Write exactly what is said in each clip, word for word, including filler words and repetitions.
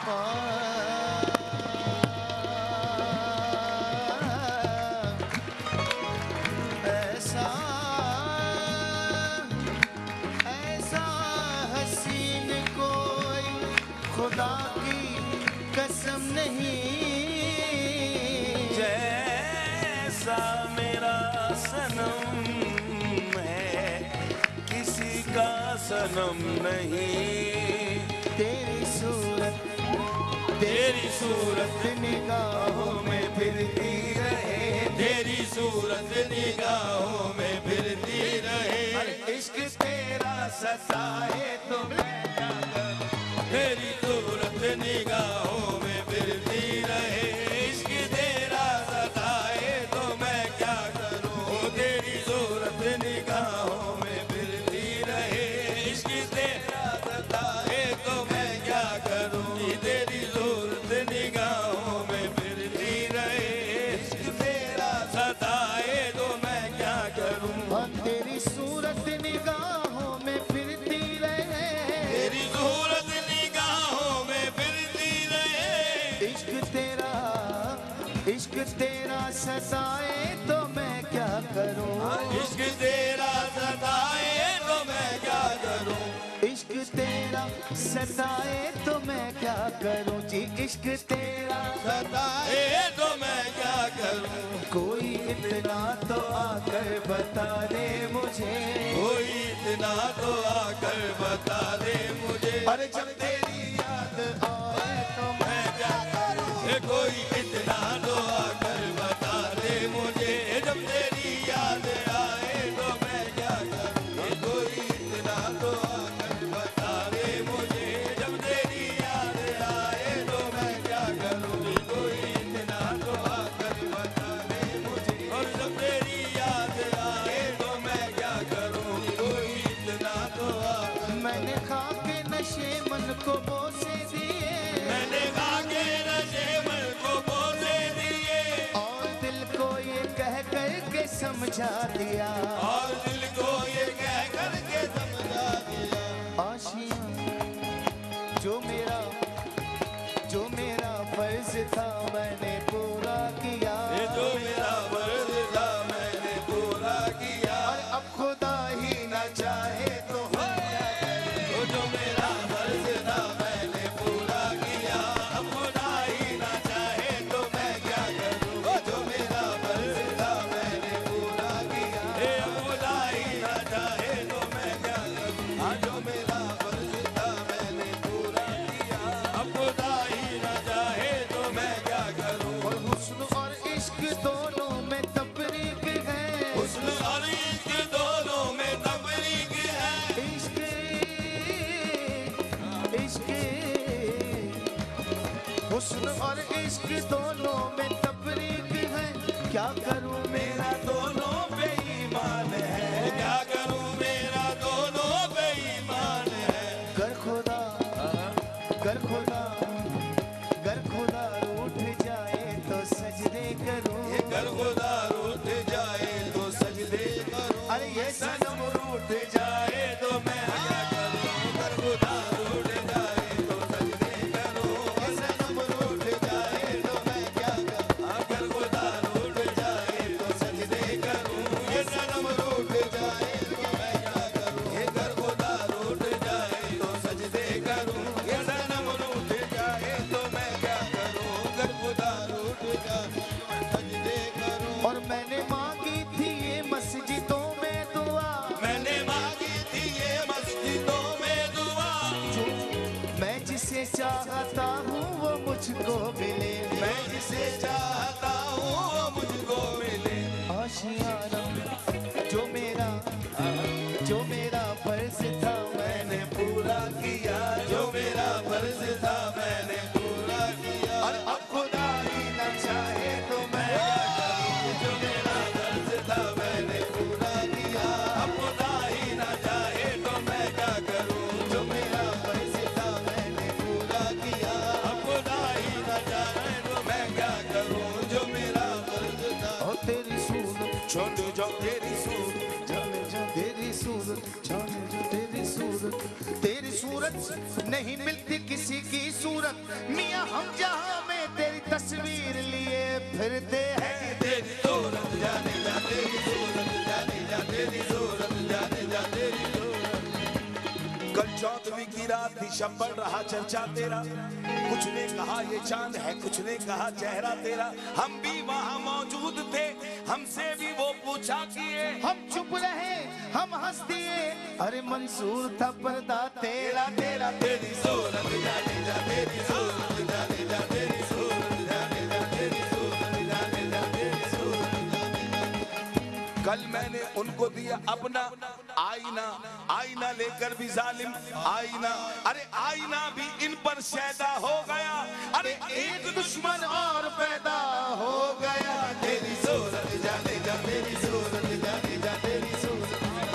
ऐसा ऐसा हसीन कोई खुदा की कसम नहीं, जैसा मेरा सनम है किसी का सनम नहीं। तेरी सूरत तेरी सूरत निगाहों में फिरती रहे, तेरी सूरत निगाहों में फिरती रहे। इश्क तेरा सताए तो मैं क्या करूं, तेरी सूरत निगाहों में फिरती रहे। इश्क तेरा सताए तो मैं क्या करूं, तेरी सूरत निगाहों में फिरती रहे। इश्क तेरा सताए तो मैं क्या करूं, तेरी सूरत निगाहों में फिरती रहे। इश्क तेरा सताए तो मैं क्या करूं, और तेरी सूरत निगाहों में फिरती रहे, तेरी सूरत निगाहों में फिरती रहे। इश्क तेरा इश्क तेरा सताए तो मैं क्या करूं, इश्क तेरा सताए तो मैं क्या करूं, इश्क तेरा सताए तो मैं क्या करूं जी, इश्क तेरा सताए तो मैं क्या करूं। कोई इतना तो आकर बता दे मुझे, कोई इतना तो आकर बता दे मुझे। अरे जब तेरी याद आए तो मैं क्या करूं, कोई इतना तो आकर बता दे मुझे। जब तेरी याद आए तो मैं क्या करूं, कोई इतना तो आकर बता दे मुझे। जब तेरी याद आए तो मैं क्या करूं, कोई इतना तो आकर बता दे मुझे। और जब तेरी याद आए तो मैं क्या करूं, कोई इतना तो आकर। मैंने खा के नशे मन को बोसे दिए, मैंने खा के नशे मन को बोले दिए, और दिल को ये कह कर के समझा दिया, और दिल को ये कह करके समझा दिया। आशियां जो मेरा जो मेरा फर्ज था मैंने पूरा किया, ये जो मेरा फर्ज था मैंने पूरा किया। और अब खुदा ही न चाहे तो हम क्या करें, वो जो मेरा फर्ज था मैंने पूरा किया। अब खुदा ही ना चाहे तो मैं क्या करूं, वो जो मेरा फर्ज था मैंने पूरा किया। ए अब खुदा ही ना चाहे तो मैं क्या करूं, हाँ जो मेरा फर्ज था मैंने पूरा किया। अब खुदा ही ना चाहे तो मैं क्या करूं। और हुस्न और इश्क दोनों में तफरीक है, हुस्न और इश्क दोनों में तफरीक है। इश्क इश्क हुस्न और इश्क दोनों में तफरीक है, क्या करूं मेरा दोनों पे ईमान है, क्या करूं मेरा दोनों बेईमान है। गर खुदा गर खुदा गर खुदा रूठ जाए तो सजदे करूं, कर खुदा रूठ जाए तो सजदे करूं। अरे ये सनम रूठ जाए तो मैं क्या करूं, कर खुदा रूठ जाए तो सजदे करूं। सनम रूठ जाए तो मैं क्या करूं, हाँ, कर खुदा रूठ जाए तो सजदे करूं। ये सनम रूठ जाए तो मैं क्या करूं, ये कर खुदा रूठ जाए तो सजदे करूं। ये सनम रूठ जाए तो मैं क्या करूं, कर खुदा रूठ जाए तो सजदे करूं। और मैंने मांगी थी ये मस्जिदों में दुआ, मैंने मांगी थी ये मस्जिदों में दुआ, जो मैं जिसे चाहता हूँ वो मुझको मिले, मैं जिसे चाहता हूँ वो मुझको मिले। आशियाना जो मेरा जो मेरा फर्ज था मैंने पूरा किया, जो मेरा फर्ज था मैंने पूरा किया। और अब खुदा ही न चाहे तो मैं क्या करूं, जो मेरा फर्ज था मैंने पूरा किया। अब खुदा ही ना चाहे तो मैं क्या करूं, जो मेरा फर्ज था मैंने पूरा किया, अब खुदा ही ना चाहे तो मैं क्या करूं, जो मेरा फर्ज था। और तेरी सूरत छोड़ जाओ तेरी सूरत, जाने जो तेरी सूरत जाने जो तेरी सूरत तेरी सूरत नहीं मिलती किसी की सूरत, मियाँ हम जहाँ में तेरी तस्वीर लिए फिरते हैं। तेरी सूरत जाने जा, तेरी सूरत जाने जा, तेरी सूरत जाने जा, तेरी सूरत। कल चौदहवीं की रात थी, शब बढ़ रहा चर्चा तेरा। कुछ ने कहा ये चांद है, कुछ ने कहा चेहरा तेरा। हम भी वहाँ मौजूद थे, हमसे भी वो पूछा किए। हम चुप रहे, हम हंस दिए, अरे मंसूर था पर्दा तेरा तेरा। तेरी सूरत जाने जा, तेरी सूरत जाने जा, तेरी सूरत जाने जा, तेरी सूरत जाने जा, तेरी सूरत जाने जा। कल मैंने उनको दिया अपना आईना, आईना लेकर भी जालिम आईना, अरे आईना भी इन पर शैदा हो गया। अरे एक दुश्मन और पैदा हो गया। तेरी सूरत जाने जा, तेरी सूरत जाने जा, तेरी सूरत।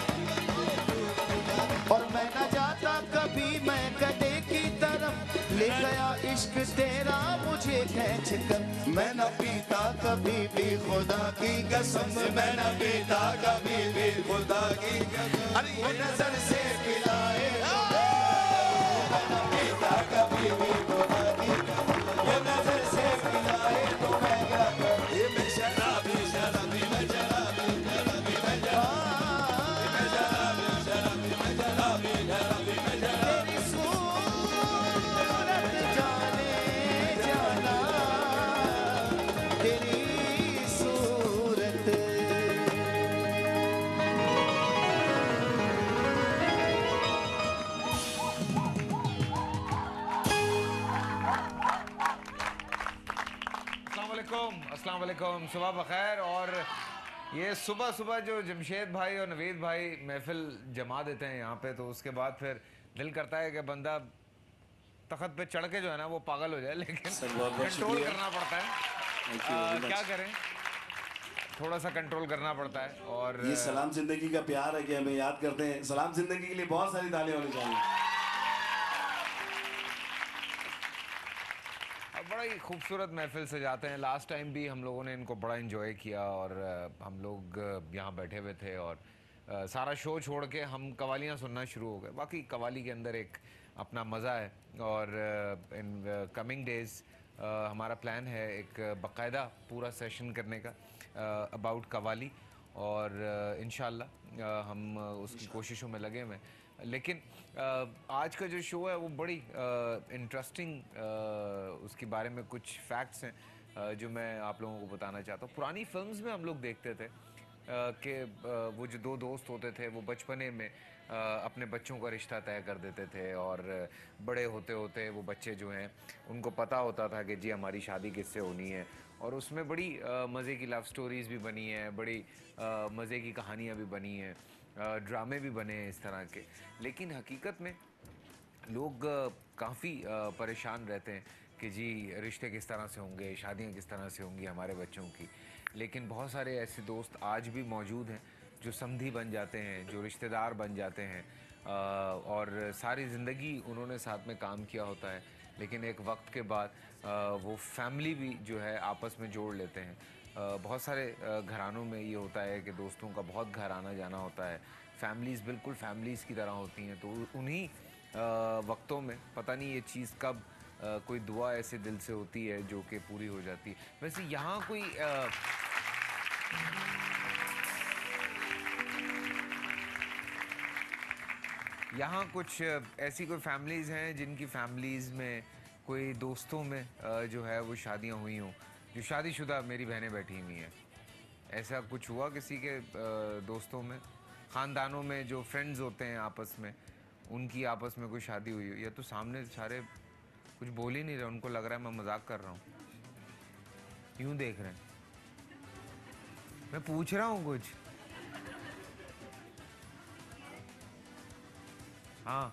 और मैं न जाता कभी मैं गधे की तरफ, ले गया इश्क तेरा मुझे खींच कर। मैं न पीता कभी भी खुदा की कसम, मैं न पीता कभी भी खुदा की कसम। अरे ये नजर से पिलाए, मैं न पीता कभी भी खुदा की कसम। ये नजर से पिलाए तो मैं क्या करूं? ये मैं शराबी शराबी मैं शराबी शराबी मैं शराबी मैं शराबी शराबी मैं शराबी शराबी मैं शराबी। तेरी सूरत जाने जाना, तेरी सूरत। अस्सलाम वालेकुम, अस्सलाम वालेकुम, सुबह बखैर। और ये सुबह सुबह जो जमशेद भाई और नवीद भाई महफिल जमा देते हैं यहाँ पे, तो उसके बाद फिर दिल करता है कि बंदा तख्त पे चढ़ के जो है ना वो पागल हो जाए, लेकिन कंट्रोल करना पड़ता है। आ, क्या करें, थोड़ा सा कंट्रोल करना पड़ता है। और ये सलाम जिंदगी का प्यार है कि हमें याद करते हैं। सलाम जिंदगी के लिए बहुत सारी तालियां होनी चाहिए। बड़ा ही खूबसूरत महफिल सजाते हैं। लास्ट टाइम भी हम लोगों ने इनको बड़ा इन्जॉय किया, और अ, हम लोग अ, यहाँ बैठे हुए थे और अ, सारा शो छोड़ के हम कवालियाँ सुनना शुरू हो गए। बाकी कवाली के अंदर एक अपना मज़ा है। और इन कमिंग डेज़ हमारा प्लान है एक बाकायदा पूरा सेशन करने का अबाउट कवाली, और इंशाल्लाह हम उसकी कोशिशों में लगे हुए हैं। लेकिन आ, आज का जो शो है वो बड़ी इंटरेस्टिंग, उसके बारे में कुछ फैक्ट्स हैं आ, जो मैं आप लोगों को बताना चाहता हूँ। पुरानी फिल्म्स में हम लोग देखते थे कि वो जो दो दोस्त होते थे वो बचपने में आ, अपने बच्चों का रिश्ता तय कर देते थे, और बड़े होते होते वो बच्चे जो हैं उनको पता होता था कि जी हमारी शादी किससे होनी है। और उसमें बड़ी मज़े की लव स्टोरीज़ भी बनी हैं, बड़ी मज़े की कहानियाँ भी बनी हैं, ड्रामे भी बने हैं इस तरह के। लेकिन हकीकत में लोग काफ़ी परेशान रहते हैं कि जी रिश्ते किस तरह से होंगे, शादियाँ किस तरह से होंगी हमारे बच्चों की। लेकिन बहुत सारे ऐसे दोस्त आज भी मौजूद हैं जो समधी बन जाते हैं, जो रिश्तेदार बन जाते हैं, और सारी ज़िंदगी उन्होंने साथ में काम किया होता है, लेकिन एक वक्त के बाद वो फैमिली भी जो है आपस में जोड़ लेते हैं। बहुत सारे घरानों में ये होता है कि दोस्तों का बहुत घर आना जाना होता है, फैमिलीज़ बिल्कुल फैमिलीज़ की तरह होती हैं। तो उन्हीं वक्तों में पता नहीं ये चीज़ कब कोई दुआ ऐसे दिल से होती है जो कि पूरी हो जाती है। वैसे यहाँ कोई आ, यहाँ कुछ ऐसी कोई फैमिलीज़ हैं जिनकी फैमिलीज़ में कोई दोस्तों में जो है वो शादियाँ हुई हों, जो शादीशुदा मेरी बहनें बैठी हुई हैं। ऐसा कुछ हुआ किसी के दोस्तों में, ख़ानदानों में जो फ्रेंड्स होते हैं आपस में, उनकी आपस में कोई शादी हुई हो? या तो सामने सारे कुछ बोल ही नहीं रहे, उनको लग रहा है मैं मजाक कर रहा हूँ, यूँ देख रहे हैं, मैं पूछ रहा हूँ कुछ। हाँ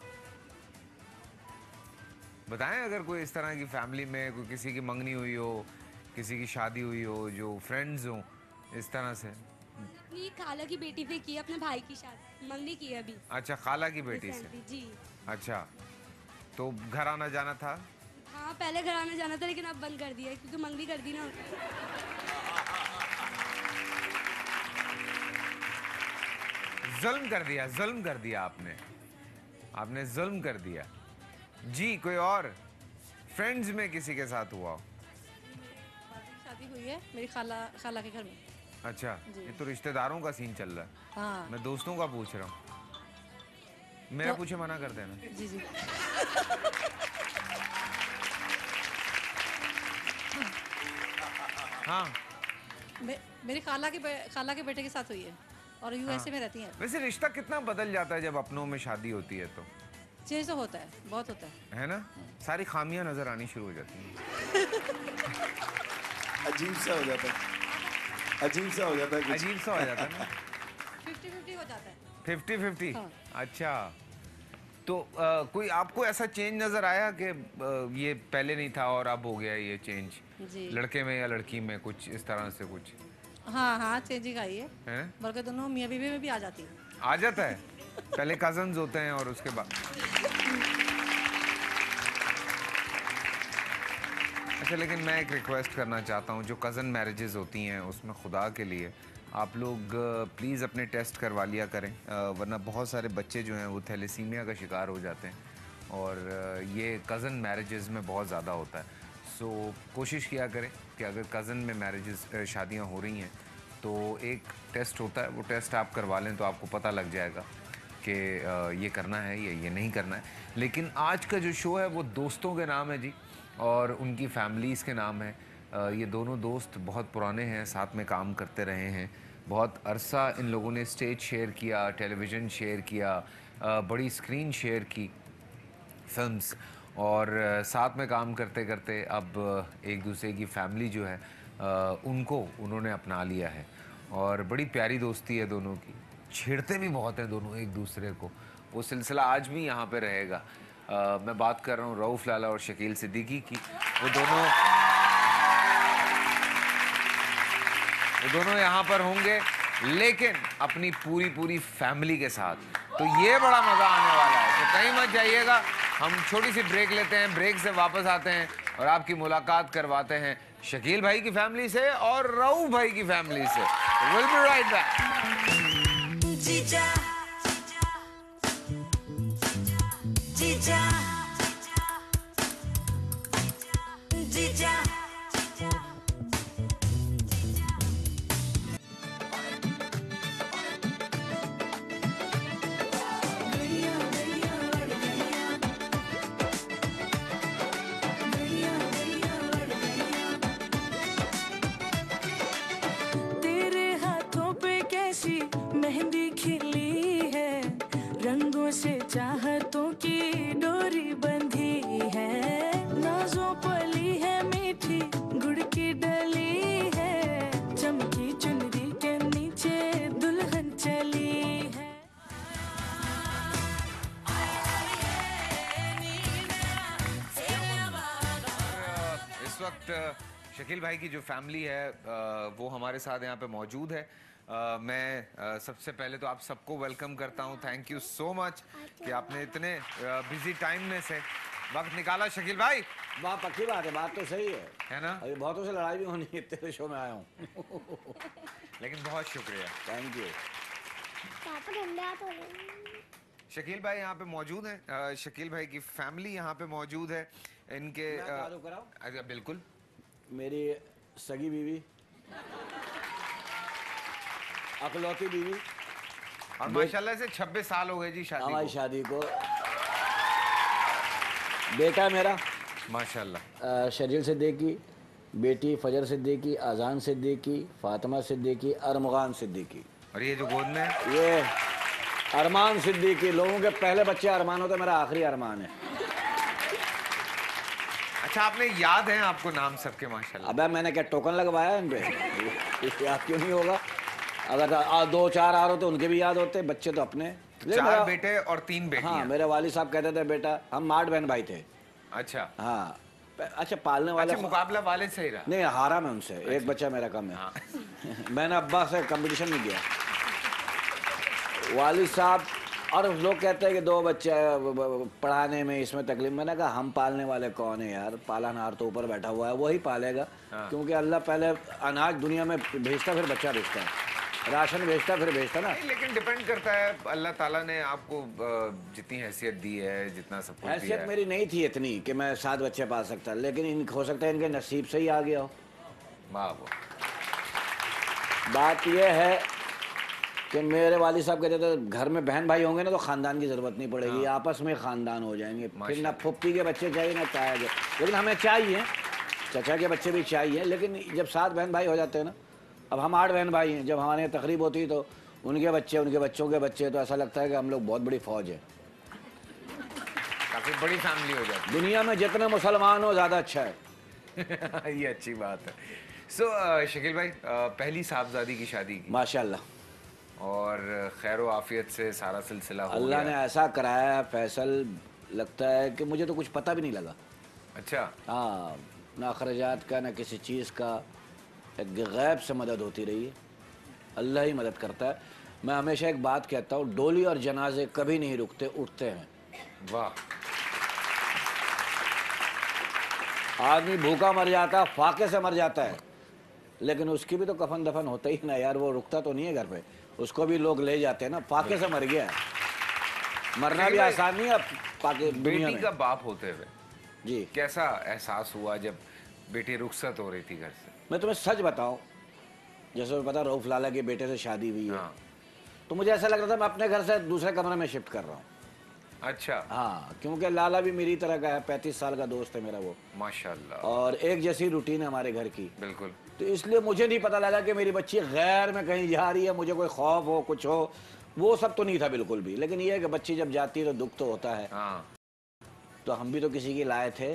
बताएं अगर कोई इस तरह की फैमिली में कोई किसी की मंगनी हुई हो, किसी की शादी हुई हो, जो फ्रेंड्स हो इस तरह से। अपनी खाला की बेटी से की, अपने भाई की शादी मंगनी की अभी। अच्छा, खाला की बेटी से जी। अच्छा, तो घर आना जाना था? हाँ पहले घर आना जाना था, लेकिन अब बंद कर दिया क्योंकि मंगनी कर दी ना। जुल्म कर दिया, जुल्म कर दिया आपने, आपने जुल्म कर दिया। जी कोई और फ्रेंड्स में किसी के साथ हुआ हो? शादी हुई है मेरी खाला खाला के घर में। अच्छा, जी। ये तो रिश्तेदारों का सीन चल रहा है। हाँ मैं दोस्तों का पूछ रहा हूँ। मेरा तो- पूछे मना कर देना। जी जी। हाँ मे, मेरी खाला के बे- खाला के बेटे के साथ हुई है और यूएसए में रहती हैं। वैसे रिश्ता कितना बदल जाता है जब अपनों में शादी होती है तो, चेंज तो होता है, बहुत होता है। है ना? सारी खामियां नजर आनी शुरू हो जाती हैं। अजीब सा हो जाता है, अजीब सा हो जाता है कुछ। अजीब सा हो जाता है ना। फिफ्टी फिफ्टी हो जाता है। Fifty fifty. हाँ। अच्छा, तो आ, कोई आपको ऐसा चेंज नजर आया कि आ, ये पहले नहीं था और अब हो गया ये चेंज, जी। लड़के में या लड़की में, कुछ इस तरह से कुछ हाँ हाँ चेंजिंग आई है, है? बल्कि दोनों मियाँ बीवी में भी आ जाती है। आ जाता है। पहले कजन्स होते हैं और उसके बाद अच्छा, लेकिन मैं एक रिक्वेस्ट करना चाहता हूँ, जो कज़न मैरिजेस होती हैं उसमें खुदा के लिए आप लोग प्लीज़ अपने टेस्ट करवा लिया करें, अ, वरना बहुत सारे बच्चे जो हैं वो थैलेसीमिया का शिकार हो जाते हैं और अ, ये कज़न मैरिजेस में बहुत ज़्यादा होता है। सो कोशिश किया करें कि अगर कज़न में मैरिजेस शादियाँ हो रही हैं तो एक टेस्ट होता है, वो टेस्ट आप करवा लें तो आपको पता लग जाएगा कि अ, ये करना है या ये नहीं करना है। लेकिन आज का जो शो है वो दोस्तों के नाम है जी, और उनकी फैमिलीज़ के नाम है। अ, ये दोनों दोस्त बहुत पुराने हैं, साथ में काम करते रहे हैं, बहुत अरसा इन लोगों ने स्टेज शेयर किया, टेलीविज़न शेयर किया, अ, बड़ी स्क्रीन शेयर की, फिल्म्स, और अ, साथ में काम करते करते अब अ, एक दूसरे की फैमिली जो है अ, उनको उन्होंने अपना लिया है और बड़ी प्यारी दोस्ती है दोनों की। छेड़ते भी बहुत हैं दोनों एक दूसरे को, वो सिलसिला आज भी यहाँ पे रहेगा। अ, मैं बात कर रहा हूँ रऊफ़ लाला और शकील सिद्दीकी की। वो दोनों वो दोनों यहाँ पर होंगे, लेकिन अपनी पूरी पूरी फैमिली के साथ। तो ये बड़ा मज़ा आने वाला है, तो कहीं मत जाइएगा। हम छोटी सी ब्रेक लेते हैं, ब्रेक से वापस आते हैं और आपकी मुलाकात करवाते हैं शकील भाई की फैमिली से और रऊफ़ भाई की फैमिली से। Will be right back. जीजा जीजा जीजा तेरे हाथों पे कैसी मेहंदी खिली है, रंगों से चाहतों की डोरी बंधी है, नाजों पली है मीठी गुड़ की डली है, चमकी चुनरी के नीचे दुल्हन चली है। इस वक्त शकील भाई की जो फैमिली है अ, वो हमारे साथ यहाँ पे मौजूद है। अ, मैं अ, सबसे पहले तो आप सबको वेलकम करता हूँ। थैंक यू सो मच कि आपने इतने बिजी टाइम में से वक्त निकाला शकील भाई, वाह पक्की बात है, बात तो सही है। है ना? अभी बहुतों से लड़ाई भी होनी है, तेरे शो में आया हूँ। लेकिन बहुत शुक्रिया। Thank you. शकील भाई यहाँ पे मौजूद हैं, अ, शकील भाई की फैमिली यहाँ पे मौजूद है। इनके मैं अ, तारुफ कराऊं? अ, बिल्कुल। मेरी सगी बीवी, अकलौती बीवी, और माशाल्लाह से छब्बीस साल हो गए जी शादी हमारी को। शादी को। बेटा मेरा माशाल्लाह। अ, शरील सिद्दीकी, बेटी फजर सिद्दीकी, अजान सिद्दीकी, फातिमा सिद्दीकी, अरमगान सिद्दीकी। और ये जो गोद में है, ये अरमान सिद्दीकी। लोगों के पहले बच्चे अरमान होते, मेरा आखिरी अरमान है। अच्छा आपने याद है आपको नाम सबके माशाल्लाह? अबे मैंने क्या टोकन लगवाया इन पे? याद क्यों नहीं होगा? अगर आ, दो चार आ रहे तो उनके भी याद होते, बच्चे तो अपने। लेकिन चार मेरा- बेटे और तीन बेटियां। हाँ, मेरे वालिद साहब कहते थे बेटा, हम आठ बहन भाई थे। अच्छा हाँ प- अच्छा, पालने वाले अच्छा, मुकाबला वालिद से ही रहा। नहीं, हारा मैं उनसे, एक बच्चा मेरा कम है। हाँ। मैंने अब्बा से कंपटीशन नहीं किया। वालिद साहब, और लोग कहते हैं कि दो बच्चे पढ़ाने में इसमें तकलीफ। मैंने कहा हम पालने वाले कौन है यार, पालनहार तो ऊपर बैठा हुआ है, वही पालेगा। हाँ। क्योंकि अल्लाह पहले अनाज दुनिया में भेजता, फिर बच्चा भेजता है। राशन भेजता फिर भेजता ना। नहीं, लेकिन डिपेंड करता है, अल्लाह ताला ने आपको अ, जितनी हैसियत दी है, जितना सब कुछ दिया हैसियत है। मेरी नहीं थी इतनी कि मैं सात बच्चे पाल सकता, लेकिन इन हो सकता है इनके नसीब से ही आ गया हो। वाह वाह। बात यह है कि मेरे वालिद साहब कहते थे घर में बहन भाई होंगे ना तो खानदान की जरूरत नहीं पड़ेगी, आपस में खानदान हो जाएंगे, फिर ना फुप्पी के बच्चे चाहिए ना चाचा के, लेकिन हमें चाहिए, चाचा के बच्चे भी चाहिए, लेकिन जब सात बहन भाई हो जाते हैं ना, अब हम आठ बहन भाई हैं, जब हमारे यहाँ तकरीब होती है तो उनके बच्चे उनके बच्चों के बच्चे, तो ऐसा लगता है कि हम लोग बहुत बड़ी फौज है, काफी बड़ी फैमिली हो जाती दुनिया में जितने मुसलमान हो ज़्यादा अच्छा है। है। ये अच्छी बात है। सो so, शकील भाई, uh, पहली साहबजादी की शादी की माशाल्लाह, और खैर व आफियत से सारा सिलसिला हो अल्लाह गया। ने ऐसा कराया है फैसल, लगता है कि मुझे तो कुछ पता भी नहीं लगा। अच्छा। हाँ, ना अखराजात का ना किसी चीज़ का, एक गैब से मदद होती रही है, अल्लाह ही मदद करता है। मैं हमेशा एक बात कहता हूँ, डोली और जनाजे कभी नहीं रुकते, उठते हैं। वाह। आदमी भूखा मर जाता, फाके से मर जाता है, लेकिन उसकी भी तो कफन दफन होता ही ना यार, वो रुकता तो नहीं है घर पे, उसको भी लोग ले जाते हैं ना, फाके से मर गया है। मरना भी आसान नहीं है अब पाके दुनिया बेटी में। का बाप होते हुए जी, कैसा एहसास हुआ जब बेटी रुखसत हो रही थी घर से? मैं तुम्हें सच बताऊं, जैसे मैं पता रऊफ लाला के बेटे से शादी हुई है, हाँ। तो मुझे ऐसा लग रहा था मैं अपने घर से दूसरे कमरे में शिफ्ट कर रहा हूँ। अच्छा। हाँ, क्योंकि लाला भी मेरी तरह का है, पैंतीस साल का दोस्त है मेरा वो, माशाल्लाह। और एक जैसी रूटीन है हमारे घर की, बिल्कुल। तो इसलिए मुझे नहीं पता लगा कि मेरी बच्ची गैर में कहीं जा रही है, मुझे कोई खौफ हो कुछ हो, वो सब तो नहीं था बिल्कुल भी, लेकिन ये है कि बच्ची जब जाती है तो दुख तो होता है। हाँ। तो हम भी तो किसी के लाए थे,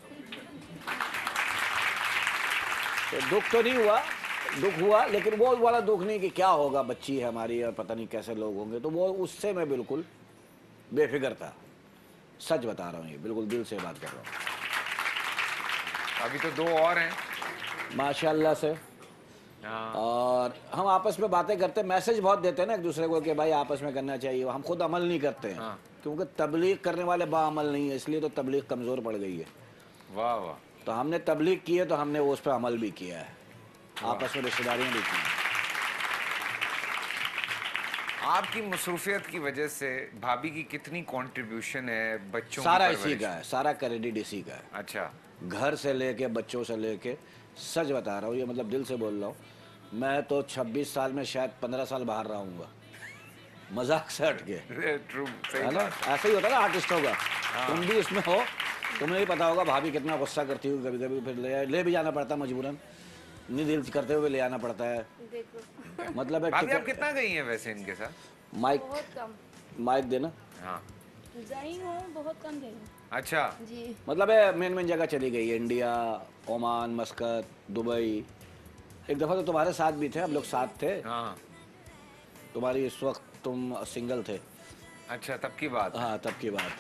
तो दुख तो नहीं हुआ, दुख हुआ, लेकिन वो वाला दुख नहीं कि क्या होगा, बच्ची है हमारी और पता नहीं कैसे लोग होंगे, तो वो उससे मैं बिल्कुल बेफिक्र था। सच बता रहा हूँ, ये बिल्कुल दिल से बात कर रहा हूँ। अभी तो दो और हैं माशाल्लाह से। हाँ। और हम आपस में बातें करते, मैसेज बहुत देते हैं ना एक दूसरे को कि भाई आपस में करना चाहिए, हम खुद अमल नहीं करते हैं। हाँ। क्योंकि तबलीग करने वाले बाअमल नहीं है, इसलिए तो तबलीग कमज़ोर पड़ गई है। वाह वाह। तो हमने तबलीग की है तो हमने उस पर अमल भी किया है, आपस में रिश्तेदारियाँ भी की हैं। आपकी मसरूफियत की वजह से भाभी की कितनी कंट्रीब्यूशन है बच्चों सारा की इसी परवरिश का है, सारा क्रेडिट इसी का है, अच्छा। घर से लेके बच्चों से लेके, सच बता रहा हूँ, ये मतलब दिल से बोल रहा हूँ। मैं तो छब्बीस साल में शायद पंद्रह साल बाहर रहूँगा, मजाक से हट के, ट्रू, सही है ना, बात। ऐसा ही होता है ना आर्टिस्टों का। तुम भी इसमें हो, तुम्हें भी पता होगा भाभी कितना गुस्सा करती होगी, कभी कभी फिर ले, ले भी जाना पड़ता है मजबूरन, नहीं दिल करते हुए ले आना पड़ता है। मतलब है भाभी आप टिकट- कितना गई हैं वैसे इनके साथ? माइक बहुत कम माइक देना, हाँ। गई हूँ, बहुत कम गई हूँ अच्छा। जी। मतलब है मेन मेन जगह चली गई है, इंडिया, ओमान, मस्कत, दुबई। एक दफ़ा तो तुम्हारे साथ भी थे, हम लोग साथ थे, हाँ। तुम्हारी इस वक्त तुम सिंगल थे। अच्छा, तब की बात। हाँ, तब की बात है।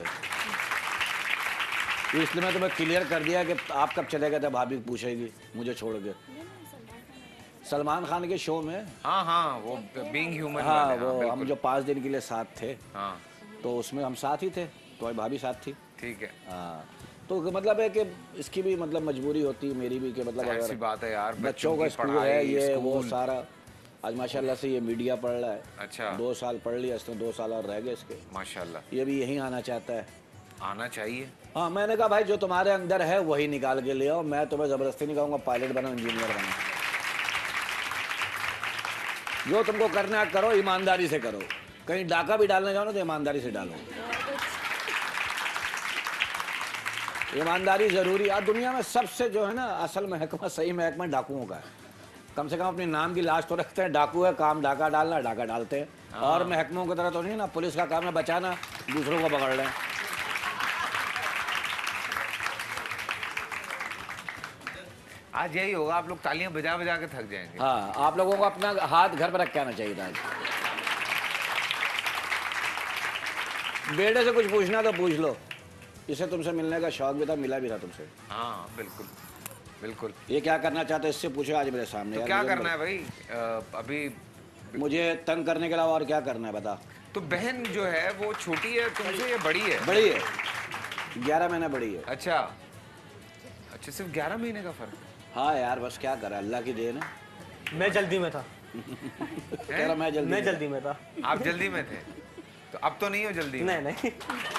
तो इसलिए मैं तुम्हें क्लियर कर दिया कि आप कब चले गए थे, भाभी पूछेगी मुझे छोड़ के। सलमान खान के शो में, हाँ हाँ, वो बीइंग ह्यूमन हाँ, वाले, वो हाँ, हम जो पाँच दिन के लिए साथ थे, हाँ, तो उसमें हम साथ ही थे, तो भाभी साथ थी। ठीक है। हाँ, तो मतलब है कि इसकी भी मतलब मजबूरी होती है, मेरी भी, कि मतलब जाहिर सी अगर बात है यार, बच्चों का की स्कूल पढ़ाई, है, ये वो स्कूल। सारा। आज माशाल्लाह से ये मीडिया पढ़ रहा है, अच्छा। दो साल पढ़ लिया इसने, दो साल और रह गए इसके, माशाल्लाह। ये भी यहीं आना चाहता है। आना चाहिए। हाँ, मैंने कहा भाई जो तुम्हारे अंदर है वही निकाल के ले आओ, मैं तुम्हें ज़बरदस्ती नहीं कहूँगा पायलट बनो, इंजीनियर बनो, जो तुमको करना है करो, ईमानदारी से करो। कहीं डाका भी डालने जाओ ना तो ईमानदारी से डालो, ईमानदारी ज़रूरी। आज दुनिया में सबसे जो है ना असल महकमा, सही महकमा डाकुओं का है। कम से कम अपने नाम की लाश तो रखते हैं, डाकू है, काम डाका डालना, डाका डालते हैं। और महकमों की तरह तो नहीं ना, पुलिस का काम है बचाना, दूसरों को पकड़ लें। आज यही होगा, आप लोग तालियां बजा बजा के थक जाएंगे। हाँ, आप लोगों को अपना हाथ घर पर रख के आना चाहिए था। बेटे से कुछ पूछना तो पूछ लो, इसे तुमसे मिलने का शौक भी था, मिला भी था तुमसे। हाँ, बिल्कुल बिल्कुल। ये क्या करना चाहते इससे पूछो आज मेरे सामने। तो यार, क्या मुझे करना है भाई? अ, अभी मुझे तंग करने के अलावा और क्या करना है बता। तो बहन जो है वो छोटी है तुमसे या बड़ी है? बड़ी है, ग्यारह महीना बड़ी है। अच्छा अच्छा, सिर्फ ग्यारह महीने का फर्क है। हाँ यार, बस क्या करा, अल्लाह की देन है। मैं जल्दी में था। कह रहा मैं जल्दी मैं जल्दी में था। आप जल्दी में थे, तो अब तो नहीं हो जल्दी में? नहीं नहीं।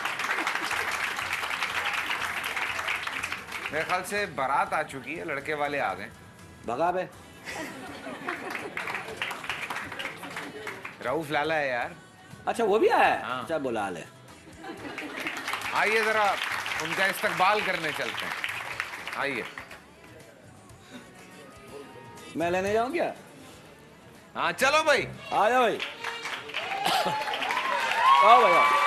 मेरे ख्याल से बारात आ चुकी है, लड़के वाले आ गए। भगा बे। रऊफ लाला है यार। अच्छा वो भी आया है? हाँ। अच्छा बुला ले। आइए जरा उनका इस्तकबाल करने चलते हैं, आइए। मैं लेने जाऊं क्या? हाँ चलो भाई, आ जाओ भाई। आओ भाई आओ।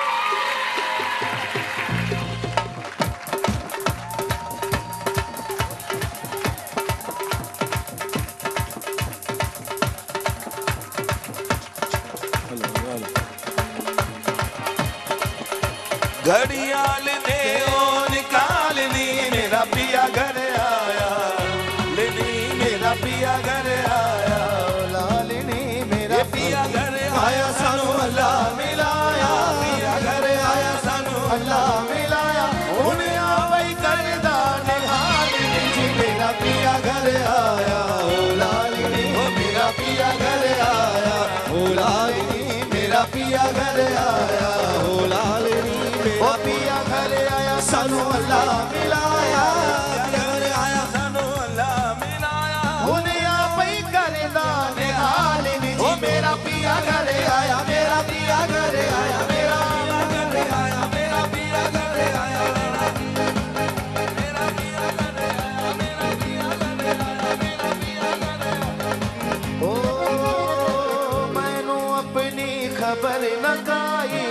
घड़ियाल ने ओ निकाल ली, मेरा पिया घर आया। लेनी मेरा पिया घर आया, लालनी मेरा पिया घर आया सानू अल्लाह मिलाया। पिया घर आया सानू अल्लाह मिलाया। हुन आवई करदा निहालनी जी, मेरा पिया घर आया। ओ लालनी ओ मेरा पिया घर आया। ओ लालनी मेरा पिया घर आया। ओ लालनी ओ पिया घर आया सानू अल्लाह मिलाया। घर आया सानू अल्लाह मिलाया। हुने आपई करदा निहालनी जी, मेरा पिया घर आया। मेरा पिया घर आया। मेरा घर आया मेरा पिया घर आया। मेरा पिया घर आया। मेरा पिया घर आया। मेरा पिया घर आया। ओ मैनू अपनी खबर न काई,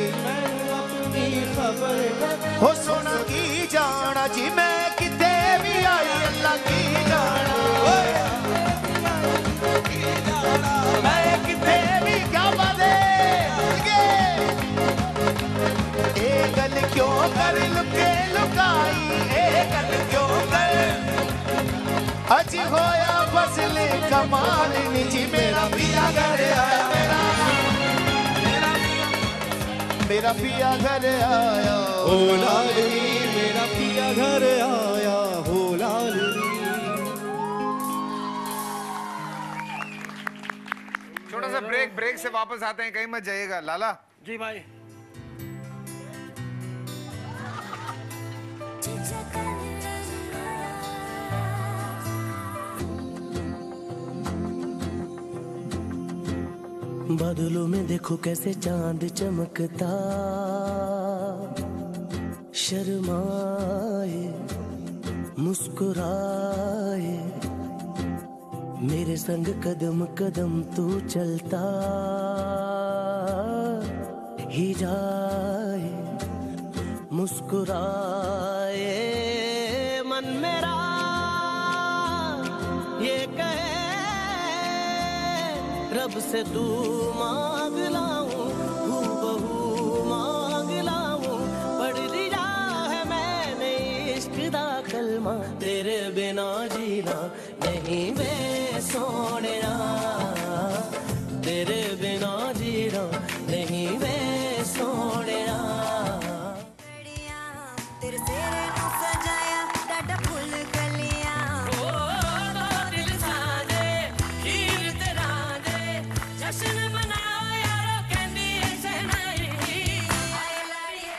हो सोना की जाना जी, मैं किते भी आई अल्लाह की जाना। मैं किते भी क्या बात है, ए गल क्यों कर लुके लुकाई, ए गल क्यों कर अज होया फसल कमाल नी जी, मेरा पिया घर आया। मेरा मेरा पिया घर आया। ओ लालनी मेरा पिया घर आया। हो लालनी। छोटा सा ब्रेक, ब्रेक से वापस आते हैं, कहीं मत जाइएगा। लाला जी भाई। बादलों में देखो कैसे चांद चमकता, शर्माए मुस्कुराए, मेरे संग कदम कदम तू चलता ही जाए, मुस्कुराए मन मेरा ये कहे रब से तू मांग लाऊं, हूबहू मांग लाऊं, पढ़ लिया है मैंने इश्क दा कलमा, तेरे बिना जीना नहीं वे सोनिया, तेरे बिना जीना नहीं वे सोनिया। तेरे सेरे नू सजाया डाडा फुल कलियां, ओ दो दिल साजे खीर तेरा दे, जश्न मनाओ यारो कहंदी शहनाई आए लाड़िए।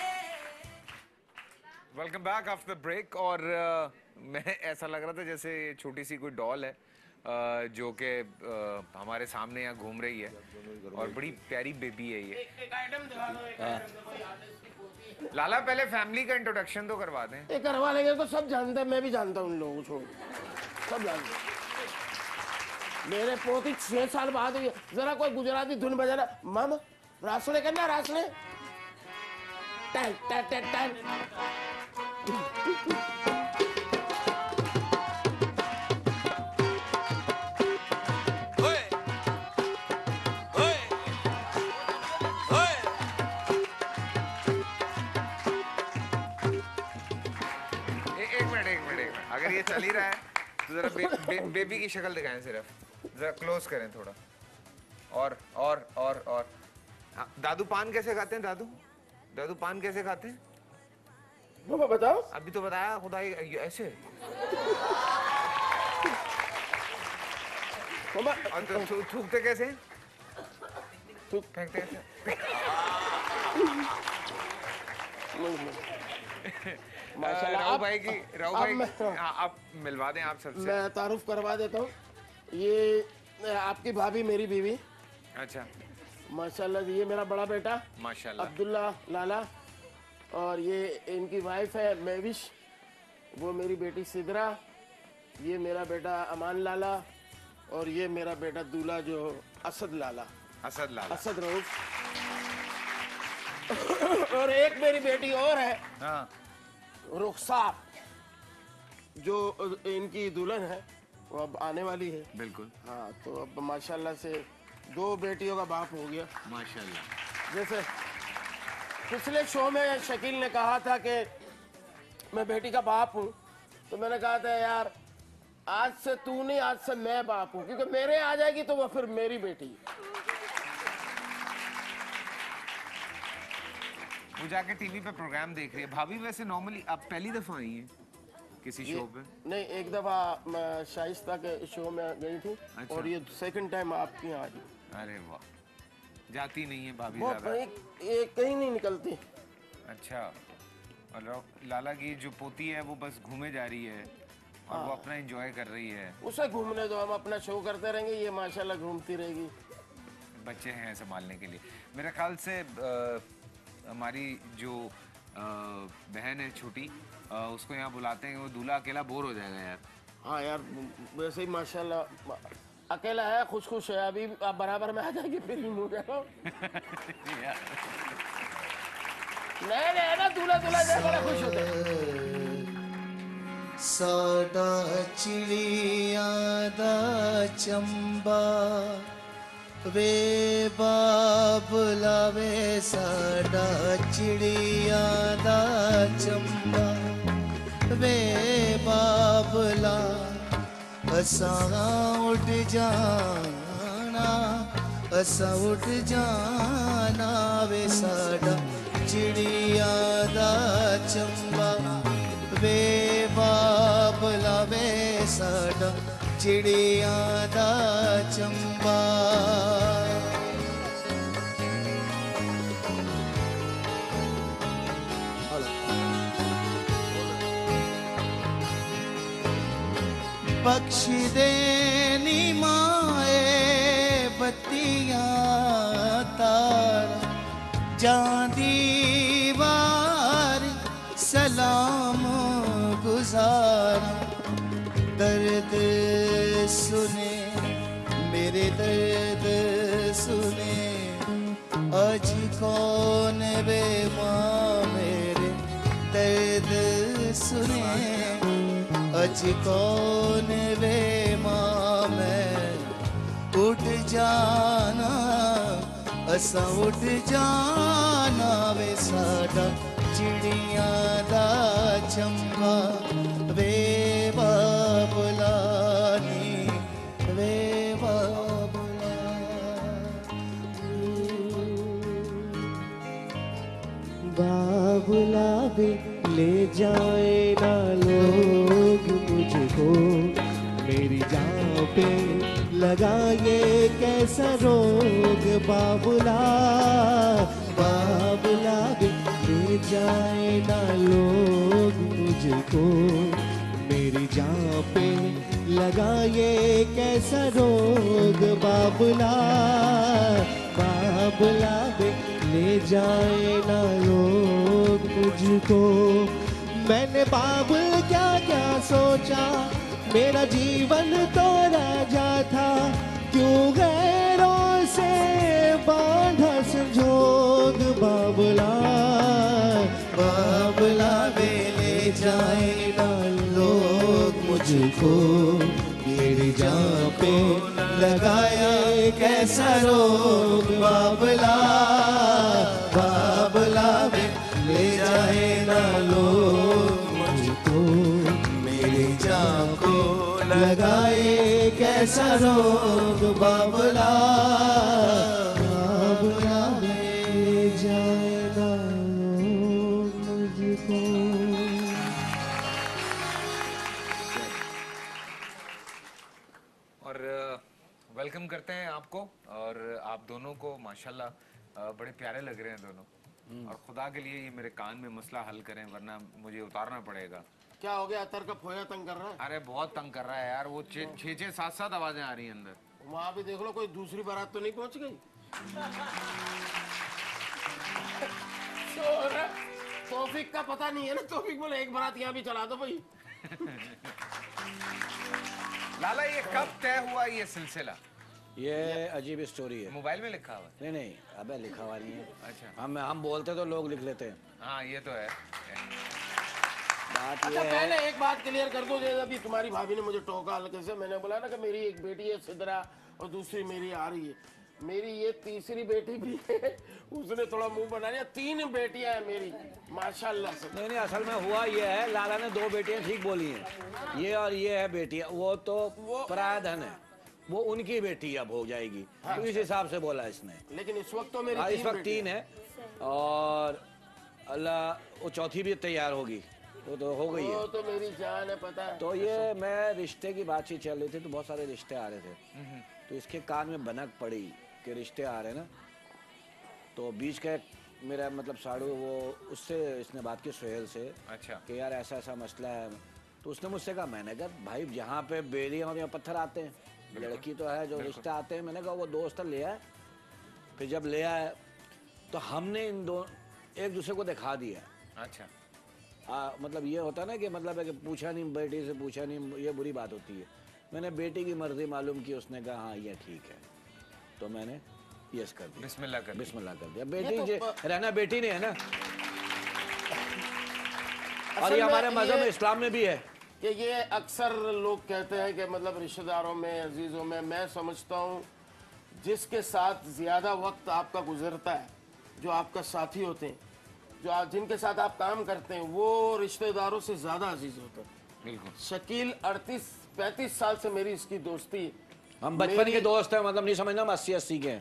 Welcome back after break. और uh, मैं ऐसा लग रहा था जैसे छोटी सी कोई डॉल है uh, जो कि uh, हमारे सामने यहाँ घूम रही है और बड़ी प्यारी बेबी है ये। लाला पहले फैमिली का इंट्रोडक्शन तो करवा दें। ये करवा लेंगे तो सब जानते हैं, मैं भी जानता हूँ उन लोगों को, सब जानते हैं। मेरे पोती छह साल बाद हुई, जरा कोई गुजराती धुन बजाना, मामा रासने करना रासने टन टन टन टन। अगर ये चल ही रहा है तो जरा बे, बे, बेबी की शक्ल दिखाएं, सिर्फ जरा क्लोज करें थोड़ा। और और और और दादू पान कैसे खाते हैं? दादू दादू पान कैसे खाते हैं? वो बताओ। अभी तो बताया खुदाई ऐसे। और तो थू- थूकते कैसे? फेंकते कैसे? माशाल्लाह। राव अब- भाई की राव अब भाई मैं- हाँ, आप मिलवा दें आप सबसे। मैं तारुफ करवा देता हूँ। ये आपकी भाभी मेरी बीवी। अच्छा माशाल्लाह। ये मेरा बड़ा बेटा माशाल्लाह अब्दुल्ला लाला, और ये इनकी वाइफ है मेविश, वो मेरी बेटी सिदरा, ये मेरा बेटा अमान लाला, और ये मेरा बेटा दूल्हा जो असद लाला। असद लाला असद रऊफ। और एक मेरी बेटी और है हाँ रुखसार, जो इनकी दुल्हन है, वो अब आने वाली है। बिल्कुल हाँ, तो अब माशाल्लाह से दो बेटियों का बाप हो गया माशाल्लाह। जैसे पिछले शो में शकील ने कहा था कि मैं बेटी का बाप हूँ, तो मैंने कहा था यार आज से तू नहीं, आज से मैं बाप हूँ, क्योंकि मेरे आ जाएगी तो वो फिर मेरी बेटी। वो जाके टीवी पे प्रोग्राम देख रही है। भाभी वैसे नॉर्मली आप पहली दफा आई हैं किसी शो पे? नहीं, एक दफा मैं शाइस्ता के शो में गई थी। अच्छा। और ये सेकंड टाइम आपके यहाँ आई। अरे वाह, जाती नहीं है भाभी वो ज्यादा। कहीं ये कहीं नहीं निकलती। अच्छा, और ला- लाला की जो पोती है वो बस घूमे जा रही है और वो अपना एंजॉय कर रही है। उसे घूमने दो, हम अपना शो करते रहेंगे, ये माशाल्लाह घूमती रहेगी। बच्चे हैं संभालने के लिए। मेरे ख्याल से आ, हमारी जो आ, बहन है छोटी, आ, उसको यहाँ बुलाते हैं, वो दूल्हा अकेला बोर हो जाएगा यार। हाँ यार, वैसे ही माशाल्लाह अकेला है, खुश खुश है। अभी आप बराबर में आ जाएगी फिर ही मुँह देखो। नए नए ना दूल्हा दूल्हा देख बड़ा खुश होते हैं। साडा चिड़िया दा चंबा वे बाबला वे साडा चिड़िया दा चंबा वे बाबला असां उड़ जाना असां उड़ जाना वे साडा चिड़िया दा चंबा वे बाबला वे साडा चिड़िया दा चंबा। बख्श देनी माए बत्तियां तारा जांदी वार सलाम गुजारा दर्द सुने मेरे दर्द सुने आज कौन वे माँ मेरे दर्द सुने आज कौन वे माँ मैं उठ जाना असा उठ जाना वे साडा चिड़िया दा चंबा वे बाबला नी वे बाबला। बाबला भी ले जाए ना लोग मुझको मेरी जान पे लगाए कैसा रोग बाबुला। बाबुला भी ले जाए ना लोग मुझको मेरी जान पे लगाए कैसा रोग बाबुला। बाबुला भी ले जाए ना लोग मुझको। मैंने बाबुल क्या क्या सोचा मेरा जीवन तो राजा था क्यों गैरों से बांधा संजोग बाबुला। बाबला वे ले जाए ना लोग मुझको मेरी जान पे लगाया कैसा रोग बाबला। बाबला वे ले जाए ना लोग मुझको मेरी जान को लगाए कैसा रोग बाबला। बाबला ले जाए ना लोग मुझको। और वेलकम करते हैं आपको और आप दोनों को माशाल्लाह अ, बड़े प्यारे लग रहे हैं दोनों। और खुदा के लिए ये मेरे कान में मसला हल करें वरना मुझे उतारना पड़ेगा। क्या हो गया? अतर का फोया तंग कर रहा है? अरे बहुत तंग कर रहा है यार, वो छः छः छः सात सात आवाजें आ रही हैं अंदर। वहाँ भी देख लो, कोई दूसरी बारात तो नहीं पहुंच गई? तो तौफीक का पता नहीं है ना, तौफीक बोले एक बारात यहाँ भी चला दो भाई। लाला ये कब तय हुआ ये सिलसिला? ये अजीब स्टोरी है। मोबाइल में लिखा हुआ है? नहीं नहीं, अबे लिखा हुआ नहीं है। अच्छा। हम हम बोलते तो लोग लिख लेते हैं। हाँ ये तो है। बात अच्छा ये पहले है, एक बात क्लियर कर दो, जैसे अभी तुम्हारी भाभी ने मुझे टोका हल्के से, मैंने बोला ना कि मेरी एक बेटी है सिद्रा और दूसरी मेरी आ रही है, मेरी ये तीसरी बेटी भी है, उसने थोड़ा मुंह बना लिया, तीन बेटियां हैं मेरी माशाल्लाह से। नहीं नहीं, असल में हुआ ये है, लाला ने दो बेटियां ठीक बोली हैं, ये और ये है बेटियां, वो तो पराधन है, वो उनकी बेटी अब हो जाएगी। हाँ, तो इस हिसाब से बोला इसने। लेकिन इस वक्त तो मेरी हाँ, तीन इस वक्त तीन है और अल्लाह वो चौथी भी तैयार होगी, वो तो हो गई है। वो तो मेरी जान है, पता है। तो ये मैं रिश्ते की बातचीत चल रही थी तो बहुत सारे रिश्ते आ रहे थे, तो इसके कान में भनक पड़ी कि रिश्ते आ रहे हैं ना, तो बीच का मेरा मतलब साड़ू वो उससे इसने बात की सुहेल से। अच्छा। कि यार ऐसा ऐसा मसला है, तो उसने मुझसे कहा, मैंने कहा भाई जहाँ पे बेलियाँ और यहाँ पत्थर आते हैं, लड़की तो है जो रिश्ते आते हैं, मैंने कहा वो दोस्त ले आए। फिर जब ले आए तो हमने इन दो एक दूसरे को दिखा दिया। अच्छा। आ, मतलब ये होता है ना कि मतलब है कि पूछा नहीं, बेटी से पूछा नहीं, ये बुरी बात होती है। मैंने बेटी की मर्जी मालूम की, उसने कहा हाँ ये ठीक है, तो मैंने यस कर दिया, बिस्मिल्लाह कर बिस्मिल्लाह कर दिया। बेटी तो जे रहना बेटी ने है ना, और असल ये हमारे में मजहब ये- इस्लाम में भी है कि ये अक्सर लोग कहते हैं कि मतलब रिश्तेदारों में, अजीज़ों में, मैं समझता हूँ जिसके साथ ज़्यादा वक्त आपका गुजरता है, जो आपका साथी होते हैं, जो आप जिनके साथ आप काम करते हैं, वो रिश्तेदारों से ज़्यादा अजीज़ होते हैं। बिल्कुल। शकील अड़तीस पैंतीस साल से मेरी इसकी दोस्ती, हम बचपन के दोस्त हैं, मतलब नहीं समझना हम अस्सी अस्सी के हैं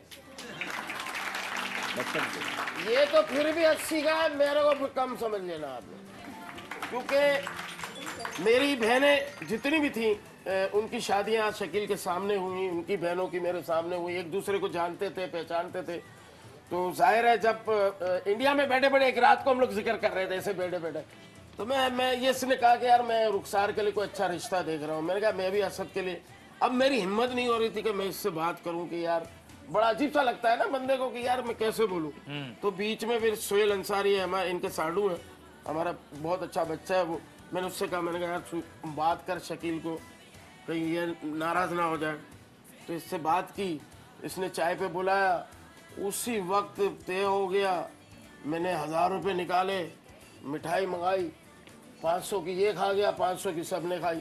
बचपन के। ये तो फिर भी अस्सी का है, मेरे को फिर कम समझ लेना आपने, क्योंकि मेरी बहनें जितनी भी थी उनकी शादियां शकील के सामने हुई, उनकी बहनों की मेरे सामने हुई, एक दूसरे को जानते थे, पहचानते थे। तो जाहिर है जब आ, इंडिया में बैठे बैठे एक रात को हम लोग जिक्र कर रहे थे ऐसे बैठे बैठे, तो मैं मैं ये इसने कहा कि यार मैं रुखसार के लिए कोई अच्छा रिश्ता देख रहा हूँ। मैंने कहा मैं भी असद के लिए। अब मेरी हिम्मत नहीं हो रही थी कि मैं इससे बात करूं कि यार बड़ा अजीब सा लगता है ना बंदे को कि यार मैं कैसे बोलूं। तो बीच में फिर सोहेल अंसारी है, हमारे इनके साडू है, हमारा बहुत अच्छा बच्चा है वो, मैंने उससे कहा, मैंने कहा यार बात कर शकील को, कहीं ये नाराज़ ना हो जाए। तो इससे बात की, इसने चाय पे बुलाया, उसी वक्त तय हो गया। मैंने हज़ार रुपये निकाले, मिठाई मंगाई, पाँच सौ की ये खा गया, पाँच सौ की सब ने खाई।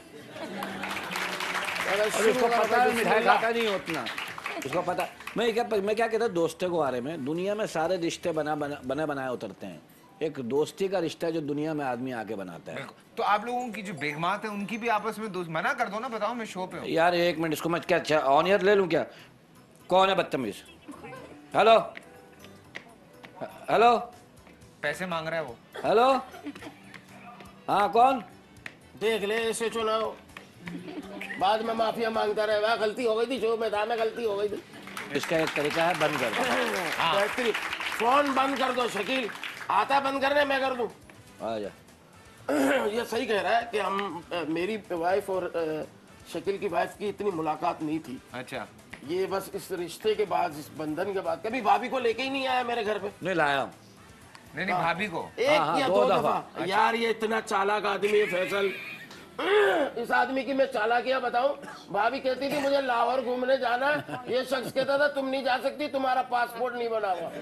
और उसको पता है मिठाई खाता नहीं उतना, उसको पता। मैं क्या मैं क्या कहता दोस्तों के बारे में, दुनिया में सारे रिश्ते बना बना बने बनाए उतरते हैं, एक दोस्ती का रिश्ता है जो दुनिया में आदमी आके बनाता है। तो आप लोगों की जो बेगमात है उनकी भी आपस में दोस्त, मना कर दो ना, बताओ मैं शो पे हूँ। यार एक मिनट, इसको मैं क्या अच्छा ऑन ईयर ले लूँ क्या? कौन है बदतमीज? हेलो हेलो, पैसे मांग रहा है वो। हेलो, हाँ कौन? देख ले ऐसे चुनाव, बाद में माफिया मांगता रहे, वह गलती हो गई थी, जो मैदान में गलती हो गई थी। इसका एक तरीका है, बंद कर दो। फोन बंद कर दो शकील, आता बंद करने मैं कर दूं। आ जा। ये सही कह रहा है कि हम मेरी वाइफ और शकील की वाइफ की इतनी मुलाकात नहीं थी। अच्छा। ये बस इस रिश्ते के बाद, इस बंधन के बाद, कभी भाभी को लेके ही नहीं आया मेरे घर पे। नहीं लाया। नहीं नहीं भाभी को एक हाँ, हाँ, या दो दो दफा। दफा। यार ये इतना चालाक आदमी है फैसल, इस आदमी की मैं चालाकियां बताऊं। भाभी कहती थी मुझे लाहौर घूमने जाना, ये शख्स कहता था तुम नहीं जा सकती, तुम्हारा पासपोर्ट नहीं बना हुआ।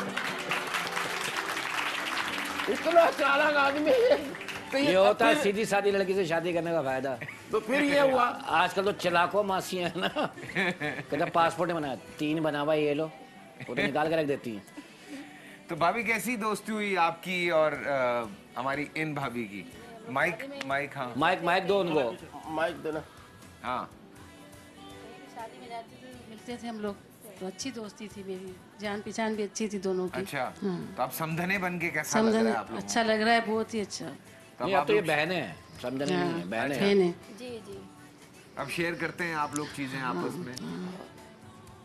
इतना चालाक आदमी है। तो ये होता है सीधी सादी लड़की से शादी करने का फायदा। तो फिर ये हुआ, आजकल तो चलाको मासियां है ना, कहते पासपोर्ट नहीं बनाया, तीन बना हुआ ये लो, वो तो निकाल के रख देती हैं। तो भाभी कैसी दोस्ती हुई आपकी और आ, हमारी इन भाभी की? माइक माइक हाँ माइक माइक दो उनको, माइक देना। हाँ शादी में जाते थे, मिलते थे हम लोग, तो अच्छी दोस्ती थी मेरी, जान पहचान भी अच्छी थी दोनों की। अच्छा। हाँ। तो आप समझने बन के कैसा लग समझने रहा है आप लोगों अच्छा लग रहा है, बहुत ही अच्छा। को? नहीं अब तो ये बहनें हैं, समझने नहीं है, बहनें हैं। बहनें। जी जी। अब शेयर करते हैं आप लोग चीजें आपस में।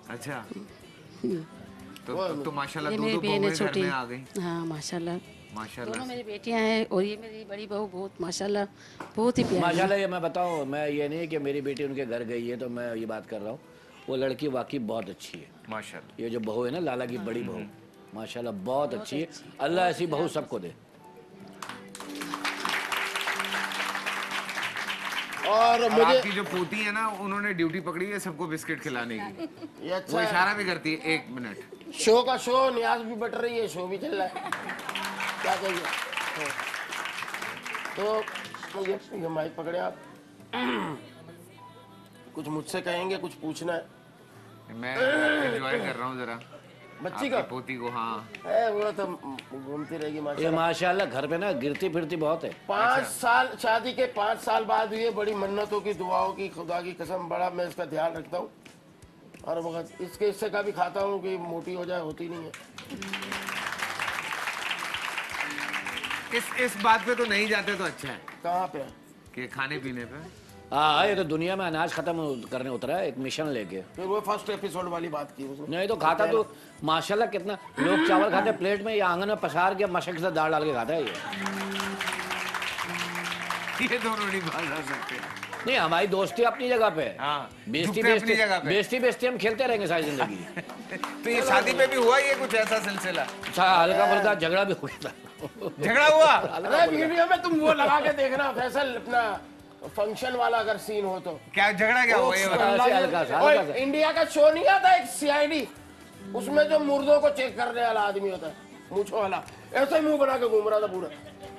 अच्छा तो तो माशाल्लाह ये दो मेरी दो बहन है बहुएं घर छोटी। में आ गई। हाँ माशाल्लाह। माशाल्लाह दोनों मेरी बेटियां हैं और ये मेरी बड़ी बहू बहुत माशाल्लाह बहुत ही प्यारी है। माशाल्लाह ये मैं बताऊँ, मैं ये नहीं कि मेरी बेटी उनके घर गई है तो मैं ये बात कर रहा हूँ, वो लड़की वाकई बहुत अच्छी है माशाल्लाह। ये जो बहू है ना लाला की बड़ी बहू, माशाल्लाह बहुत अच्छी है। अल्लाह ऐसी बहू सबको दे। और और मुझे आपकी जो पोती है ना, उन्होंने ड्यूटी पकड़ी है सबको बिस्किट खिलाने की। ये अच्छा वो है। इशारा भी करती है एक मिनट। शो का शो, न्याज भी बट रही है, शो भी चल रहा है। क्या चाहिए? तो, तो ये, ये माइक पकड़े आप। कुछ मुझसे कहेंगे, कुछ पूछना है? मैं एंजॉय कर रहा हूँ जरा बच्ची का आपकी पोती को। हाँ है, वो तो घूमती रहेगी ये माशाल्लाह। माशाल्लाह घर पे ना गिरती फिरती बहुत है। पाँच साल शादी के पाँच साल बाद हुई है, बड़ी मन्नतों की दुआओं की, खुदा की कसम बड़ा मैं इसका ध्यान रखता हूँ और वक्त इसके हिस्से का भी खाता हूँ कि मोटी हो जाए, होती नहीं है। इस इस बात पे तो नहीं जाते तो अच्छा है कहाँ पे? कि खाने पीने पे। हाँ ये तो दुनिया में अनाज खत्म करने उतरा है एक मिशन लेके। फिर वो फर्स्ट एपिसोड वाली बात की उसने। नहीं तो खाता तो माशाल्लाह कितना लोग चावल खाते प्लेट में या आंगन में पसार के मशक से दाल डाल के खाता है ये। ये दोनों नहीं बात आ सकते। नहीं हमारी दोस्ती अपनी जगह पे है। हाँ, बेइज्जती झुकते अपनी बेइज्जती जगह पे। बेइज्जती बेइज्जती हम खेलते रहेंगे सारी जिंदगी। तो ये शादी पे भी हुआ ये कुछ ऐसा सिलसिला? अच्छा हल्का फुल्का झगड़ा भी हो गया था। झगड़ा हुआ? अरे वीडियो में तुम वो लगा के देखना फैसल, अपना फंक्शन वाला अगर सीन हो तो। क्या झगड़ा क्या हुआ ये ओ, बताओ? ऐसे हल्का सा, ओए, हल्का सा। इंडिया का शो नहीं आता एक सीआईडी, उसमें जो मुर्दों को चेक करने वाला आदमी होता है, मूंछों वाला, ऐसे ही मुंह बना के घूम रहा था पूरा।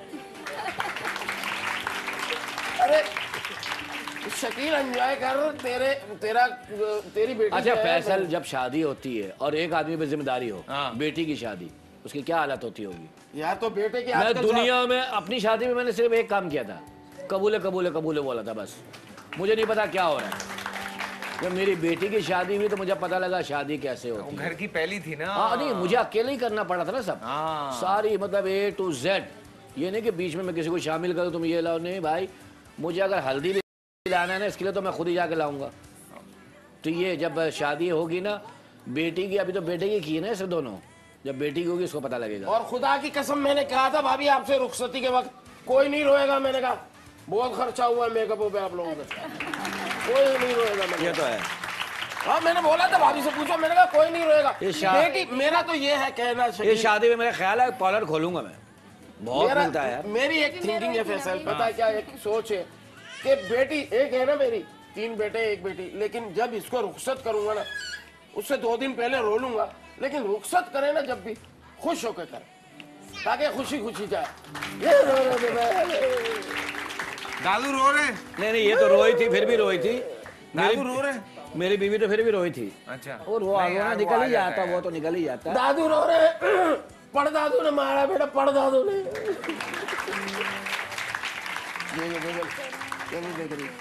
अरे शकील एंजॉय कर, तेरे तेरा तेरी बेटी अच्छा जो है, फैसल जब शादी होती है और एक आदमी पे जिम्मेदारी हो, हाँ। बेटी की शादी, उसकी क्या हालत होती होगी? यार तो बेटे की मैं आजकल दुनिया में अपनी शादी में मैंने सिर्फ एक काम किया था, कबूले कबूले कबूले बोला था बस। मुझे नहीं पता क्या हो रहा है। जब मेरी बेटी की शादी हुई तो मुझे पता लगा शादी कैसे होती है। घर की पहली थी ना। हाँ नहीं मुझे अकेले ही करना पड़ा था ना सब, हाँ। सारी मतलब ए टू जेड। ये नहीं कि बीच में मैं किसी को शामिल करूँ तुम ये लाओ, नहीं भाई मुझे अगर हल्दी भी लाना है ना इसके लिए तो मैं खुद ही जाके लाऊंगा। तो ये जब शादी होगी ना बेटी की, अभी तो बेटे की की है ना इसे दोनों, जब बेटी की होगी इसको पता लगेगा। और खुदा की कसम मैंने कहा था भाभी आपसे रुखसती के वक्त कोई नहीं रोएगा, मैंने कहा बहुत खर्चा हुआ है मेकअप पे आप लोगों का, कोई नहीं रोएगा। मैंने ये तो है। हाँ मैंने बोला था भाभी से पूछो, मैंने कहा कोई नहीं रोएगा। ये शा- बेटी मेरा तो ये है कहना ये शकील, शादी में मेरा ख्याल है पार्लर खोलूंगा मैं, बहुत मेरा- मिलता है यार। मेरी एक थिंकिंग है फैसल, पता है क्या एक सोच है कि बेटी एक है ना मेरी, तीन बेटे एक बेटी, लेकिन जब इसको रुखसत करूंगा ना उससे दो दिन पहले रो लूंगा, लेकिन रुखसत करे ना जब भी खुश होकर करे ताकि खुशी खुशी जाए। ये रो रो दादू रो रहे? नहीं नहीं ये तो रोई थी, फिर भी रोई थी। दादू रो रहे? मेरी बीवी तो फिर भी रोई थी। अच्छा। और वो नहीं रोना यार, निकल आ ही जाता जाता, है। वो तो निकल ही जाता। दादू रो रहे, पड़ दादू ने मारा बेटा, पड़ दादू ने। ये ये देख, ये नहीं देख रही,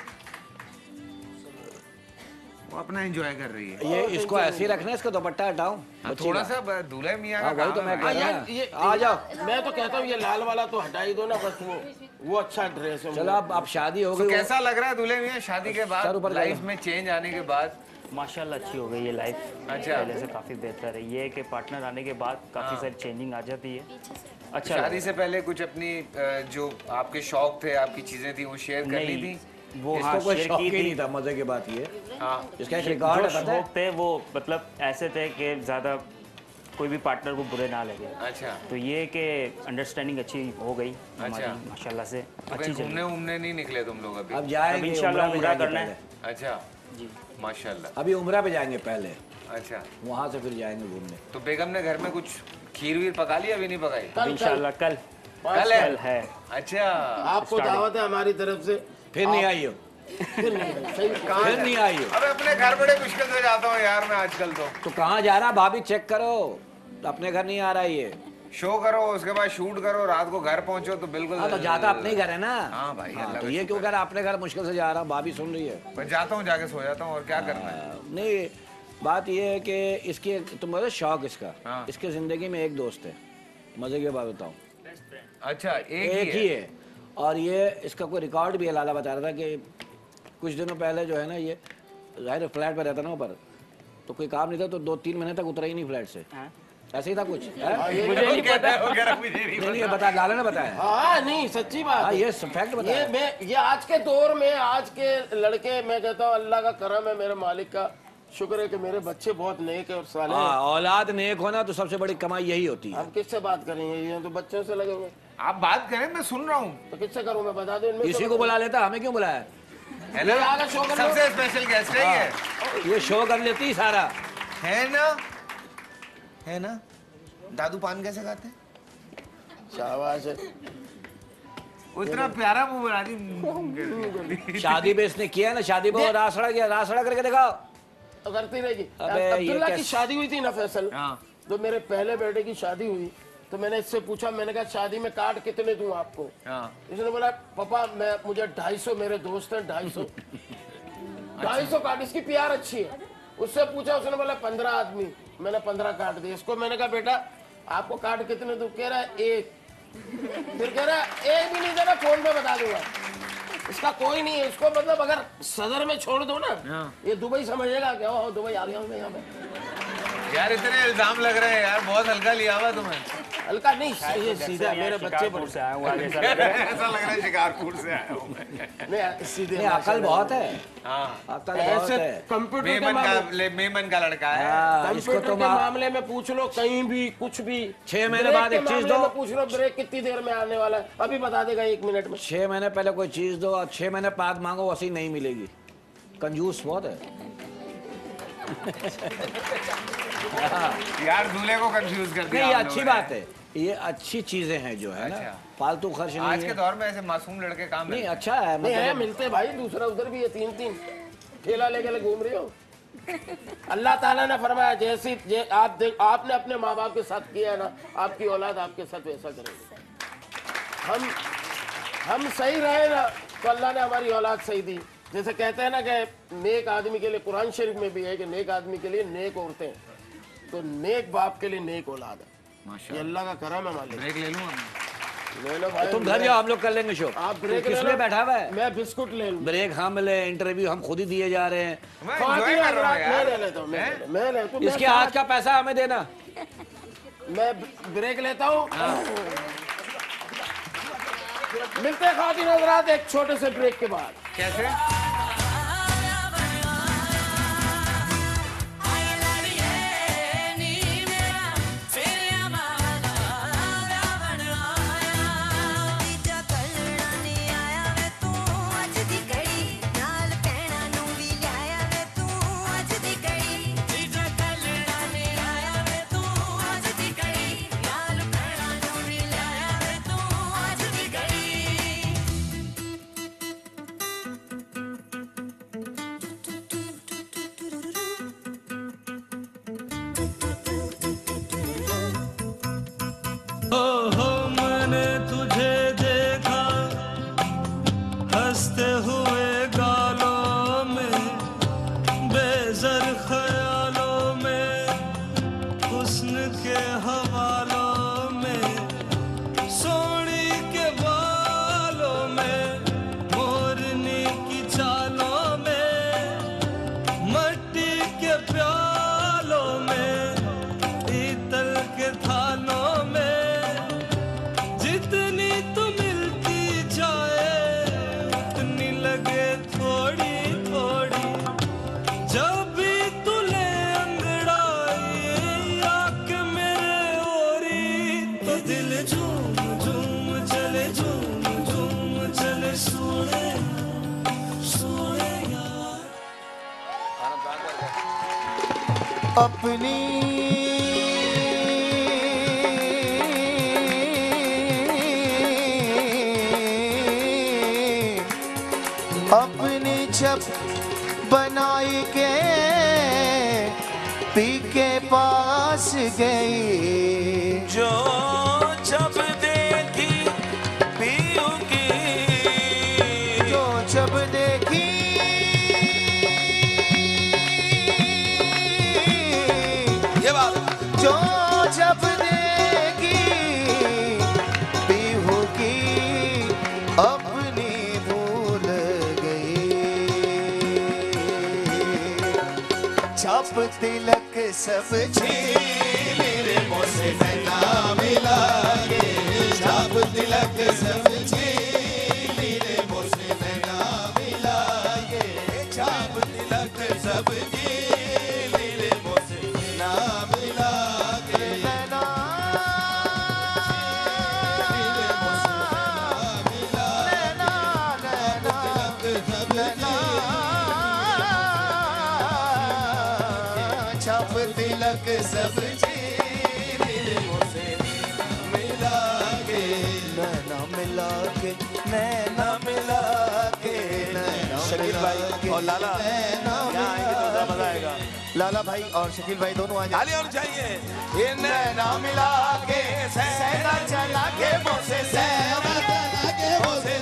वो अपना एंजॉय कर रही है। ये इसको ऐसे ही रखना है, इसका दुपट्टा हटाओ हाँ, बच्ची थोड़ा का। सा ब- दूल्हे मियाँ हाँ का वही तो काम मैं है कह भाई। रहा यार, हूँ। ये- आ जाओ। मैं तो कहता हूँ ये लाल वाला तो हटा ही दो ना, बस वो वो अच्छा ड्रेस है। चलो अब अब शादी हो तो गई। कैसा लग रहा है दूल्हे मियाँ शादी के सर बाद, ऊपर लाइफ करो। में चेंज आने के बाद? माशाल्लाह अच्छी हो गई है लाइफ, अच्छा। पहले से काफ़ी बेहतर है। ये है कि पार्टनर आने के बाद काफ़ी सारी चेंजिंग आ जाती है। अच्छा शादी से पहले कुछ अपनी अ, जो आपके शौक थे, आपकी चीजें थी, वो शेयर कर ली थी? वो इसको हाँ कोई शेयर शौक की ही थी। नहीं था, मजे की बात ये। हाँ। इसका एक जो रिकॉर्ड है पता है? शौक थे वो मतलब ऐसे थे कि ज़्यादा कोई भी पार्टनर को बुरे ना लगे। अच्छा। तो ये कि अंडरस्टैंडिंग अच्छी हो गई हमारी अच्छा। माशाल्लाह से, तो अच्छी कहीं चली। घूमने उमने नहीं निकले तुम लोग अभी? अब जाएंगे अब इंशाल्लाह उम्रा पे उम्रा जाएंगे करना है। पहले। अच्छा जी माशाल्लाह। अभी उम्रा पे जाएंगे पहले, अच्छा वहाँ से फिर जाएंगे घूमने। तो बेगम ने घर में कुछ खीर वीर पका ली, अभी नहीं पकाई? अब इंशाल्लाह कल कल है? कल है। अच्छा। आपको दावत है हमारी तरफ से। फिर नहीं आई हो, फिर नहीं, सही कहाँ फिर जा- नहीं आई हो। अबे अपने घर बड़े मुश्किल से जाता हूँ यार मैं आजकल तो। तो कहाँ जा रहा भाभी, चेक करो, अपने घर नहीं आ रहा ये। शो करो, उसके बाद शूट करो, रात को घर पहुंचो तो बिल्कुल। हाँ तो जाता अपने ही घर है ना। हाँ भाई, हाँ, अल्लाह तो का ये क्यों शुक्र कह रहा अपने घर मुश्किल से जा रहा हूँ, भाभी सुन रही है। मैं जाता हूँ, जाके सो जाता हूँ, और क्या करना है? हाँ, नहीं बात ये है कि इसकी तुम बोलो शौक इसका, हाँ। इसके जिंदगी में एक दोस्त है, मजे की बात बताऊँ, अच्छा एक, एक ही है। और ये इसका कोई रिकॉर्ड भी है, लाला बता रहा था कि कुछ दिनों पहले जो है ना ये जाहिर फ्लैट पर रहता ना ऊपर, तो कोई काम नहीं था, तो दो तीन महीने तक उतरा ही नहीं फ्लैट से। ऐसे ही था कुछ? मुझे नहीं पता, नहीं बता, लाला ने बताया। हाँ नहीं सच्ची बात हाँ है। ये फैक्ट बताया। ये मैं ये आज के दौर में आज के लड़के, मैं कहता हूँ अल्लाह का करम है, मेरे मालिक का शुक्र है कि मेरे बच्चे बहुत नेक है और साले। हाँ, औलाद नेक होना तो सबसे बड़ी कमाई यही होती है। हम किससे बात करेंगे, ये तो बच्चों से लगे हुए। आप बात करें, मैं सुन रहा हूँ। तो किससे करूँ मैं, बता दो। किसी को बुला लेता, हमें क्यों बुलाया? है ना, सबसे स्पेशल गेस्ट है ये। ये शो कर लेती सारा, है ना, है ना। दादू पान कैसे खाते हैं? शाबाश है। उतना प्यारा मुंह बना दी। शादी पे इसने किया ना, शादी पे रासड़ा किया, रासड़ा करके दिखाओ। तो करती रहेगी। अबे अब्दुल्ला ये की शादी हुई थी ना फैसल, तो मेरे पहले बेटे की शादी हुई, तो मैंने इससे पूछा, मैंने कहा शादी में कार्ड कितने दूं आपको? इसने बोला पापा मैं मुझे ढाई सौ, मेरे दोस्त हैं ढाई सौ ढाई सौ कार्ड। इसकी प्यार अच्छी है। उससे पूछा, उसने बोला पंद्रह आदमी, मैंने पंद्रह कार्ड दिए इसको। मैंने कहा बेटा आपको कार्ड कितने दूं? कह रहा है एक। फिर कह रहा है एक भी नहीं देना, फोन पे बता दूंगा। इसका कोई नहीं है, इसको मतलब अगर सदर में छोड़ दो ना, ये दुबई समझेगा क्या, ओ दुबई आ गया हूँ मैं यहाँ पे। यार इतने इल्जाम लग रहे हैं यार, बहुत हल्का लिया हुआ तुम्हें। हल्का नहीं, ये सीधा मेरे बच्चे से आया हुआ ऐसा लग रहा है शिकारपुर से आया हूँ मैं। सीधे अकल बहुत है। हाँ अकल बहुत है। कंप्यूटर के मेमन का मामले मेमन का लड़का है। कंप्यूटर के मामले में पूछ लो, कहीं भी कुछ भी। छह महीने बाद एक चीज दो, पूछ लो ब्रेक कितनी देर में आने वाला है, अभी बता देगा एक मिनट में। छह महीने पहले कोई चीज दो और छह महीने बाद मांगो, वैसी नहीं मिलेगी। कंजूस बहुत है। यार दूल्हे को कंफ्यूज कर दिया। नहीं, ये अच्छी बात है, ये अच्छी चीजें हैं जो है ना, फालतू खर्च नहीं है। आज के दौर में ऐसे मासूम लड़के काम नहीं अच्छा है, नहीं है, मिलते भाई। दूसरा उधर भी है, तीन तीन ठेला लेके घूम रही हो। अल्लाह ताला ने फरमाया जैसी जे आप देख, आपने अपने माँ बाप के साथ किया है ना, आपकी औलाद आपके साथ वैसा करेगी। हम हम सही रहे ना तो अल्लाह ने हमारी औलाद सही दी। जैसे कहते हैं ना कि नेक आदमी के लिए, कुरान शरीफ में भी है कि नेक आदमी के लिए नेक औरतें, तो नेक बाप के लिए नेक औलाद है। ये अल्लाह का करम है मालिक। ब्रेक ले लूं ले लो भाई, तुम घर जाओ, हम लोग कर लेंगे शो। आप ब्रेक किस लिए बैठा हुआ है? मैं बिस्कुट ले लूं। ब्रेक हम ले, इंटरव्यू हम खुद ही दिए जा रहे हैं। मैं ले लेता हूँ, मैं ले लेता। इसके हाथ का पैसा हमें देना। मैं ब्रेक लेता हूँ। मिलते हैं खातिन हज़रात एक छोटे से ब्रेक के बाद। कैसे? अपनी अपनी छप बनाई के पी के पास गई, जो छप देखी पीयू की, जो छप देखी जो जब देगी पीहू की अपनी भूल गई। छाप तिलक सब छीन रे मोसे नैना मिला के छाप तिलक सब छीन रे मोसे नैना मिला के छाप तिलक सब छीन रे मोसे नैना मिला के नैना छाप तिलक सब छीन रे मोसे मिला के नैना मिला के नैना मिला के नैना शकील भाई और लाला यहाँ आएंगे तो ज़्यादा मजा आएगा। लाला भाई और शकील भाई दोनों आ जाए। ताली और चाहिए। ये नैना मिला के सहना चला के मोसे सहना चला के मोसे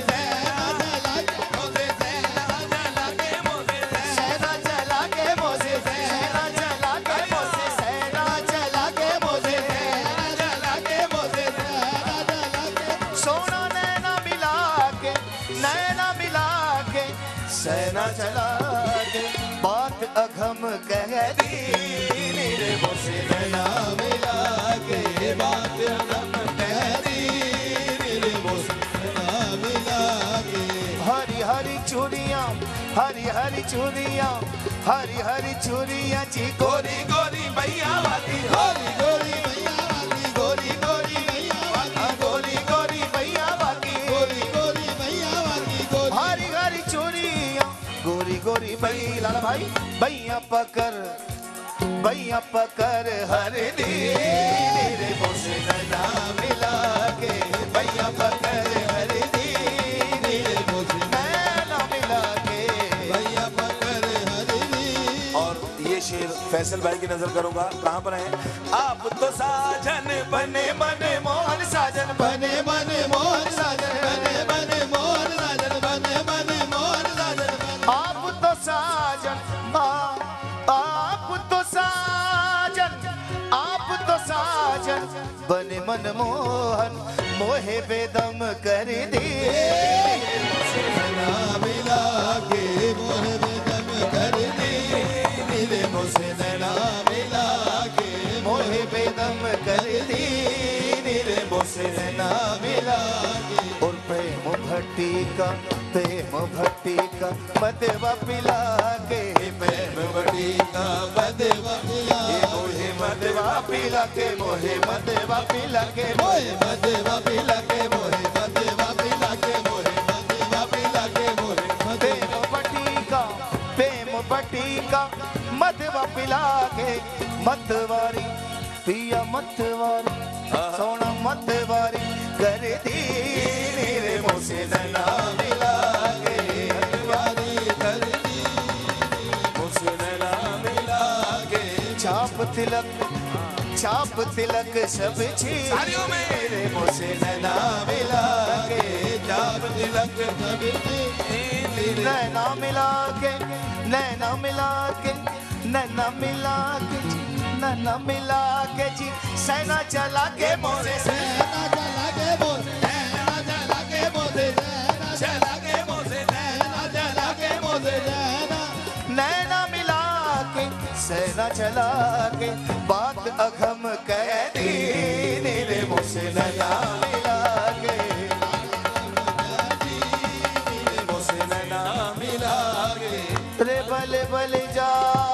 सहना चला के बात अघम कह दी रे मोसे नैना मिला के बात अघम कह दी रे मोसे नैना मिला के हरी हरी चूड़ियां हरी हरी चूड़ियां हरी हरी चूड़ियां जी गोरी गोरी भैया वाली गोरी गोरी भैया वाली गोरी गोरी भैया वाली गोरी गोरी भैया वाली गोरी गोरी भैया वाली हरी हरी चूड़ियां गोरी गोरी भई लाला भाई भैया पकड़ भैया पकड़ हर दी रे मोसे नैना मिला के भैया पकड़ हर दी रे मोसे नैना मिला के भैया पकड़ हर दी। और ये शेर फैसल भाई की नजर करूंगा, कहाँ पर है? आप तो साजन बने बने मोहन साजन बने बने मोहन साजन बने बने मोहन साजन बने बने मोहन साजन आप तो साजन आप तो साजन आप तो साजन बने मन मोहन मोहे बेदम कर दी मिला के मोहे बेदम कर दी रे मोसे नैना मिला के मोहे बेदम कर दी रे मोसे नैना मिला के और प्रेम भट्टी का प्रेम भट्टी का मदेवा पिला के प्रेम भट्टी का मदेवा पिला मोहे मदेवा पिला के मोहे मदेवा पिला के मोहे मदेवा पिला के मोहे मदेवा पिला के मोहे मदेवा पिला के मोहे प्रेम भट्टी का प्रेम भट्टी का मदेवा पिला के मतवारी पिया मतवारी सोना मतवारी कर दी रे मोसे नैना मिला के मतवारी कर दी मोसे नैना मिला के छाप तिलक छाप तिलक सब छीन रे मोसे नैना मिला के छाप तिलक सब छीन नैना मिला के नैना मिला के नैना मिला के नैना मिला के जी सहना चला के मोसे सहना चला के मोसे सहना चला के मोसे सहना चला के मोसे सहना चला के मोसे सहना नैना मिला के सहना चला के बात अघम कह दी रे मोसे नैना मिला के मोसे नैना मिला के रे बले बले जा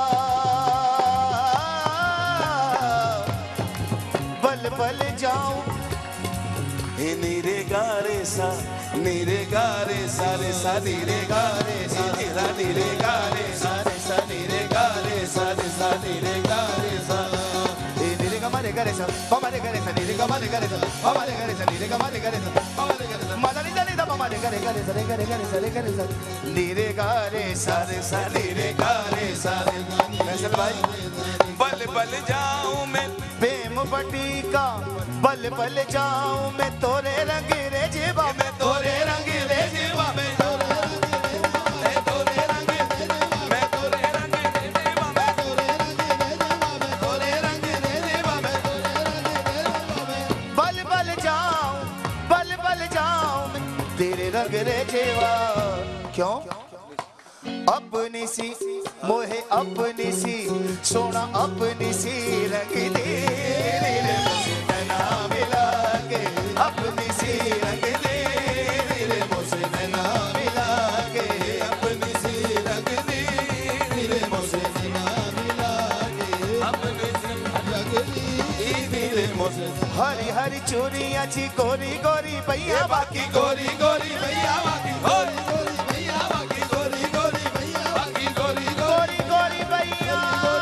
बल बल जाऊं नीरे गारे सा नीरे गारे सा रे सा नीरे गारे सा नीरा नीरे गारे सा रे सा नीरे गारे सा रे सा नीरे गारे सा नीरे गा मारे गारे सा मारे गारे सा नीरे गा मारे गारे सा मारे गारे सा नीरे गा मारे गारे सा मारे गारे सा मारे गारे सा मारे गारे गारे सा रे गारे गारे सा रे गारे सा नीरे गारे सा रे सा नीरे गारे सा फैसल भाई बल बल जाऊं मैं प्रेम बटी का बल बल जाऊं मैं तोरे रंग रे जीवा मैं तोरे रंग रे जीवा मैं तोरे रंग रे जीवा मैं तोरे रंग रे जीवा मैं तोरे रंग रे जीवा मैं तोरे रंग रे जीवा मैं तोरे रंग रे जीवा मैं तोरे रंग रे जीवा बल बल जाऊं बल बल जाऊं मैं तेरे रंग रे जीवा क्यों अपनी सी मोहे अपनी सी सोना अपनी सी रंग दे रे मुझसे नैना मिला के अपनी सी रंग दे रे मुझसे नैना मिला के अपनी सी रंग दे रे मुझसे नैना मिला के अपनी सी रंग दे रे मुझसे हरी हरी चूड़ियां जी गोरी गोरी भैया बाकी गोरी गोरी भैया बाकी गोरी गोरी भैया बाकी गोरी गोरी भैया बाकी गोरी गोरी गोरी भैया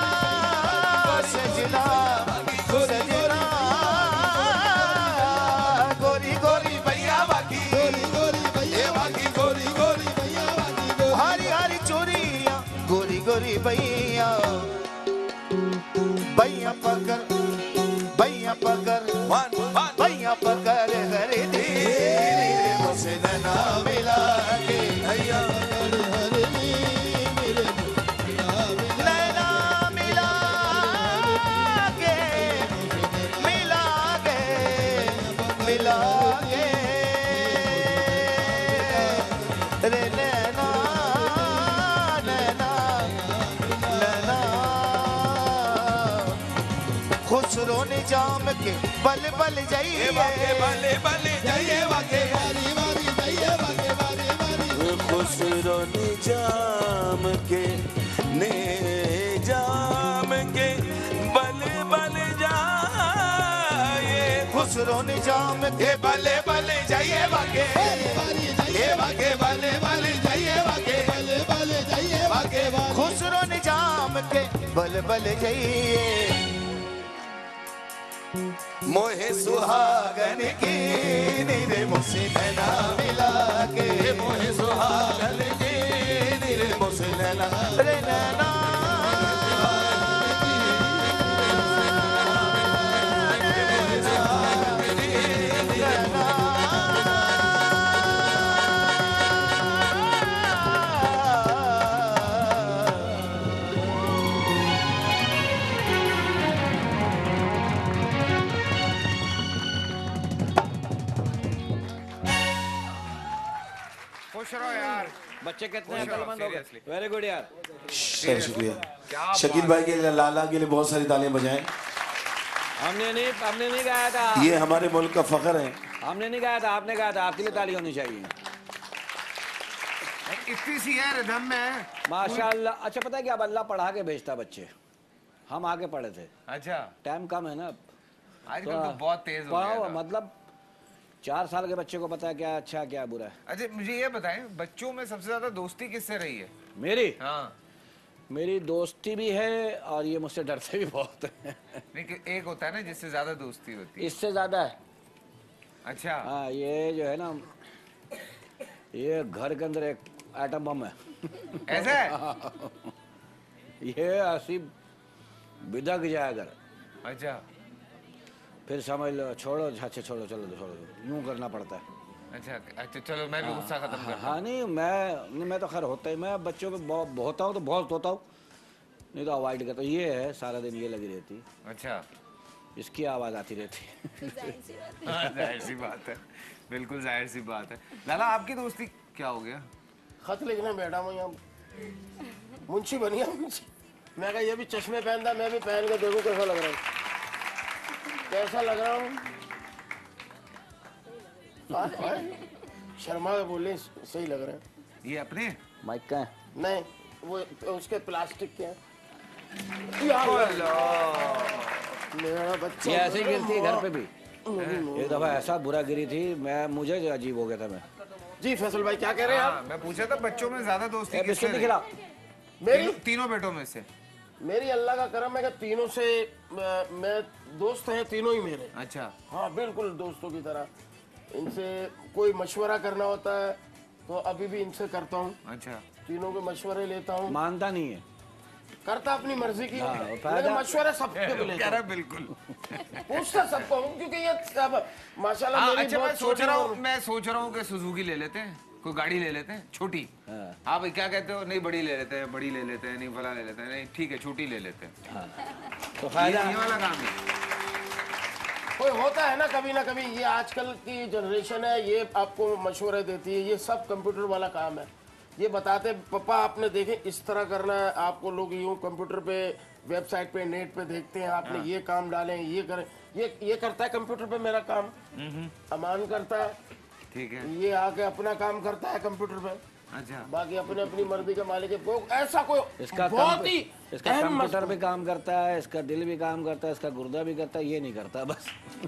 सजना सजना गोरी गोरी भैया बाकी गोरी गोरी भैया बाकी गोरी गोरी भैया बाकी हरी हरी चूड़ियां गोरी गोरी भैया भैया पकड़ भैया पकड़ भैया पकड़ हरे दे मुझसे नैना मिला के भैया पकड़ हरे मेरे नैना मिला के मिला के मिला के रे नैना नैना नैना खुसरो निजाम के बल बल जाइए वाके बल बल जाइए वाके वारी वारी जाइए वाके वारी वारी खुसरो निजाम के निजाम के बल बल जाए खुसरो निजाम के बल बल जाइए वाके ये वाके बल बल जाइए वाके बल बल जाइए वाके खुसरो निजाम के बल बल जाइए मोहे सुहागन की नीरे मुझसे नैना मिला के मोहे सुहागन की नीरे मुझसे नैना रे नैना खुश रहो यार। बच्चे कितने अक्लमंद हो गए। वेरी गुड यार। सर शुक्रिया। शकील भाई के लिए लाला के लिए बहुत सारी तालियां बजाएं। हमने नहीं हमने नहीं गाया था। ये हमारे मुल्क का फख्र है। हमने नहीं गाया था, आपने गाया था। आपके लिए ताली होनी चाहिए। इतनी सी है रिदम में माशाल्लाह। अच्छा पता है क्या, अब अल्लाह पढ़ा के भेजता बच्चे, हम आगे पढ़े थे। अच्छा टाइम कम है ना आजकल तो बहुत तेज हो गया। मतलब चार साल के बच्चे को पता है क्या अच्छा क्या बुरा है। अच्छा मुझे ये बताएं, बच्चों में सबसे ज्यादा दोस्ती किससे रही है? मेरी हाँ मेरी दोस्ती भी है और ये मुझसे डरते भी बहुत है। नहीं एक होता है ना जिससे ज्यादा दोस्ती होती है। इससे ज्यादा है। अच्छा हाँ ये जो है ना, ये घर के अंदर एक एटम बम है। ऐसा है? ये ऐसी बिदक जाए अगर, अच्छा फिर समझ लो छोड़ो, अच्छा छोड़ो चलो छोड़ो, यूं करना पड़ता है। अच्छा अच्छा चलो मैं भी गुस्सा खत्म करता हूं। हाँ नहीं मैं नहीं मैं तो खैर होता ही, मैं बच्चों पे बहुत होता हूँ तो बहुत होता हूँ, नहीं तो अवॉइड करता हूँ। ये है सारा दिन ये लगी रहती। अच्छा इसकी आवाज़ आती रहती है। जाहिर सी बात है, बिल्कुल जाहिर सी बात है। लाला आपकी दोस्ती क्या हो गया? खत लिखने बैठा हूँ यहाँ, मुंशी बनिया मुंशी। मैं कहा ये भी चश्मे पहनता, मैं भी पहन के देखूँ कैसा लग रहा हूँ, कैसा लग रहा हूँ। शर्मा के बोले सही लग रहे हैं। ये अपने माइक का है? नहीं वो उसके प्लास्टिक के हैं। मेरा बच्चा ये ऐसे ही गिरती है घर पे भी। एक दफा ऐसा बुरा गिरी थी, मैं मुझे जो अजीब हो गया था मैं। जी फैसल भाई क्या कह रहे हैं आप? मैं पूछा था बच्चों में ज्यादा दोस्ती किससे नहीं खिला? मेरी तीनों, तीनों बेटों में से मेरी अल्लाह का करम है कि तीनों से मैं दोस्त हैं, तीनों ही मेरे। अच्छा हाँ बिल्कुल दोस्तों की तरह। इनसे कोई मशवरा करना होता है तो अभी भी इनसे करता हूँ। अच्छा तीनों के मशवरे लेता हूँ। मानता नहीं है, करता अपनी मर्जी की, हाँ, लेकिन मशवरे सबके भी लेता हूँ। बिल्कुल पूछता सबको हूँ क्योंकि ये अब माशाल्लाह मेरी अच्छा बहुत मैं सोच छोटी रहा हूँ उम्र- मैं सोच रहा हूँ कि सुजुकी ले लेते हैं, कोई गाड़ी ले लेते हैं छोटी। हाँ भाई क्या कहते हो? नहीं बड़ी ले लेते हैं, बड़ी ले लेते हैं, नहीं फला ले लेते हैं, नहीं ठीक है छोटी ले लेते हैं। हाँ। तो ये फायदा ये वाला काम है। कोई होता है ना कभी ना कभी, ये आजकल की जनरेशन है, ये आपको मशवरे देती है, ये सब कंप्यूटर वाला काम है। ये बताते पापा आपने देखे इस तरह करना है आपको, लोग यूं कंप्यूटर पे वेबसाइट पे नेट पे देखते हैं आपने हाँ। ये काम डालें ये करें, ये ये करता है कंप्यूटर पे मेरा काम, अमान करता है, ठीक है, ये आके अपना काम करता है कंप्यूटर पे। अच्छा, बाकी अपने अपनी मर्जी के मालिक है। वो ऐसा कोई इसका बहुत ही इसका अहम कंप्यूटर मसला- भी काम करता है, इसका दिल भी काम करता है, इसका गुर्दा भी करता है, ये नहीं करता बस।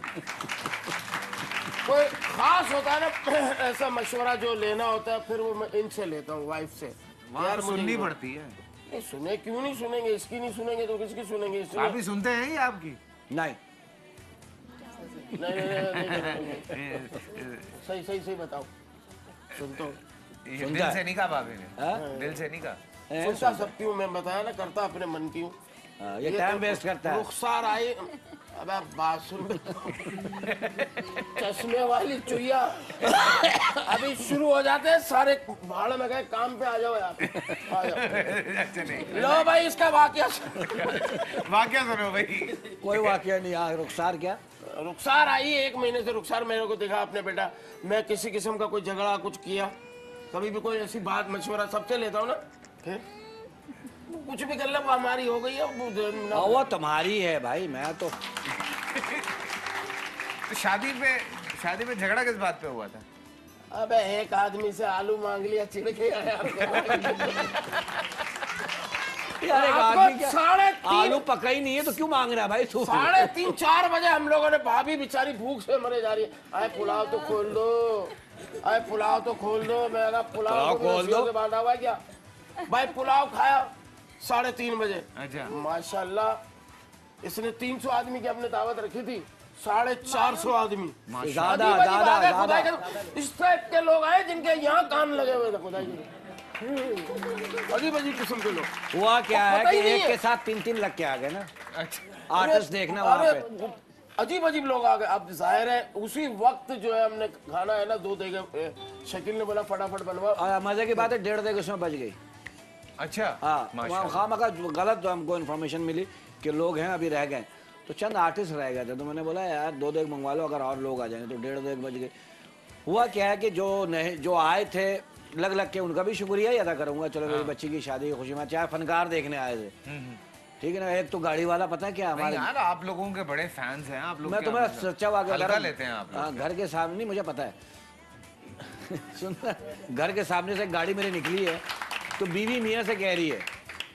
कोई खास होता है ना ऐसा मशवरा जो लेना होता है, फिर वो मैं इनसे लेता हूँ, वाइफ से। वहाँ मुझे सुननी ये- पड़ती है। नहीं सुने क्यों नहीं सुनेंगे, इसकी नहीं सुनेंगे तो किसकी सुनेंगे? इसलिए आप ही सुनते हैं ये आपकी? नहीं नहीं नहीं, नहीं, नहीं, नहीं। सही सही सही बताओ, सुनता हूँ। ये दिल से नहीं कहा भाभी ने, दिल से नहीं कहा। सुनता सबकी हूँ मैं, बताया ना, करता अपने मन की हूँ। ये टाइम वेस्ट करता है। रुखसार आई, अब आप बात सुन, चश्मे वाली चुईया अभी शुरू हो जाते हैं सारे, भाड़ में गए, काम पे आ जाओ यार, आ जाओ। लो भाई इसका वाकया वाकया सुनो भाई। कोई वाकया नहीं। आ, रुखसार क्या? रुखसार आई एक महीने से, रुखसार मेरे को देखा आपने बेटा, मैं किसी किस्म का कोई झगड़ा कुछ किया, कभी भी कोई ऐसी बात मशवरा सबसे लेता हूँ ना, फिर कुछ भी कर ले वो हमारी हो गई है, वो, वो तुम्हारी है भाई, मैं तो। तो शादी पे शादी में झगड़ा किस बात पे हुआ था? अबे एक आदमी से आलू मांग लिया, चिढ़ के आया। यार एक आदमी क्या साढ़े तीन आलू पका ही नहीं है तो क्यों मांग रहा है भाई तू? साढ़े तीन चार बजे हम लोगों ने, भाभी बेचारी भूख से मरे जा रही है, आए पुलाव तो खोल दो, आए पुलाव तो खोल दो। मैं कहा पुलाव खोल दो, बांधा हुआ है क्या भाई? पुलाव खाया साढ़े तीन बजे। अच्छा, माशाल्लाह इसने तीन सौ आदमी की अपने दावत रखी थी, साढ़े चार सौ आदमी, ज्यादा ज्यादा ज्यादा इस टाइप के लोग आए जिनके यहाँ कान लगे हुए थे, खुदा की अजीब अजीब किस्म के लोग। हुआ क्या है कि एक है। के साथ तीन तीन लग के आ गए ना। अच्छा, आर्टिस्ट देखना वहाँ पे अजीब अजीब लोग आ गए। अब जाहिर है उसी वक्त जो है हमने खाना है ना, दो देगे, शकील ने बोला फटाफट बनवा। मजे की बात है, डेढ़ देग उसमें बच गई। अच्छा, हाँ, खामखा गलत जो हमको इन्फॉर्मेशन मिली कि लोग हैं अभी रह गए, तो चंद आर्टिस्ट रह गए थे, तो मैंने बोला यार दो देग मंगवा लो, अगर और लोग आ जाएंगे तो डेढ़ देग बच गई। हुआ क्या है कि जो नहीं जो आए थे लग लग के, उनका भी शुक्रिया ही अदा करूंगा। चलो मेरी बच्ची की शादी की खुशी में, चाहे फनकार देखने आए थे, ठीक है ना। एक तो गाड़ी वाला पता है क्या हमारे, यार आप लोगों के बड़े फैंस हैं आप लोग। मैं तुम्हें सच्चा वाकया लेते हैं आप लोग। हाँ, घर के सामने नहीं, मुझे पता है। सुन, घर के सामने से गाड़ी मेरी निकली है, तो बीवी मियाँ से कह रही है,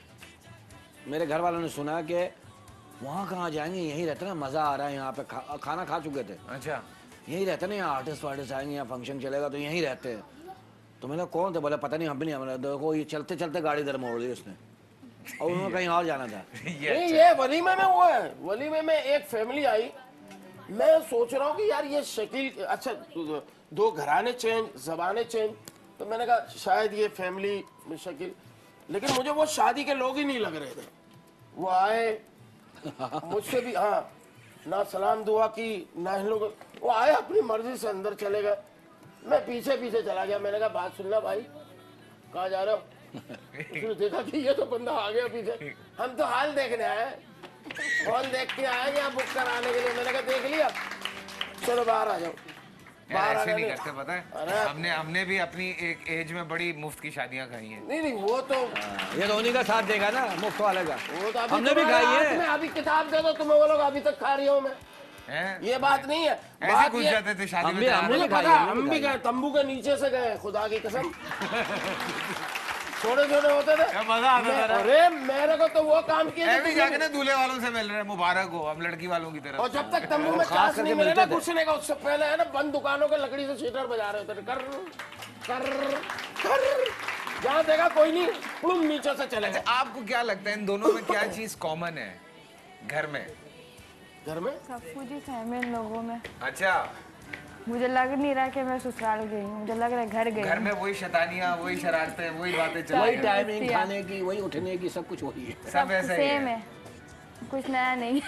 मेरे घर वालों ने सुना कि वहाँ कहाँ जाएंगे, यहीं रहते ना, मज़ा आ रहा है यहाँ पे, खा, खाना खा चुके थे। अच्छा, यहीं रहते ना, यहाँ आर्टिस्ट वार्टिस्ट आएंगे, यहाँ फंक्शन चलेगा तो यहीं रहते हैं। तो मैंने कौन थे? बोला पता नहीं, हम भी नहीं, हमने देखो ये चलते चलते गाड़ी इधर मोड़ दी उसने, और उन्होंने कहीं और जाना था। नहीं ये वलीमे में हुआ है, वलीमे में एक फैमिली आई, मैं सोच रहा हूँ कि यार ये शकील, अच्छा दो घराने चेंज, जबाने चेंज, तो मैंने कहा शायद ये फैमिली में शकील, लेकिन मुझे वो शादी के लोग ही नहीं लग रहे थे। वो आए मुझसे भी, हाँ ना सलाम दुआ की ना इन लोग, वो आए अपनी मर्जी से अंदर चले गए, मैं पीछे पीछे चला गया। मैंने कहा बात सुनना भाई, कहाँ जा रहे हो? उसने देखा कि ये तो बंदा आ गया पीछे, हम तो हाल देखने आए, हॉल देख के आए यहाँ बुक कराने के लिए। मैंने कहा देख लिया, चलो बाहर आ जाओ। बाहर ऐसे आ नहीं गए, करते पता है, हमने हमने भी अपनी एक एज में बड़ी मुफ्त की शादियां खाई हैं। नहीं नहीं वो तो ये तो उन्हीं का साथ देगा ना, मुफ्त वाले का, वो तो अभी हमने भी तुम्हारे खाई हाथ है। में अभी किताब दे दो, तुम्हें वो लोग अभी तक खा रही हूँ मैं, ये बात नहीं है। ऐसे बात घुस ये, जाते थे शादी हम में भी- तो हमने यार। भी खाई पता है, हम भी गए, तंबू के नीचे से गए, खुदा की कसम, छोटे छोटे होते थे, क्या मजा आता था ना। अरे मेरे को तो वो काम किया ऐसे जाके ना दूल्हे वालों से मिल रहे हैं, मुबारक हो, हम लड़की वालों की तरफ। और जब तक तंबू में चांस नहीं मिले ना घुसने का, उससे पहले है ना बंद दुकानों के लकड़ी से शीटर बजा रहे थे, कर कर कर, जहाँ देखा कोई नहीं, पुम नीचे से चले गए। आपको क्या लगता है इन दोनों में क्या चीज कॉमन है घर में? घर में सब कुछ ही सहमे इन लोगों में। अच्छा, मुझे लग नहीं रहा कि मैं ससुराल गई हूँ, मुझे लग रहा है घर गई घर हूँ। में वही शैतानियां, वही शरारतें, वही बातें चल वही रही हैं। टाइमिंग खाने की, वही उठने की, सब कुछ वही है, सब ऐसा ही सेम है। है, कुछ नया नहीं।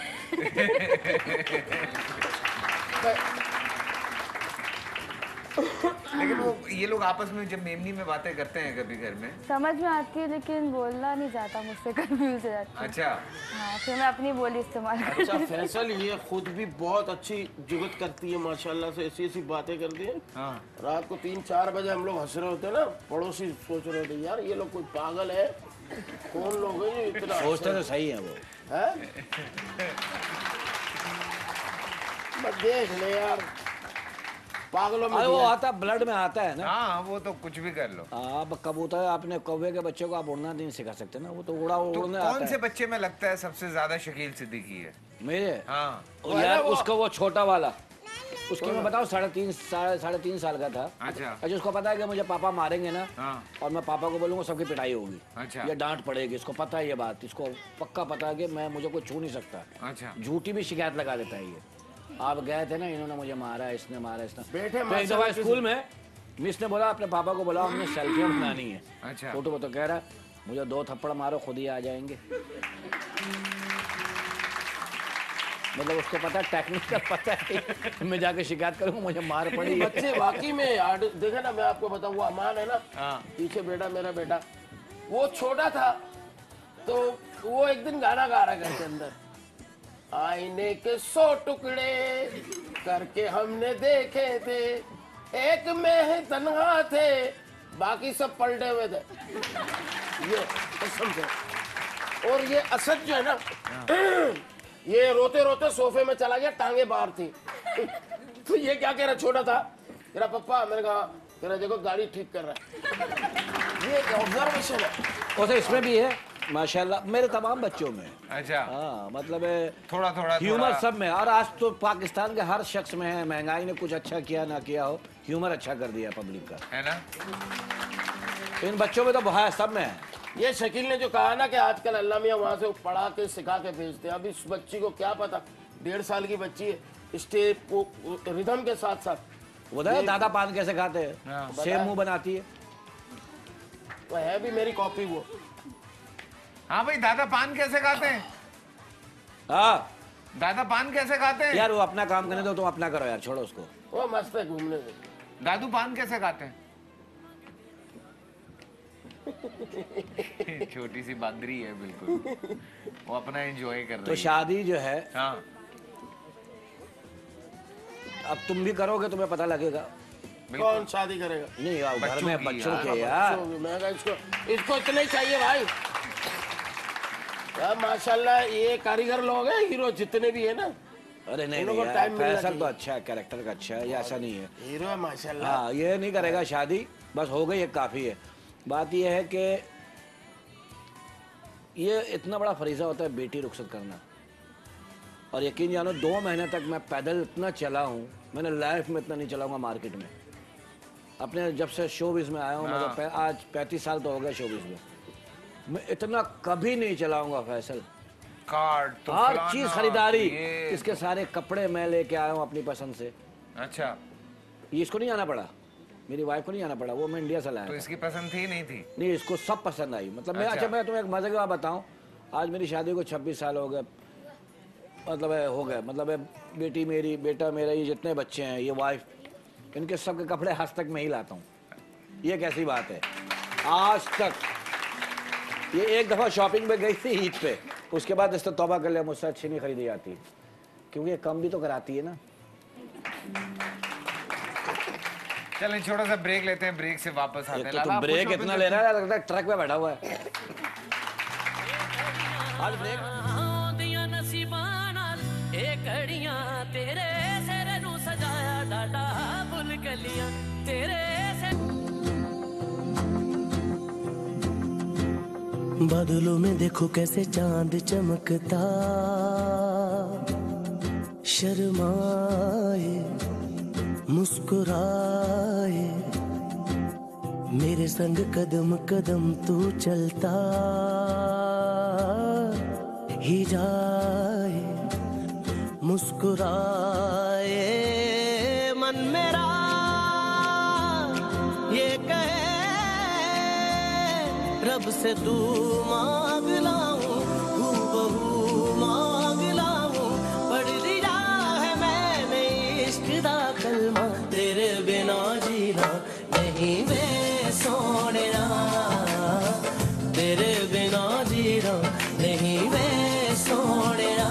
लेकिन वो ये लोग आपस में जब मेमनी में बातें करते हैं कभी घर में समझ में आती है लेकिन बोलना नहीं जाता मुझसे, कंफ्यूज हो जाती है। अच्छा हाँ, फिर मैं अपनी बोली इस्तेमाल करती अच्छा हूँ। फैसल ये खुद भी बहुत अच्छी जुगत करती है माशाल्लाह से, ऐसी ऐसी बातें करती है। हाँ। रात को तीन चार बजे हम लोग हंस रहे होते हैं ना, पड़ोसी सोच रहे होते यार ये लोग कोई पागल है, कौन लोग हैं इतना सोचते तो सही है वो है। बस देख ले यार पागलों में वो आता ब्लड में आता है ना। हाँ वो तो कुछ भी कर लो। आप कबूतर अपने कौवे के बच्चे को आप उड़ना नहीं सिखा सकते ना, वो तो उड़ा तो उड़ने कौन से बच्चे में लगता है सबसे ज्यादा शकील सिद्दीकी है? मेरे हाँ वो यार उसका वो छोटा वाला, उसकी मैं बताऊँ साढ़े तीन साढ़े साढ़े तीन साल का था। अच्छा अच्छा उसको पता है कि मुझे पापा मारेंगे ना, हाँ। और मैं पापा को बोलूँगा सबकी पिटाई होगी। अच्छा ये डांट पड़ेगी, इसको पता है ये बात, इसको पक्का पता है कि मैं मुझे कोई छू नहीं सकता। अच्छा झूठी भी शिकायत लगा देता है ये। आप गए थे ना, इन्होंने मुझे मारा, इसने मारा, इसने बैठे तो एक दफा स्कूल में मिस ने बोला अपने पापा को बोला हमने सेल्फी बनानी है। अच्छा फोटो तो कह रहा मुझे दो थप्पड़ मारो खुद ही आ जाएंगे। मतलब उसको पता टेक्निकल पता है मैं जाके शिकायत करूंगा मुझे मार पड़ी। बच्चे वाकई में यार देखे ना, मैं आपको बताऊँ वो अमान है ना, पीछे बेटा मेरा बेटा, वो छोटा था तो वो एक दिन गाना गा रहा घर के अंदर, आईने के सौ टुकड़े करके हमने देखे थे, एक में तन्हा थे बाकी सब पलटे हुए थे। ये कसम से। और ये असद जो है ना ये रोते रोते सोफे में चला गया, टांगे बाहर थी। तो ये क्या कह रहा, छोटा था, तेरा पप्पा, मैंने कहा तेरा देखो गाड़ी ठीक कर रहा है। ये ऑब्जर्वेशन है। और इसमें भी है माशाल्लाह मेरे तमाम बच्चों में। अच्छा हाँ मतलब थोड़ा थोड़ा ह्यूमर सब में, और आज तो पाकिस्तान के हर शख्स में है। महंगाई ने कुछ अच्छा किया ना किया हो, ह्यूमर अच्छा कर दिया पब्लिक का, है ना। इन बच्चों में तो बहुत सब में है। ये शकील ने जो कहा ना कि आजकल अल्लाह मियाँ वहाँ से पढ़ा के सिखा के भेजते हैं। अब इस बच्ची को क्या पता, डेढ़ साल की बच्ची है, स्टेप को रिदम के साथ साथ बताया दादा पान कैसे खाते हैं, सेम मुंह बनाती है। तो है भी मेरी कॉपी वो। हाँ भाई दादा पान कैसे खाते हैं? हाँ दादा पान कैसे खाते हैं? यार वो अपना काम करने दो, तुम अपना करो यार, छोड़ो उसको। वो मस्त है घूमने में। दादू पान कैसे खाते हैं? छोटी सी बांदरी है बिल्कुल, वो अपना एंजॉय कर रही है। तो शादी जो है हाँ अब तुम भी करोगे तुम्हें पता लगेगा। कौन शादी करेगा? नहीं यार घर में बच्चों के यार, मैं कहा इसको इसको इतना ही चाहिए भाई यार। माशाल्लाह ये कारीगर लोग हैं, हीरो जितने भी है ना। अरे नहीं नहीं यार, फैसल तो अच्छा है, कैरेक्टर का अच्छा है, ये ऐसा नहीं है। हीरो है माशाल्लाह। हाँ ये नहीं करेगा शादी, बस हो गई, ये काफ़ी है। बात ये है कि ये इतना बड़ा फरीज़ा होता है बेटी रुखसत करना, और यकीन जानो दो महीने तक मैं पैदल इतना चला हूँ, मैंने लाइफ में इतना नहीं चलाऊंगा मार्केट में। अपने जब से शोबिज़ में आया हूँ, मतलब आज पैंतीस साल तो हो गए शोबिज़ में, मैं इतना कभी नहीं चलाऊंगा फैसल। कार्ड तो हर चीज़ खरीदारी, इसके सारे कपड़े मैं लेके आया हूँ अपनी पसंद से। अच्छा ये इसको नहीं आना पड़ा, मेरी वाइफ को नहीं आना पड़ा, वो मैं इंडिया से लाया। तो इसकी पसंद थी नहीं थी? नहीं इसको सब पसंद आई। मतलब मैं अच्छा मैं तुम्हें एक मजे की बात बताऊं, आज मेरी शादी को छब्बीस साल हो गए, मतलब है हो गए, मतलब है बेटी मेरी, बेटा मेरा, ये जितने बच्चे हैं, ये वाइफ, इनके सब के कपड़े आज तक मैं ही लाता हूँ। ये कैसी बात है, आज तक। ये एक दफ़ा शॉपिंग में गई थी ईद पे, उसके बाद इसने तौबा कर लिया, मुझसे अच्छी नहीं खरीदी जाती, क्योंकि ये कम भी तो कराती है ना। चलें छोटा सा ब्रेक लेते हैं, ब्रेक से वापस आते हैं। तो तुम ब्रेक इतना ले रहा है, लगता है ट्रक पे बैठा हुआ है। आज ब्रेक दिया नसीबां नाल ए घड़ियां तेरे सिर नू सजाया डाडा फुल कलियां तेरे बादलों में देखो कैसे चांद चमकता, शर्माए मुस्कुराए मेरे संग कदम कदम तू चलता ही जाए, मुस्कुराए मन मेरा ये कहे रब से तू मांग लाऊं, तू बहू मांग लाऊं, पढ़ लिया है मैंने इश्क दा कलमा तेरे बिना जी तेरे बिना जीना नहीं वे सोनिया।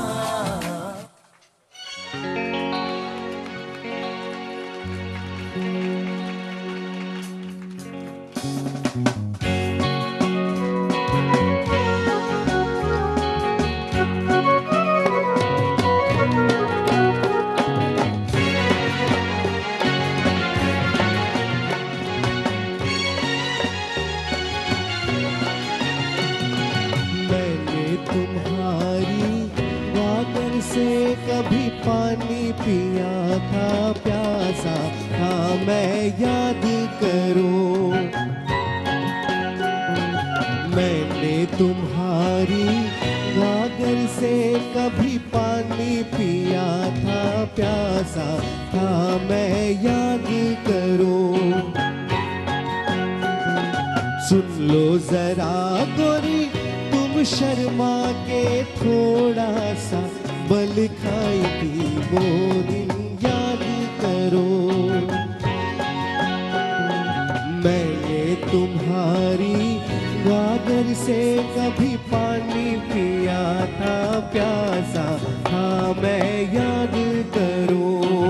कभी पानी पिया था प्यासा था मैं याद करो। मैंने तुम्हारी गागर से कभी पानी पिया था प्यासा था मैं याद करो। सुन लो जरा गोरी तुम शर्मा के थोड़ा सा बल खाई थी वो दिन याद करो। मैंने तुम्हारी गागर से कभी पानी पिया था प्यासा था मैं याद करो।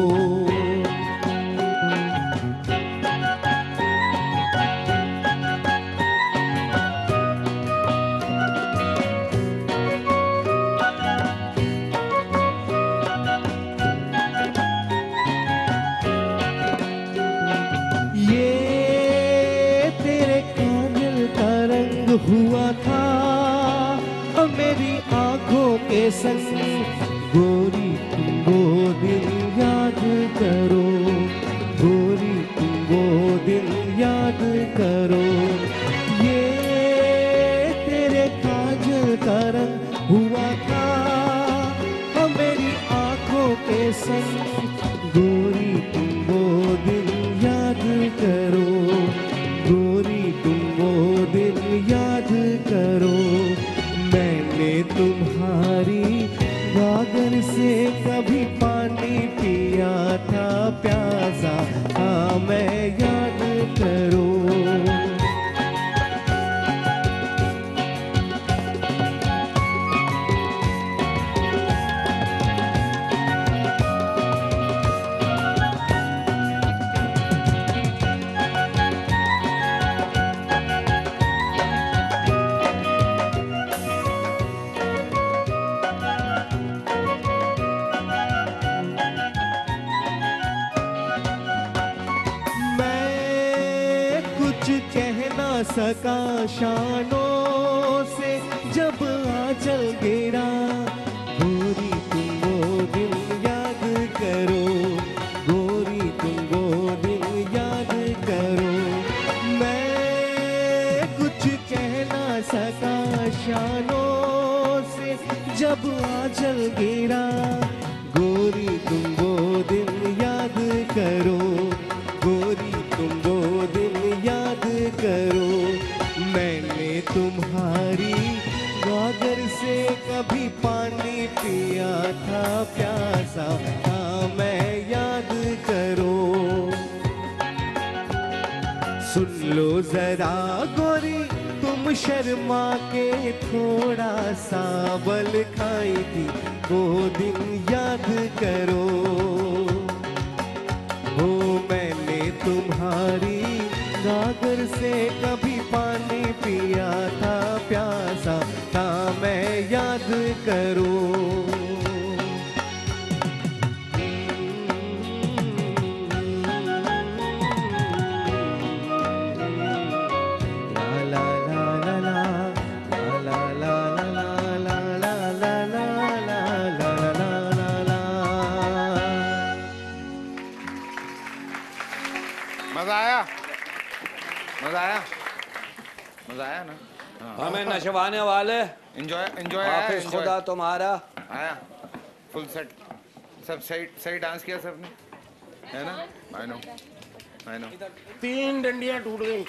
हुआ था मेरी आंखों के संग गोरी तुम वो दिन याद करो। गोरी तुम वो दिन याद करो। ये तेरे काजल का रंग हुआ था मेरी आंखों के संग गोरी तुम वो दिन याद करो। गोरी तुम वो दिन याद करो। मैंने तुम्हारी गागर से कभी पानी पिया था प्यासा था मैं याद करो। सका शानों से जब आंचल गिरा गोरी तुम वो दिन याद करो। गोरी तुम वो दिन याद करो। मैं कुछ कह ना सका शानों से जब आंचल गिरा गोरी तुम वो दिन याद करो। गोरी तुम वो दिन याद करो। मैंने तुम्हारी गागर से कभी पानी पिया था प्यासा था मैं याद करो। सुन लो जरा गोरी तुम शर्मा के थोड़ा सा बल खाई थी वो दिन याद करो। हो मैंने तुम्हारी गागर से कभी पानी पिया था प्यासा था मैं याद करो। मजा आया? मजा आया? मजा आया ना? हमें नशवाने वाले एंजॉय एंजॉय हाफिज खुदा तुम्हारा आया फुल सेट सब सही सही डांस किया सबने है ना? आई नो आई नो तीन डंडियां टूट गई।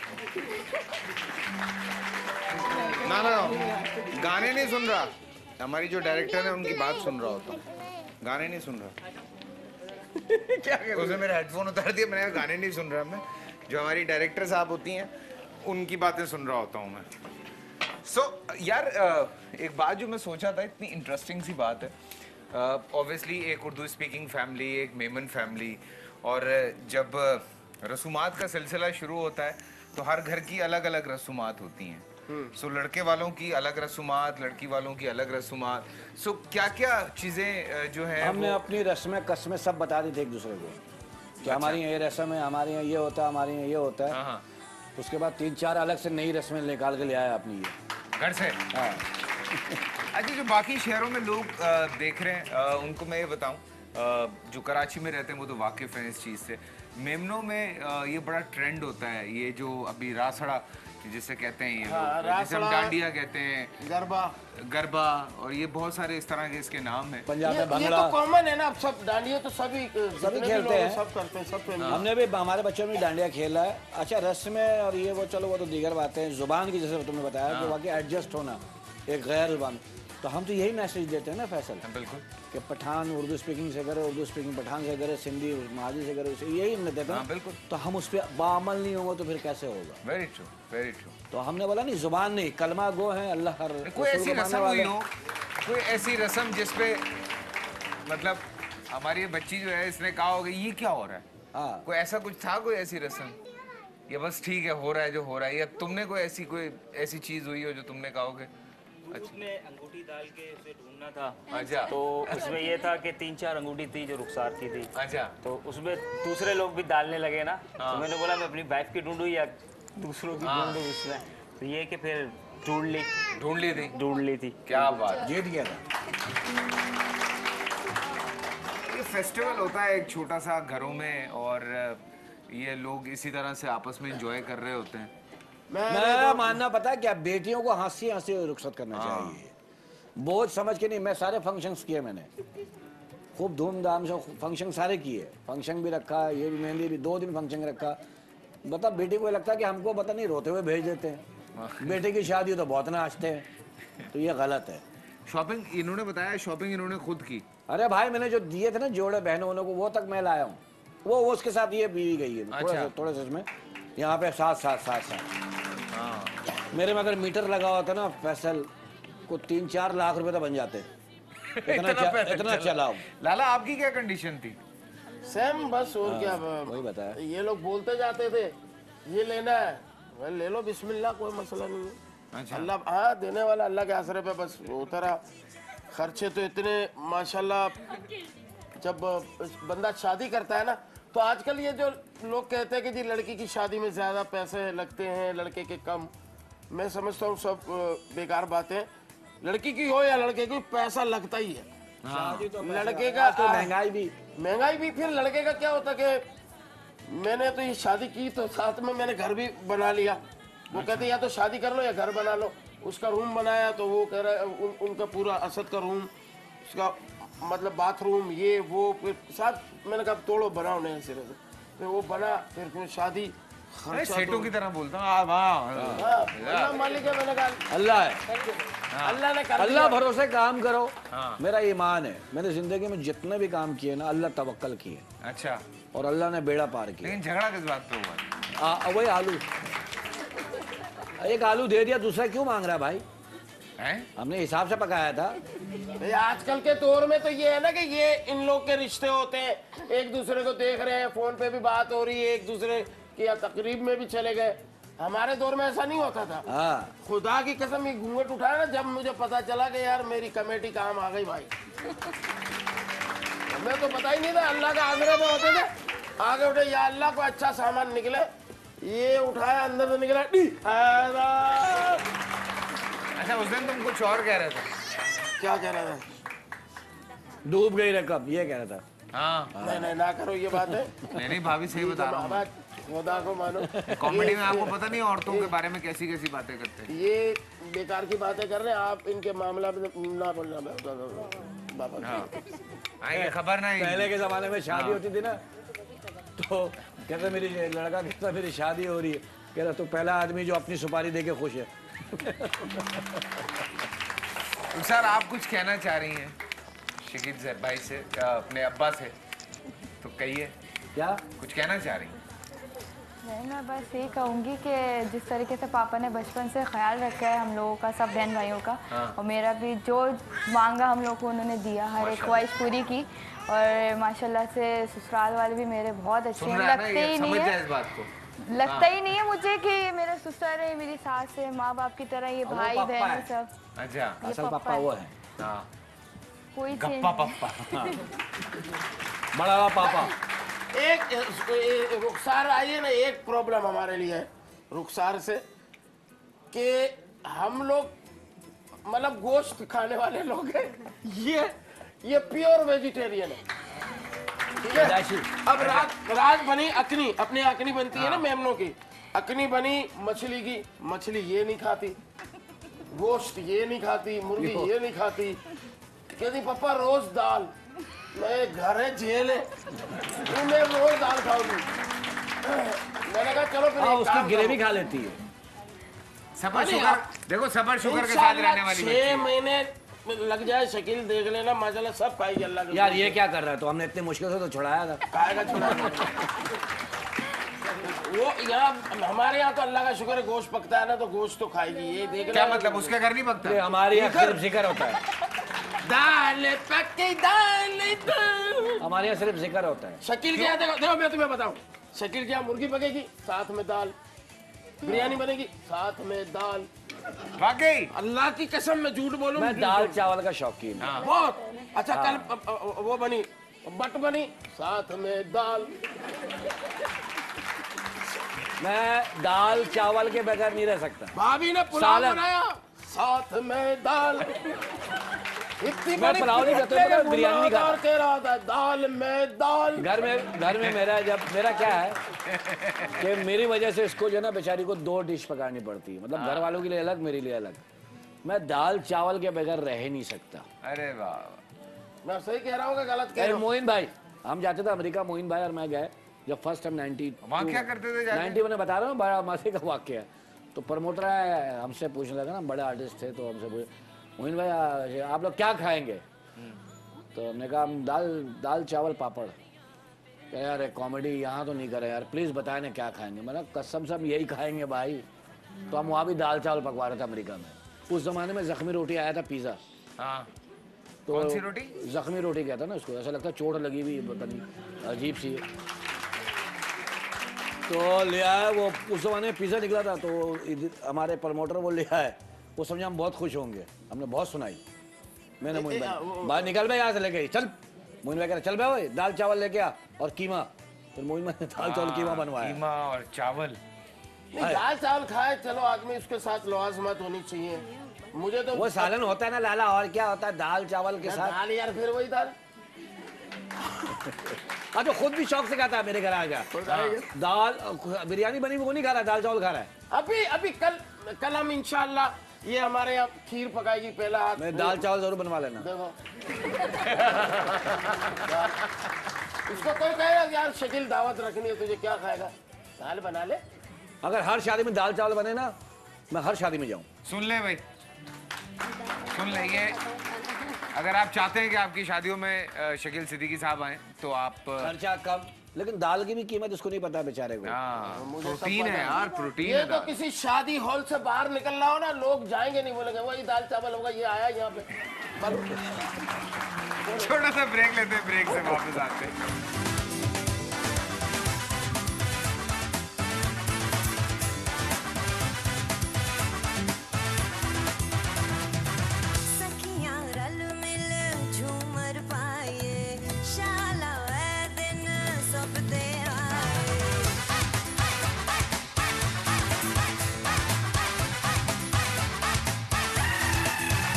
ना ना गाने नहीं सुन रहा। हमारी जो डायरेक्टर है उनकी बात सुन रहा होता हूँ। गाने नहीं सुन रहा। क्या उसने मेरे हेडफोन उतार दिया। मैंने गाने नहीं सुन रहा मैं। जो हमारी डायरेक्टर साहब होती हैं उनकी बातें सुन रहा होता हूँ मैं। सो so, यार एक बात जो मैं सोचा था, इतनी इंटरेस्टिंग सी बात है। ऑब्वियसली uh, एक उर्दू स्पीकिंग फैमिली, एक मेमन फैमिली, और जब रसूमात का सिलसिला शुरू होता है तो हर घर की अलग अलग रसूमात होती हैं। सो so, लड़के वालों की अलग रसूमात, लड़की वालों की अलग रसूमात। सो so, क्या क्या चीज़ें जो है हमने वो... अपनी रस्में कस्में सब बता दी थी एक दूसरे को कि अच्छा। हमारे यहाँ ये रस्म है, हमारे यहाँ ये होता है, हमारे यहाँ ये होता है। हाँ। उसके बाद तीन चार अलग से नई रस्में निकाल के ले आया अपनी ये घर से। हाँ। अच्छा, जो बाकी शहरों में लोग आ, देख रहे हैं, आ, उनको मैं ये बताऊं, जो कराची में रहते हैं वो तो वाकिफ़ हैं इस चीज़ से। मेमनों में आ, ये बड़ा ट्रेंड होता है, ये जो अभी रासड़ा जिसे कहते हैं, ये हाँ, लोग जिसे हम डांडिया कहते हैं, गरबा गरबा और ये बहुत सारे इस तरह के इसके नाम हैं। पंजाब में भंगड़ा, ये तो कॉमन है ना, अब सब डांडिया तो सभी सभी खेलते हैं, सब करते हैं, सब हाँ। हमने भी हमारे बच्चों में डांडिया खेला है। अच्छा, रस्में और ये वो चलो वो तो दीगर बातें हैं। जुबान की जैसे तुमने बताया कि वाकई एडजस्ट होना एक गैर जुबान, तो हम तो यही मैसेज देते हैं ना फैसल, बिल्कुल, कि पठान उर्दू स्पीकिंग से करे, उर्दू स्पीकिंग पठान से करे, सिंधी महाजी से करे, उसे यही हमने देते हैं। बिल्कुल, तो हम उस पर बामल नहीं होंगे तो फिर कैसे होगा? Very true, very true. तो हमने बोला नहीं, जुबान नहीं, कलमा गो है, अल्लाह हर कोई ऐसी रस्म हुई हो, कोई ऐसी रस्म जिसपे मतलब हमारी बच्ची जो है इसने कहा होगा ये क्या हो रहा है? हाँ, कोई ऐसा कुछ था, कोई ऐसी रस्म, ये बस ठीक है हो रहा है जो हो रहा है, या तुमने कोई ऐसी कोई ऐसी चीज हुई हो जो तुमने कहोगे अच्छा में अंगूठी डाल के उसे ढूंढना था। अच्छा, तो उसमें ये था कि तीन चार अंगूठी थी जो रुखसार की थी। अच्छा, तो उसमें दूसरे लोग भी डालने लगे ना। हाँ। तो मैंने बोला मैं अपनी वाइफ की ढूंढूं या दूसरों की ढूंढूं उसमें, तो ये कि फिर ढूंढ ली ढूंढ ली थी ढूंढ ली थी क्या बात, जीत गया था। ये फेस्टिवल होता है एक छोटा सा घरों में, और ये लोग इसी तरह से आपस में एंजॉय कर रहे होते हैं। मैं मानना पता है क्या, बेटियों को हंसी हंसी रुखसत करना चाहिए, बोझ समझ के नहीं। मैं सारे फंक्शंस किए, मैंने खूब धूमधाम से फंक्शन सारे किए, फंक्शन भी रखा, ये भी मेहंदी भी, दो दिन फंक्शन रखा। बता बेटी को लगता है कि हमको पता नहीं रोते हुए भेज देते हैं, बेटे की शादी तो बहुत नाचते हैं, तो ये गलत है। शॉपिंग इन्होंने बताया, शॉपिंग इन्होंने खुद की। अरे भाई मैंने जो दिए थे ना जोड़े बहनों वालों को, वो तक मैं लाया हूँ, वो वो उसके साथ ये बीवी गई है। थोड़ा सा थोड़ा सा इसमें यहाँ पे साथ साथ साथ साथ मेरे में अगर मीटर लगा हुआ था ना फैसल को तीन चार लाख रुपए तो बन जाते। इतना इतना, इतना चलाओ। लाला आपकी क्या कंडीशन थी? सेम बस, और क्या वही बताया। ये लोग बोलते जाते थे ये लेना है, ले लो बिस्मिल्लाह, कोई मसला नहीं है। अच्छा। अल्लाह हाँ देने वाला, अल्लाह के आसरे पे बस उतरा। खर्चे तो इतने माशाल्लाह, जब बंदा शादी करता है ना, तो आजकल ये जो लोग कहते हैं कि जी लड़की की शादी में ज़्यादा पैसे लगते हैं, लड़के के कम, मैं समझता हूँ सब बेकार बातें। लड़की की हो या लड़के की, पैसा लगता ही है। हाँ। तो लड़के का तो महंगाई भी महंगाई भी फिर लड़के का क्या होता कि मैंने तो ये शादी की तो साथ में मैंने घर भी बना लिया। वो अच्छा। कहते या तो शादी कर लो या घर बना लो। उसका रूम बनाया तो वो कह रहा है उन, उनका पूरा असद का रूम, उसका मतलब बाथरूम, ये वो फिर साथ मैंने कहा तोड़ो बनाओ नए सिरे से, फिर वो बना, फिर फिर शादी। सेठों की तरह बोलता हूँ, मालिक है, मैंने कहा अल्लाह है, अल्लाह ने अल्लाह भरोसे काम करो। हाँ। मेरा ईमान है, मैंने जिंदगी में जितने भी काम किए ना अल्लाह तवक्कल किए। अच्छा, और अल्लाह ने बेड़ा पार किया। लेकिन झगड़ा किस बात पे हुआ? वही आलू, एक आलू दे दिया, दूसरा क्यों मांग रहा है भाई? हैं? हमने हिसाब से पकाया था। आजकल के दौर में तो ये है ना कि ये इन लोग के रिश्ते होते हैं, एक दूसरे को देख रहे हैं, फोन पे भी बात हो रही है, एक दूसरे की तकरीब में भी चले गए। हमारे दौर में ऐसा नहीं होता था। हाँ। खुदा की कसम, ये घूंघट उठाया ना जब मुझे पता चला कि यार मेरी कमेटी काम आ गई भाई, हमें तो पता ही नहीं था। अल्लाह का आग्रह में होते थे, आगे उठे या अल्लाह को अच्छा सामान निकले, ये उठाया अंदर से निकला। अच्छा, उस दिन तुम कुछ और कह रहे थे? क्या कह रहा था? डूब गई रकम, ये कह रहा था। हाँ। नहीं नहीं ना करो ये बात है। नहीं नहीं भाभी सही बता रहा हूँ, खुदा को मानो। कॉमेडी में आपको पता नहीं औरतों के बारे में कैसी कैसी बातें करते हैं। ये बेकार की बातें कर रहे हैं आप, इनके मामला में ना बोलना बाबा। हाँ, ये खबर नहीं। पहले के जमाने में शादी हाँ। होती थी ना, तो कहते मेरी लड़का कहता मेरी शादी हो रही है, कह रहा तो पहला आदमी जो अपनी सुपारी दे के खुश है। सर आप कुछ कहना चाह रही हैं शिकीत भाई से, अपने अब्बा से, तो कहिए। क्या कुछ कहना चाह रही हैं? नहीं, मैं बस यही कहूँगी कि जिस तरीके से पापा ने बचपन से ख्याल रखा है हम लोगों का, सब बहन भाइयों का, हाँ। और मेरा भी जो मांगा हम लोग को उन्होंने दिया, हर एक ख्वाहिश पूरी की। और माशाल्लाह से ससुराल वाले भी मेरे बहुत अच्छे हैं, लगते ही नहीं है, इस बात को लगता ही नहीं है मुझे कि मेरे ससुर है, मेरी सास है, माँ बाप की तरह ये भाई बहन है सब। अच्छा, असल पापा वो है। हाँ, कोई गप्पा पापा, बड़ा पापा। एक ए- रुखसार आइए ना, एक प्रॉब्लम हमारे लिए है रुखसार से कि हम लोग मतलब गोश्त खाने वाले लोग हैं, ये ये प्योर वेजिटेरियन है, ठीक है। अब रात रात बनी अकनी, अपनी अकनी बनती है ना मेमनों की, अकनी बनी मछली की, मछली ये नहीं खाती, गोश्त ये नहीं खाती, मुर्गी ये नहीं खाती, कहती पापा रोज दाल। मैं घर है जेल है, तू मैं रोज दाल खाऊंगी। मैंने कहा चलो फिर हाँ, एक उसकी काम ग्रेवी करो। खा लेती है। सफर शुगर, देखो सफर शुगर के साथ रहने वाली बच्ची छह है। महीने लग जाए, शकील देख लेना, माशाल्लाह सब खाएगी अल्लाह के। यार ये क्या कर रहा है, तो हमने इतने मुश्किल से तो छुड़ाया था। खाएगा छुड़ाएगा। वो यहाँ हमारे यहाँ तो अल्लाह का शुक्र है, गोश्त पकता है ना तो गोश्त तो खाएगी, ये देख क्या मतलब उसके घर नहीं पकता? ये हमारे यहाँ सिर्फ जिक्र होता है, दाल पक्की दाल दाल। हमारे यहाँ सिर्फ जिक्र होता है। शकील के यहाँ देखो देखो मैं तुम्हें बताऊं, शकील के यहाँ मुर्गी पकेगी साथ में दाल, बिरयानी बनेगी साथ में दाल। वाकई अल्लाह की कसम मैं झूठ बोलूं, मैं दाल चावल का शौकीन हूँ। बहुत अच्छा। कल अ, अ, वो बनी बट बनी साथ में दाल। मैं दाल चावल के बगैर नहीं रह सकता। भाभी ने पुलाव सालन। बनाया साथ में दाल। इतनी मैं बड़ी पुलाव नहीं खाता, मैं बिरयानी नहीं खाता। कह रहा था दाल में दाल। घर में घर में मेरा जब मेरा क्या है कि मेरी वजह से इसको जो है ना बेचारी को दो डिश पकानी पड़ती है, मतलब घर वालों के लिए अलग, मेरे लिए अलग। मैं दाल चावल के बगैर रह ही नहीं सकता। अरे वाह, मैं सही कह रहा हूँ कि गलत कह अरे रहा हूँ? मोइन भाई, हम जाते थे अमेरिका, मोइन भाई और मैं गए जब फर्स्ट टाइम नाइनटी वहाँ क्या करते थे जाके? नाइनटी मैंने बता रहा हूँ, बड़ा मजे का वाक्य है। तो प्रमोटर है, हमसे पूछने लगा ना, बड़े आर्टिस्ट थे, तो हमसे पूछे मोइन भाई आ- आप लोग क्या खाएंगे? तो हमने कहा हम दाल दाल चावल पापड़। कह यार कॉमेडी यहाँ तो नहीं करे यार, प्लीज़ बताए ना क्या खाएंगे। मैंने कसम से हम यही खाएंगे भाई। तो हम वहाँ भी दाल चावल पकवा रहे थे अमेरिका में। उस जमाने में जख्मी रोटी आया था, पिज़्ज़ा। हाँ, तो कौन सी रोटी? जख्मी रोटी कहता ना उसको, ऐसा लगता है चोट लगी हुई, पता नहीं अजीब सी है। तो ले आया वो, उस जमाने में पिज़्ज़ा निकला था, तो इधर हमारे प्रमोटर वो ले आए, वो समझा हम बहुत खुश होंगे, हमने बहुत सुनाई। मैंने मोइन भाई बाहर निकल भाई यहाँ से लेके चल, मोइन भाई कह रहे चल भाई दाल चावल लेके आ और कीमा। फिर मोइन भाई ने दाल चावल कीमा बनवाया। कीमा और चावल। नहीं, दाल चावल खाए चलो आदमी, उसके साथ लवाजमत होनी चाहिए। मुझे तो वो सालन होता है ना लाला, और क्या होता है दाल चावल के साथ? दाल यार, फिर वही दाल। हाँ तो खुद भी शौक से खाता है, मेरे घर आ गया दाल बिरयानी बनी वो नहीं खा रहा, दाल चावल खा रहा है। अभी अभी कल कल हम इंशाल्लाह ये हमारे यहाँ खीर पकाएगी पहला हाथ। मैं दाल चावल जरूर बनवा लेना। देखो इसको कोई कहेगा यार शकील दावत रखनी है तुझे, क्या खाएगा? दाल बना ले। अगर हर शादी में दाल चावल बने ना, मैं हर शादी में जाऊं। सुन ले भाई, सुन ले, ये अगर आप चाहते हैं कि आपकी शादियों में अ, शकील सिद्दीकी साहब आए तो आप खर्चा कम, लेकिन दाल की भी कीमत उसको नहीं पता बेचारे को। प्रोटीन है यार, प्रोटीन ये है तो दाल। किसी शादी हॉल से बाहर निकल रहा हो ना, लोग जाएंगे नहीं, बोलेंगे वही दाल चावल होगा, ये आया यहाँ पे। छोटा सा ब्रेक लेते हैं, ब्रेक से वापस आते हैं। सखियां रल मिल झूमर पाए, शाला ऐ दिन सब दे आए।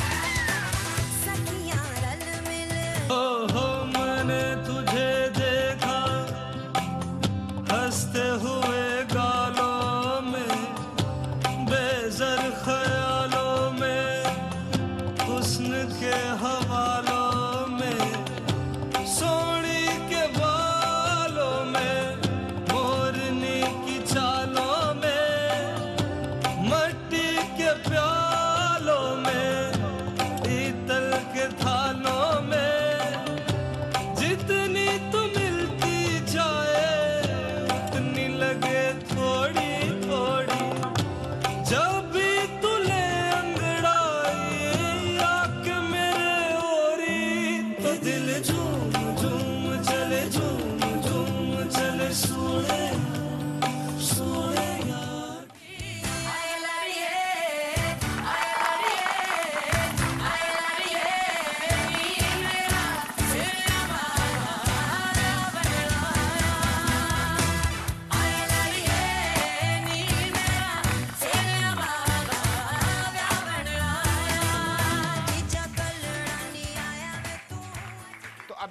सखियां रल मिल हो हो मैंने तुझे देखा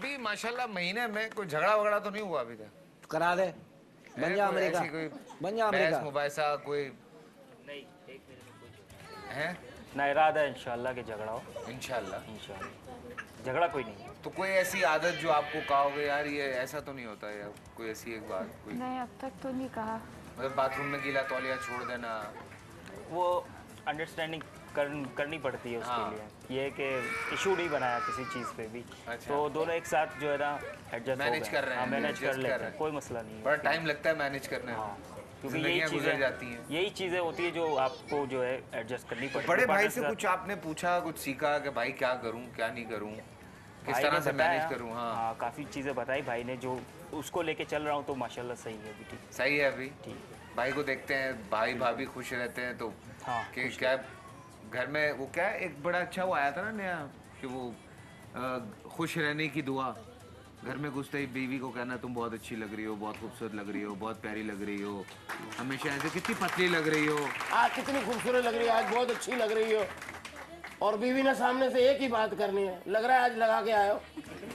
अभी माशाल्लाह महीने में कोई झगड़ा वगड़ा तो नहीं हुआ अभी तक? करा दे, बन जा अमेरिका, बन जा अमेरिका। मुबाइसा कोई नहीं, एक मिनट में कुछ है ना, इरादा है इंशाल्लाह के झगड़ा हो। इंशाल्लाह इंशाल्लाह झगड़ा कोई नहीं। तो कोई ऐसी आदत जो आपको कहोगे यार ये ऐसा तो नहीं होता है, कोई ऐसी एक बात कोई? नहीं, अब तक तो नहीं कहा। मतलब बाथरूम में गीला तौलिया छोड़ देना, वो अंडरस्टैंडिंग कर, करनी पड़ती है उसके हाँ। लिए। ये है कि इशू नहीं बनाया किसी चीज़ पे भी। अच्छा। तो दोनों एक साथ जो है ना एडजस्ट मैनेज कर रहे हैं, मैनेज कर adjust लेते कर रहे हैं, हैं। कोई मसला नहीं है। बड़ा टाइम लगता है मैनेज करने में, क्योंकि यही जिंदगियां गुजर चीज़ें जाती हैं। यही चीज़ें होती है जो आपको जो है एडजस्ट करनी पड़ती है। बड़े भाई partner से के साथ- कुछ आपने पूछा, कुछ सीखा कि भाई क्या करूं क्या नहीं करूं, किस भाई तरह ने से बताया, मैनेज करूं? हाँ हाँ काफ़ी चीज़ें बताई भाई ने, जो उसको लेके चल रहा हूँ तो माशाल्लाह सही है अभी। ठीक सही है अभी ठीक भाई को देखते हैं, भाई भाभी खुश रहते हैं तो हाँ, कि क्या घर में वो क्या एक बड़ा अच्छा वो आया था ना नया कि वो आ, खुश रहने की दुआ। घर में घुसते ही बीवी को कहना तुम बहुत अच्छी लग रही हो, बहुत खूबसूरत लग रही हो, बहुत प्यारी लग रही हो, हमेशा ऐसे कितनी पतली लग रही हो, आज कितनी खूबसूरत लग रही है, आज बहुत अच्छी लग रही हो। और बीवी ने सामने से एक ही बात करनी है, लग रहा है आज लगा के आए हो।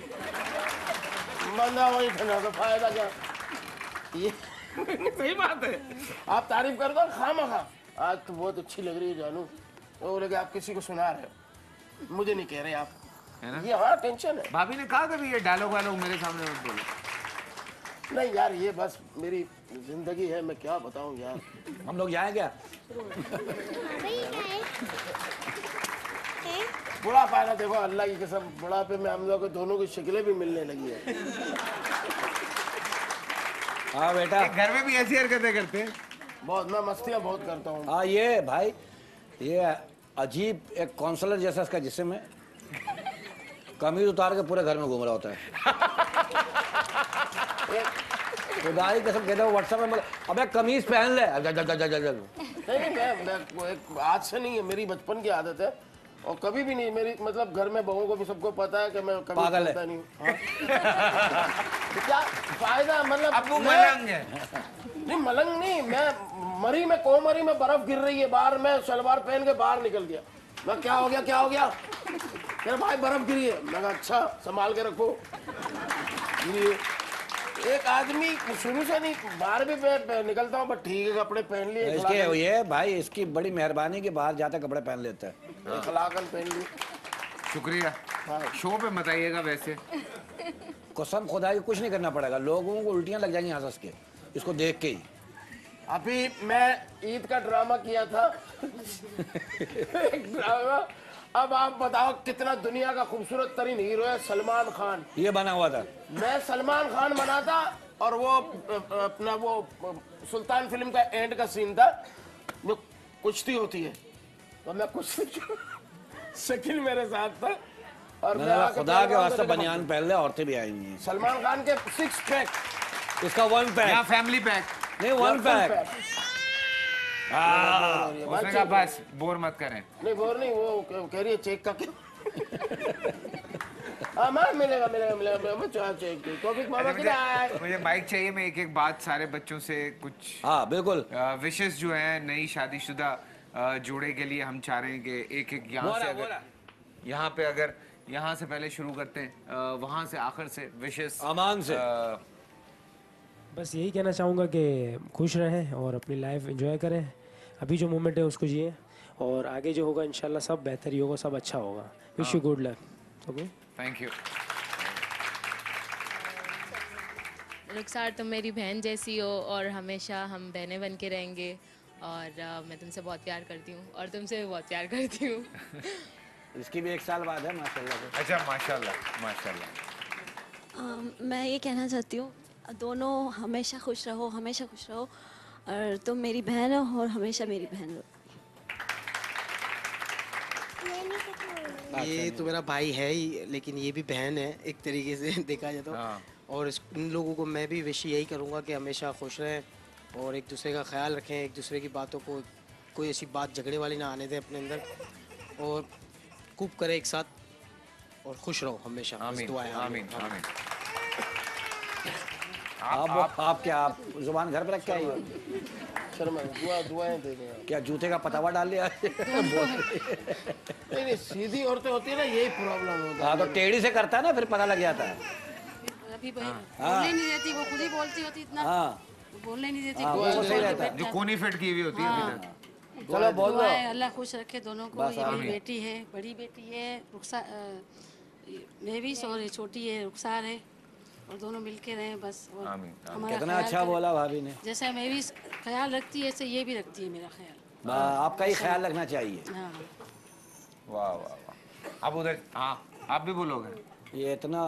बंदा वही ठंडा तो फायदा क्या? ये सही बात है। आप तारीफ कर दो खामा खा, आज तो बहुत अच्छी लग रही है जानू, वो लगे आप किसी को सुना रहे हो, मुझे नहीं कह रहे आप, है ना? ये हाँ टेंशन है। भाभी ने कहा कभी ये डायलॉग वालोग मेरे सामने मत बोलो? नहीं यार, ये बस मेरी जिंदगी है, मैं क्या बताऊं यार। हम लोग जाएं क्या? बुढ़ापा है ना, देखो अल्लाह की कसम, बुढ़ापे में हम लोग दोनों की शक्लें भी मिलने लगी है। हाँ बेटा, घर में भी ऐसी हरकतें करते हैं? बहुत, मैं मस्तियाँ बहुत करता हूँ। हाँ ये भाई, ये अजीब एक काउंसलर जैसा इसका जिस्म है, कमीज उतार के पूरे घर में घूम रहा होता है। खुदा की कसम कहते हो व्हाट्सएप में, अबे कमीज पहन ले। नहीं मैं, मैं वो एक आज से नहीं है, मेरी बचपन की आदत है और कभी भी नहीं, मेरी मतलब घर में बहू को भी सबको पता है कि मैं कभी पागल है। पहनता नहीं हूँ। हाँ। तो क्या फायदा, मतलब अब वो मैं- मलंग है। नहीं मलंग नहीं, मैं मरी में कोमरी में बर्फ गिर रही है बाहर, मैं सलवार पहन के बाहर निकल गया। मैं क्या हो गया क्या हो गया, कह भाई बर्फ गिरी है। मैं कहा अच्छा संभाल के रखो। ये एक आदमी शुरू से नहीं, बाहर भी मैं निकलता हूँ बट ठीक है कपड़े पहन लिए, इसके ये भाई इसकी बड़ी मेहरबानी कि बाहर जाते कपड़े पहन लेता है। खलाकन पहन लिए। शुक्रिया। शो पे बताइएगा वैसे। कसम खुदा की कुछ नहीं करना पड़ेगा, लोगों को उल्टियां लग जाएंगी हंस के इसको देख के ही। अभी मैं ईद का ड्रामा किया था एक ड्रामा, अब आप बताओ कितना दुनिया का खूबसूरत तरीन हीरो है सलमान खान, ये बना हुआ था। मैं सलमान खान बना था और वो अपना वो सुल्तान फिल्म का एंड का सीन था जो कुश्ती होती है, तो मैं कुश्ती शकील मेरे साथ था और मैं मैं आके खुदा के पहलवान वास्ते को बनियान पहन ले, औरतें भी आएंगी। सलमान खान के सिक्स पैक, इसका वन पैक या फैमिली पैक नहीं, वन पैक। उसने कहा बस बोर मत करें। नहीं बोर नहीं, वो कह रही है चेक का क्या। हाँ मार मिलेगा मिलेगा मिलेगा, मैं चाह चेक की टॉपिक मामा की ना। मुझे माइक चाहिए, मैं एक एक बात सारे बच्चों से कुछ हाँ बिल्कुल विशेष जो है नई शादीशुदा जोड़े के लिए हम चाह रहे हैं कि एक एक यहाँ से अगर यहाँ पे अगर यहाँ से पहले शुरू करते हैं वहाँ से आखिर से विशेष अमान से। बस यही कहना चाहूँगा कि खुश रहें और अपनी लाइफ एंजॉय करें, अभी जो मोमेंट है उसको जिए और आगे जो होगा इंशाल्लाह सब बेहतर ही होगा, सब अच्छा होगा। Wish you good luck. Okay thank you. Rukhsar तुम मेरी बहन जैसी हो और हमेशा हम बहनें बन के रहेंगे और uh, मैं तुमसे बहुत प्यार करती हूँ और तुमसे भी बहुत प्यार करती हूँ। इसकी भी एक साल बाद है माशाल्लाह। अच्छा माशाल्लाह माशाल्लाह। um, मैं ये कहना चाहती हूँ दोनों हमेशा खुश रहो, हमेशा खुश रहो और तुम मेरी बहन हो और हमेशा मेरी बहन रहो। ये तो मेरा भाई है ही, लेकिन ये भी बहन है एक तरीके से देखा जाए तो। और इस इन लोगों को मैं भी विश यही करूँगा कि हमेशा खुश रहें और एक दूसरे का ख्याल रखें, एक दूसरे की बातों को कोई ऐसी बात झगड़े वाली ना आने दें अपने अंदर और खूब करें एक साथ और खुश रहो हमेशा। आमीन दुआएं। आमीन आमीन। आप आप, आप क्या आप जुबान घर पे रख के आई हो? शर्मा दुआ दुआएं दे दें। क्या जूते का पतावा डाल लिया? नहीं नहीं सीधी औरतें होती है ना, यही प्रॉब्लम होता है। हाँ तो टेढ़ी से करता है ना, फिर पता लग जाता है। अभी बोलने नहीं देती, वो खुद ही बोलती होती इतना। हाँ बोलने नहीं देती। जो कोनी फिट की हुई होती है अभी तक। चलो बोल दो। अल्लाह खुश रखे दोनों को। ये मेरी बेटी है, बड़ी बेटी है रुखसार, मैं भी सॉरी छोटी है रुखसार है, और दोनों मिलके रहे बस। और हमारा कितना अच्छा बोला भाभी ने। जैसे मैं भी ख्याल रखती है ऐसे ये भी रखती है मेरा ख्याल। आपका ही ख्याल रखना चाहिए। हाँ। वाह वाह वाह। अब उधर हाँ आप भी बोलोगे? ये इतना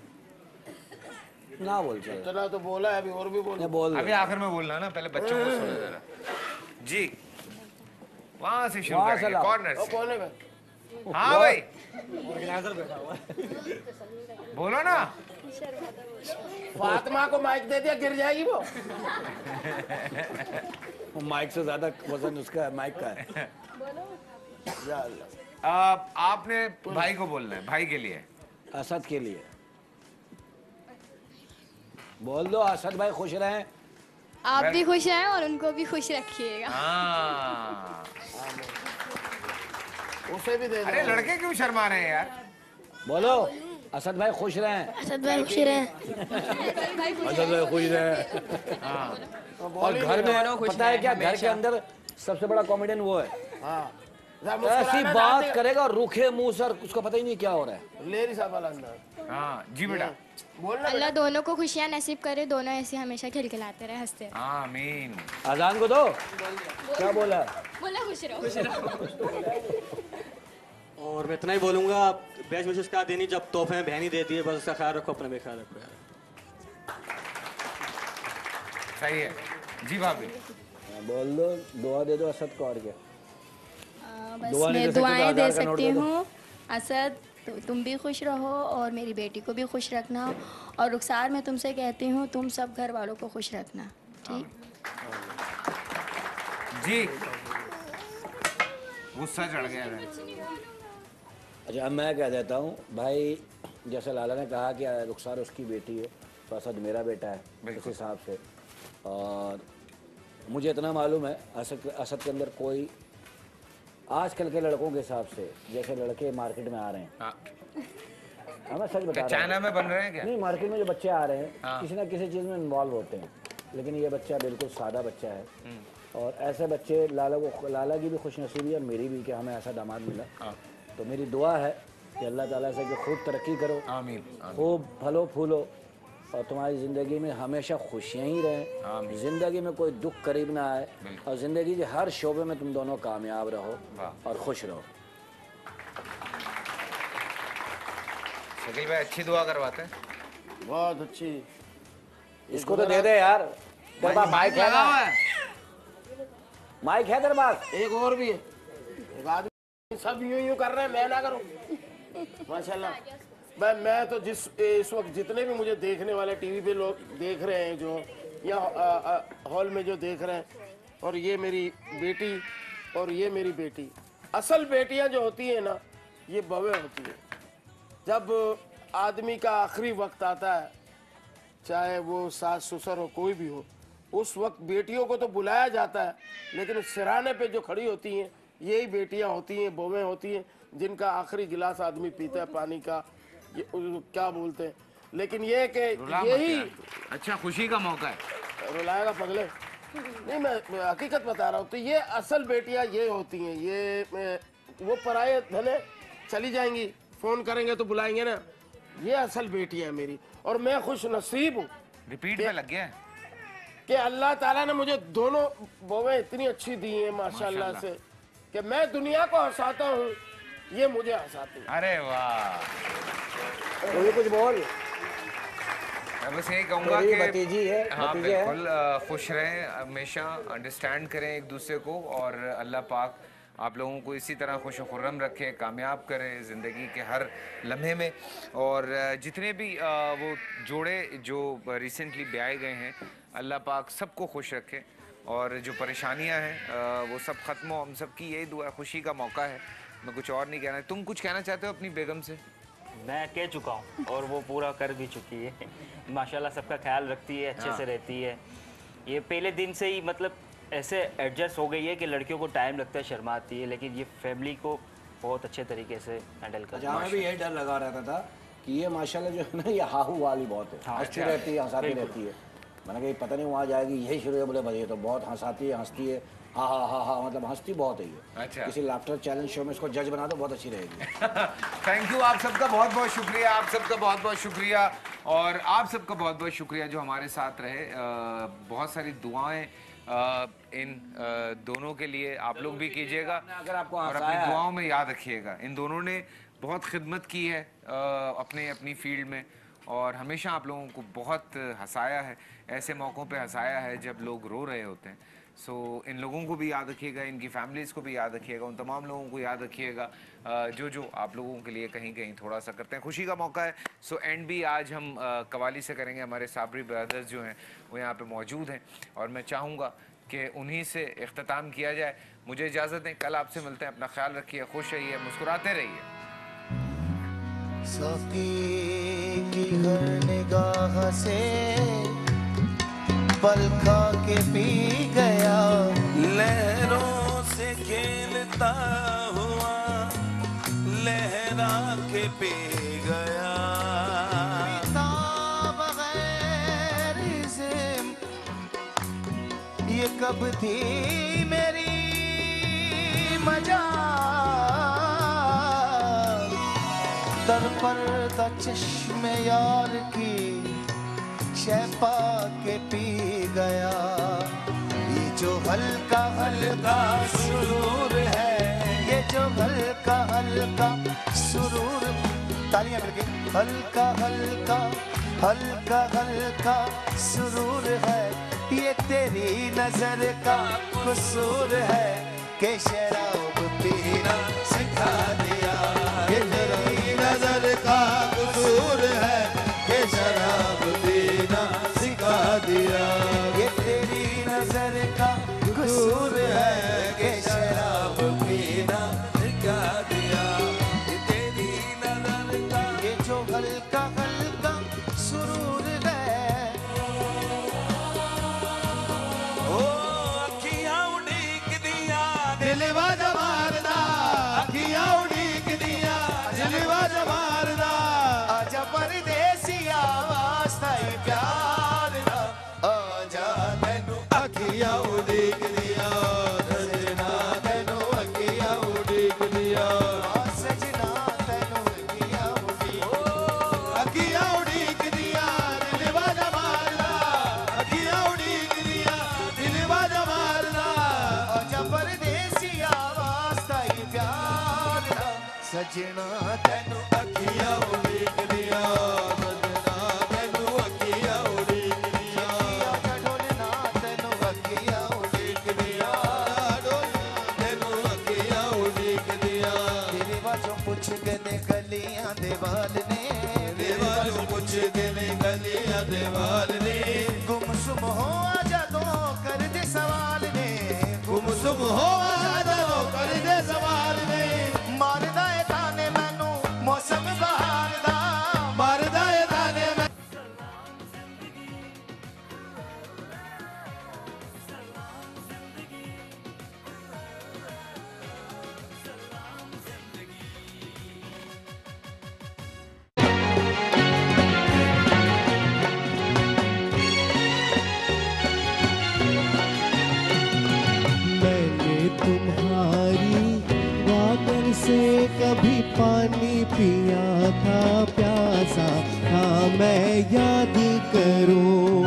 ना बोल चाहिए। इतना तो बोला है, अभी और भी बोल बोल अभी आखिर में बोलना ना, पहले बच्चों को सुनो जरा जी। वहां से शुरू करेंगे, कॉर्नर से। कौन है? हाँ भाई ऑर्गेनाइजर बैठा हुआ है। बोलो ना। फातिमा को माइक दे दिया, गिर जाएगी वो। वो माइक से ज्यादा वजन उसका है, माइक का है। आप आपने भाई को बोलना है, भाई के लिए, असद के लिए बोल दो। असद भाई खुश रहें, आप भी खुश रहें और उनको भी खुश रखिएगा। उसे भी दे दो। अरे लड़के क्यों शर्मा रहे हैं यार? बोलो असद भाई खुश रहें। असद भाई खुश रहें। असद भाई खुश रहें। और घर में पता है क्या, घर के अंदर सबसे बड़ा कॉमेडियन वो है। हाँ ऐसी बात करेगा और रूखे मुंह सर, उसको पता ही नहीं क्या हो रहा है। ले रही साहब अंदर। हाँ जी बेटा बोलना। अल्लाह दोनों को खुशियाँ नसीब करे, दोनों ऐसे हमेशा खिलखिलाते रहे, हंसते रहे। आमीन। अजान को दो। क्या बोला? बोला खुश रहो। और मैं इतना ही बोलूँगा, बेस्ट विशेष का देनी जब तोहफे बहन ही देती है, बस उसका ख्याल रखो, अपना भी ख्याल रखो यार। सही है जी भाभी। बोल दो, दुआ दे दो असद को। और क्या बस मैं दुआएं दे सकती हूँ असद, तो तुम भी खुश रहो और मेरी बेटी को भी खुश रखना, और रुखसार मैं तुमसे कहती हूँ तुम सब घर वालों को खुश रखना, ठीक? जी गुस्सा चढ़ गया है। अच्छा अब मैं कह देता हूँ भाई, जैसे लाला ने कहा कि रुखसार उसकी बेटी है, तो असद मेरा बेटा है उस हिसाब से। और मुझे इतना मालूम है असद असद के अंदर कोई, आजकल के लड़कों के हिसाब से जैसे लड़के मार्केट में आ रहे हैं, हाँ मैं सच बता रहा हूँ, चाइना में बन रहे हैं क्या? नहीं, मार्केट में जो बच्चे आ रहे हैं किसी ना किसी चीज़ में इन्वॉल्व होते हैं, लेकिन ये बच्चा बिल्कुल सादा बच्चा है। और ऐसे बच्चे लाला को, लाला की भी खुशनसीबी और मेरी भी कि हमें ऐसा दामाद मिला। तो मेरी दुआ है कि अल्लाह ताला से कि खूब तरक्की करो, आमीन, खूब फलो फूलो, और तुम्हारी ज़िंदगी में हमेशा खुशियाँ ही रहें, ज़िंदगी में कोई दुख करीब ना आए, और ज़िंदगी के हर शोबे में तुम दोनों कामयाब रहो और खुश रहो। शकील भाई अच्छी दुआ करवाते हैं। बहुत अच्छी। इसको तो दे दे यार, तेरे पास माइक है ना? माइक है तेरे पास? एक और भी है, एक आदमी सब यूं यूं कर रहे हैं, मैं ना करूं। माशाल्लाह। मैं मैं तो जिस इस वक्त जितने भी मुझे देखने वाले टीवी पे लोग देख रहे हैं, जो या हॉल में जो देख रहे हैं, और ये मेरी बेटी और ये मेरी बेटी, असल बेटियां जो होती हैं ना, ये बवे होती है। जब आदमी का आखिरी वक्त आता है, चाहे वो सास ससुर हो कोई भी हो, उस वक्त बेटियों को तो बुलाया जाता है, लेकिन सिराने पे जो खड़ी होती हैं यही बेटियां होती हैं, बहूएं होती हैं, जिनका आखिरी गिलास आदमी पीता है पानी का, ये क्या बोलते हैं। लेकिन ये कि यही अच्छा खुशी का मौका है, रुलाएगा पगले, नहीं मैं हकीकत बता रहा हूँ। तो ये असल बेटियां ये होती हैं, ये वो पराये धने चली जाएंगी, फोन करेंगे तो बुलाएंगे ना, ये असल बेटियां मेरी। और मैं खुश नसीब हूँ, रिपीट में लग गया कि अल्लाह ताला ने मुझे दोनों बहूएं इतनी अच्छी दी हैं माशाल्लाह से, कि मैं दुनिया को हंसाता हूँ, ये मुझे हंसाती है। अरे वाह। तो ये कुछ बोल। मैं बस यही कहूँगा कि भतीजी है, हाँ भतीजे है। बिल्कुल खुश रहें, हमेशा अंडरस्टैंड करें एक दूसरे को, और अल्लाह पाक आप लोगों को इसी तरह खुश खुर्रम रखे, कामयाब करे ज़िंदगी के हर लम्हे में। और जितने भी वो जोड़े जो रिसेंटली ब्याए गए हैं, अल्लाह पाक सबको खुश रखे, और जो परेशानियां हैं वो सब ख़त्म हो। हम सब की यही दुआ, खुशी का मौका है, मैं कुछ और नहीं कहना। तुम कुछ कहना चाहते हो अपनी बेगम से? मैं कह चुका हूँ और वो पूरा कर भी चुकी है। माशाल्लाह सबका ख्याल रखती है, अच्छे हाँ। से रहती है। ये पहले दिन से ही मतलब ऐसे एडजस्ट हो गई है कि लड़कियों को टाइम लगता है, शर्माती है, लेकिन ये फैमिली को बहुत अच्छे तरीके से हैंडल करती है। हमें भी यही डर लगा रहता था कि ये माशाल्लाह जो है ना ये हाहू वाली बहुत है, हंसती रहती है, हंसाती रहती है। मैंने कहा पता नहीं वहाँ जाएगी यही शुरू है, बोले भाई ये तो बहुत हंसाती है, हंसती है, हाँ हाँ हाँ हाँ मतलब हंसती बहुत है ये। अच्छा। किसी लाफ्टर चैलेंज शो में इसको जज बना दो, बहुत अच्छी रहेगी। थैंक यू, आप सबका बहुत बहुत शुक्रिया, आप सबका बहुत बहुत शुक्रिया और आप सबका बहुत बहुत शुक्रिया जो हमारे साथ रहे। आ, बहुत सारी दुआएं आ, इन आ, दोनों के लिए आप लोग भी कीजिएगा अगर आपको और अपनी दुआओं में याद रखिएगा। इन दोनों ने बहुत खिदमत की है आ, अपने अपनी फील्ड में और हमेशा आप लोगों को बहुत हंसाया है, ऐसे मौक़ों पे हंसाया है जब लोग रो रहे होते हैं। सो so, इन लोगों को भी याद रखिएगा, इनकी फैमिलीज़ को भी याद रखिएगा, उन तमाम लोगों को याद रखिएगा जो जो आप लोगों के लिए कहीं कहीं थोड़ा सा करते हैं। खुशी का मौका है। सो so, एंड भी आज हम आ, कवाली से करेंगे। हमारे साबरी ब्रदर्स जो हैं वो यहाँ पे मौजूद हैं और मैं चाहूँगा कि उन्हीं से इख्तिताम किया जाए। मुझे इजाज़त दें, कल आपसे मिलते हैं। अपना ख्याल रखिए, खुश रहिए, मुस्कुराते रहिए। साकी की हर निगाह से पल खा के पी गया, लहरों से खेलता हुआ लहरा के पी गया। पिता बगैर जिम ये कब थी मेरी मजाल, दर पर द चश्मे यार की शैपा के पी गया। ये जो हल्का हल्का सुरूर है, ये जो हल्का हल्का सुरूर, तालियां मिलके, हल्का हल्का हल्का हल्का सुरूर है, ये तेरी नजर का कसूर है कि शराब पीना सिखा दिया। ये तेरी नजर का कसूर है कि शराब पीना सिखा दिया। ये तेरी नजर का कसूर है कि शराब पीना सिखा दिया। ये तेरी नजर का, ये जो हल्का हल्का सुरूर है। ओ अखियां उड़ीक दिया दिलवा जमारदा, अखियां उड़ीक दिया दिलवा जमारदा, आजा परदेसिया वास्ता ही प्यार दा, आजा तैनू अखियां उड़ीक दिया, सजना तैनू अखियां उड़ीक दिया, सजना तैनू अखियां उड़ीक, अखियां उड़ीक दिया दिलवा जमारदा, अखियां उड़ीक दिया दिलवा जमारदा, आजा परदेसिया वास्ता ही प्यार दा, सजना तैनू अखियां उड़ीक दिया, सजना तैनू अखियां उड़ीक दिया, ढोलना तैनू अखियां उड़ीक दिया, ढोलना तैनू अखियां उड़ीक दिया। तेरे बाजों पुछ गए गलियां दे वाल ने, तेरे बाजों पुछ गए गलियां दे वाल ने, गुमसुम हो आजा तो कर दे सवाल ने, गुमसुम हो आजा तो कर दे सवाल ने, मारदा है ताने मैनू मौसम बहार दा, मारदा है ताने मैं मैंने तुम्हारी गागर से कभी पानी पिया था, प्यासा था मैं याद करो।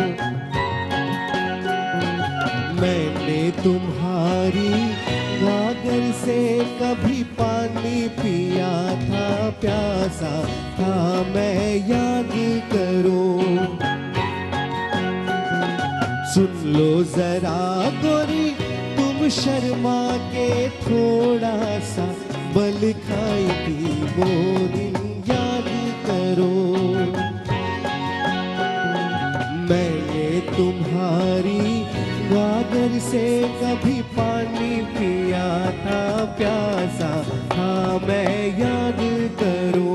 मैंने तुम्हारी गागर से कभी पानी पिया था, प्यासा था मैं याद करो। सुन लो जरा गोरी तुम शर्मा के थोड़ा सा, बल खाई थी वो दिन याद करो। मैंने तुम्हारी गागर से कभी पानी पिया था, प्यासा था मैं याद करो।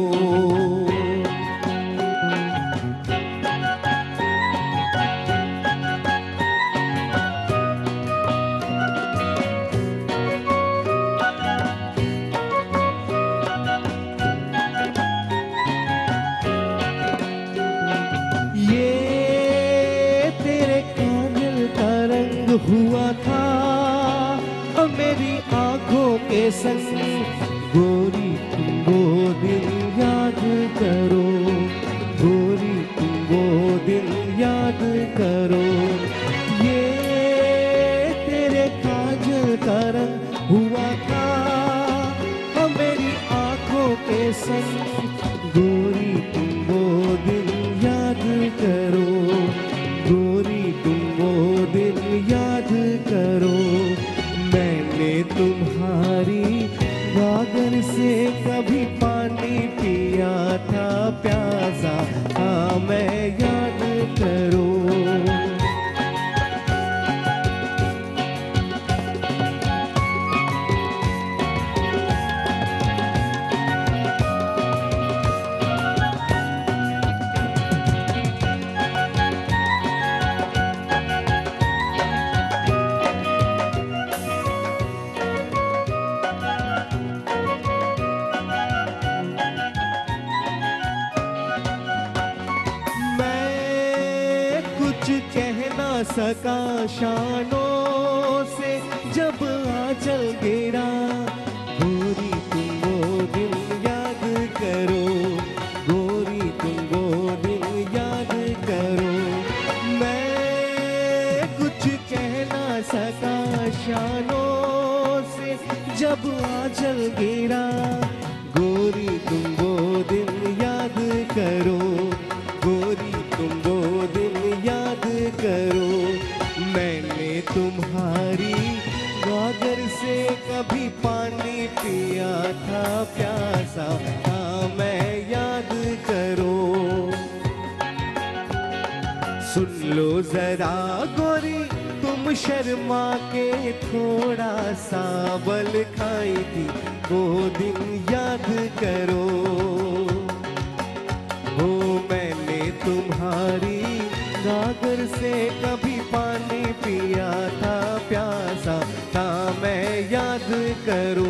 संग, गोरी तुम वो दिन याद करो, गोरी तुम वो दिन याद करो। ये तेरे काजल का रंग हुआ था मेरी आंखों के संग, गोरी तुम वो दिन याद करो, गोरी तुम वो दिन याद करो। मैंने तुम्हारी गागर से कभी पानी पिया था प्यासा, हाँ मैं याद करो। सका शानों से जब आंचल गिरा, गोरी तुम वो दिन याद करो, गोरी तुम वो दिन याद करो। मैं कुछ कह ना सका शानों से जब आंचल गिरा, गोरी तुम वो दिन याद करो, गोरी तुम वो दिन याद करो। मैंने तुम्हारी गागर से कभी पानी पिया था प्यासा, हाँ मैं याद करो। सुन लो जरा गोरी तुम शर्मा के थोड़ा सा बल खाई थी, वो दिन याद करो। वो मैंने तुम्हारी गागर से कभी पानी पिया था प्यासा, था मैं याद करो।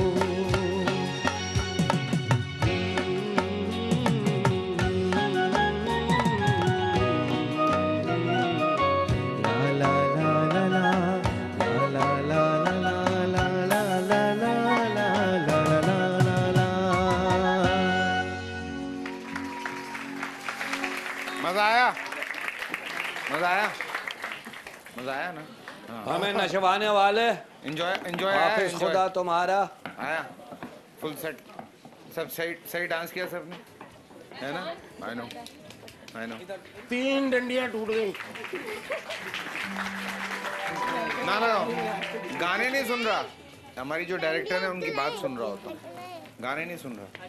मजा आया, मजा आया, मजा आया ना? हमें नशवाने वाले एंजॉय एंजॉय हाफिज खुदा तुम्हारा आया, फुल सेट, सब सही सही डांस किया सबने, है ना? I know I know. तीन डंडियां टूट गई। ना ना गाने नहीं सुन रहा, हमारी जो डायरेक्टर है उनकी बात सुन रहा होता, गाने नहीं सुन रहा।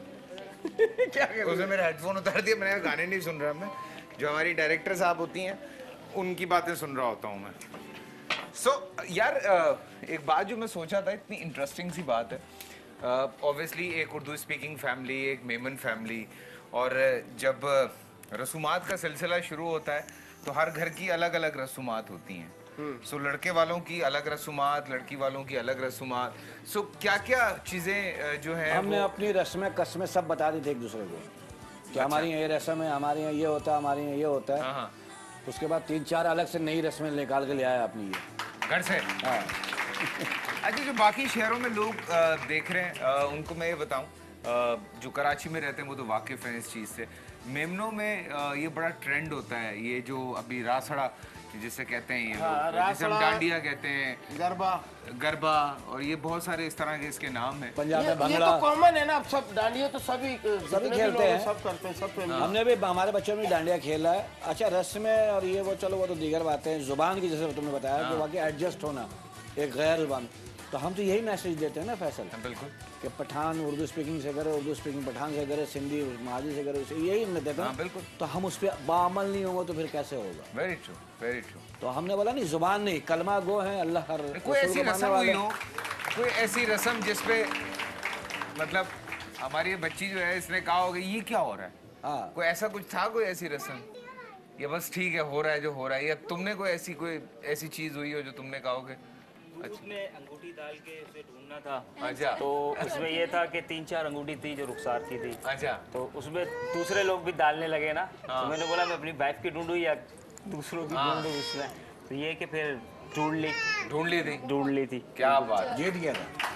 क्या उसने मेरे हेडफोन उतार दिया, मैंने कहा गाने नहीं सुन रहा मैं, जो हमारी डायरेक्टर साहब होती हैं उनकी बातें सुन रहा होता हूँ मैं। सो so, यार एक बात जो मैं सोचा था, इतनी इंटरेस्टिंग सी बात है। ऑब्वियसली uh, एक उर्दू स्पीकिंग फैमिली, एक मेमन फैमिली, और जब रसूमात का सिलसिला शुरू होता है तो हर घर की अलग अलग रसूमात होती हैं। सो so, लड़के वालों की अलग रसूमात, लड़की वालों की अलग रसूमात। सो so, क्या क्या चीज़ें जो है हमने वो... अपनी रस्में कस्में सब बता दी थी एक दूसरे को कि अच्छा। हमारे यहाँ ये रस्म है, हमारे यहाँ ये होता है, हमारे यहाँ ये होता है। हाँ। उसके बाद तीन चार अलग से नई रस्में निकाल के ले आया अपनी ये घर से। हाँ। अच्छा, जो बाकी शहरों में लोग आ, देख रहे हैं, आ, उनको मैं ये बताऊं, जो कराची में रहते हैं वो तो वाकिफ़ हैं इस चीज़ से। मेमनों में आ, ये बड़ा ट्रेंड होता है, ये जो अभी रासड़ा जिसे कहते हैं, ये हाँ, जिसे हम डांडिया कहते हैं, गरबा गरबा, और ये बहुत सारे इस तरह के इसके नाम हैं। पंजाब में ये तो कॉमन है ना, अब सब डांडिया तो सभी सभी खेलते हैं, सब करते हैं, सब। हमने भी हमारे बच्चों ने डांडिया खेला है। अच्छा, रस्में और ये वो चलो वो तो दीगर बातें हैं। जुबान की जैसे तुमने बताया कि वाकई एडजस्ट होना एक गैर जुबान, तो हम तो यही मैसेज देते हैं ना फैसल, बिल्कुल, कि पठान उर्दू स्पीकिंग से करे, उर्दू स्पीकिंग पठान से करे, सिंधी माजी से करे, उसे यही हमने देता है। बिल्कुल। तो हम उस पर बामल नहीं होंगे तो फिर कैसे होगा? Very true, very true. तो हमने बोला नहीं, जुबान नहीं, कलमा गो है, अल्लाह हर कोई ऐसी रस्म हुई हो, कोई ऐसी रस्म जिसपे मतलब हमारी बच्ची जो है इसने कहा होगा ये क्या हो रहा है? हाँ, कोई ऐसा कुछ था, कोई ऐसी रस्म, ये बस ठीक है हो रहा है जो हो रहा है, या तुमने कोई ऐसी कोई ऐसी चीज हुई हो जो तुमने कहोगे अच्छा में अंगूठी डाल के उसे ढूंढना था। अच्छा। तो उसमें ये था कि तीन चार अंगूठी थी जो रुखसार की थी। अच्छा। तो उसमें दूसरे लोग भी डालने लगे ना। हाँ। तो मैंने बोला मैं अपनी वाइफ की ढूंढूं या दूसरों की ढूंढूं उसमें। तो ये कि फिर ढूंढ ली ढूंढ ली थी ढूंढ ली थी क्या बात, जीत गया था।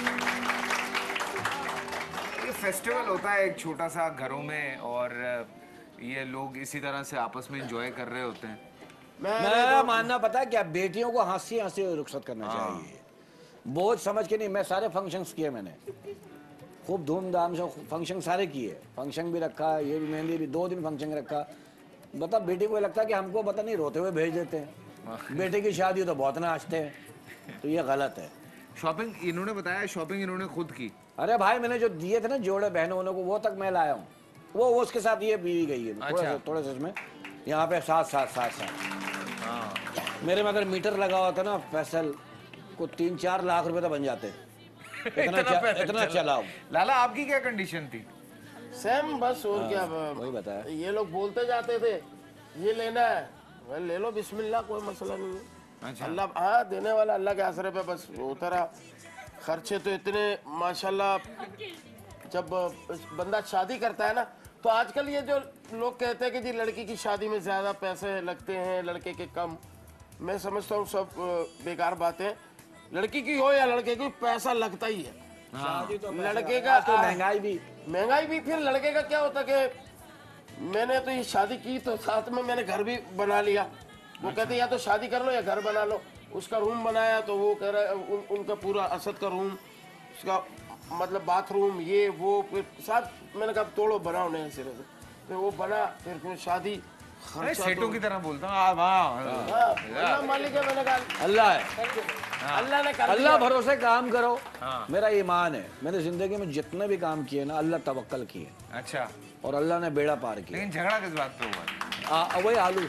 ये फेस्टिवल होता है एक छोटा सा घरों में और ये लोग इसी तरह से आपस में एंजॉय कर रहे होते हैं। मैं मानना पता है क्या, बेटियों को हंसी हंसी रुखसत करना चाहिए, बोझ समझ के नहीं। मैं सारे फंक्शंस किए, मैंने खूब धूमधाम से फंक्शन सारे किए, फंक्शन भी रखा, ये भी मेहंदी भी, दो दिन फंक्शन रखा। बता बेटी को लगता है कि हमको पता नहीं रोते हुए भेज देते हैं, बेटे की शादी हो तो बहुत नाचते हैं, तो ये गलत है। शॉपिंग इन्होंने बताया, शॉपिंग इन्होंने खुद की। अरे भाई मैंने जो दिए थे ना जोड़े बहनों को, वो तक मैं लाया हूँ, वो वो उसके साथ ये बीवी गई है। थोड़ा सा थोड़ा सा इसमें यहाँ पे साथ साथ साथ साथ मेरे में अगर मीटर लगा हुआ था ना फैसल को तीन चार लाख रुपए तो बन जाते। इतना इतना, इतना चलाओ। लाला आपकी क्या कंडीशन थी? सेम बस और क्या, वही बताया। ये लोग बोलते जाते थे ये लेना है, ले लो बिस्मिल्लाह, कोई मसला नहीं है। अच्छा। अल्लाह हाँ देने वाला, अल्लाह के आसरे पे बस उतरा। खर्चे तो इतने माशाल्लाह, जब बंदा शादी करता है ना तो आजकल ये जो लोग कहते हैं कि जी लड़की की शादी में ज़्यादा पैसे लगते हैं लड़के के कम, मैं समझता हूँ सब बेकार बातें। लड़की की हो या लड़के की, पैसा लगता ही है। शादी तो लड़के का तो महंगाई भी महंगाई भी फिर लड़के का क्या होता कि मैंने तो ये शादी की तो साथ में मैंने घर भी बना लिया। वो अच्छा। कहते या तो शादी कर लो या घर बना लो। उसका रूम बनाया तो वो कह रहा है उन, उनका पूरा असद का रूम, उसका मतलब बाथरूम, ये वो फिर साथ मैंने कहा तोड़ो बनाओ नए सिरे से, फिर वो बना, फिर फिर शादी। सेठों की तरह बोलता हूँ, अल्लाह मालिक है, मैंने कहा अल्लाह है, अल्लाह ने कर अल्लाह भरोसे काम करो। मेरा ईमान है, मैंने जिंदगी में जितने भी काम किए ना अल्लाह तवक्कल किए। अच्छा। और अल्लाह ने बेड़ा पार किया। लेकिन झगड़ा किस बात पे हुआ? वही आलू,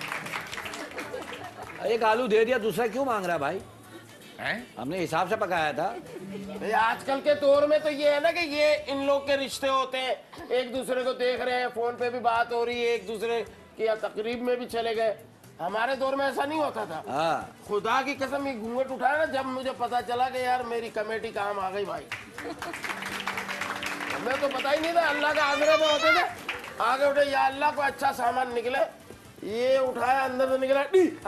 एक आलू दे दिया, दूसरा क्यों मांग रहा है भाई? हैं? हमने हिसाब से पकाया था। आजकल के दौर में तो ये है ना कि ये इन लोग के रिश्ते होते हैं, एक दूसरे को देख रहे हैं, फोन पे भी बात हो रही है, एक दूसरे की तकरीब में भी चले गए। हमारे दौर में ऐसा नहीं होता था। हाँ। खुदा की कसम, ये घूंघट उठाया ना जब मुझे पता चला कि यार मेरी कमेटी काम आ गई भाई। हमें तो पता ही नहीं था, अल्लाह के आग्रह में होते थे, आगे उठे या अल्लाह को अच्छा सामान निकले, ये उठाया अंदर से निकला।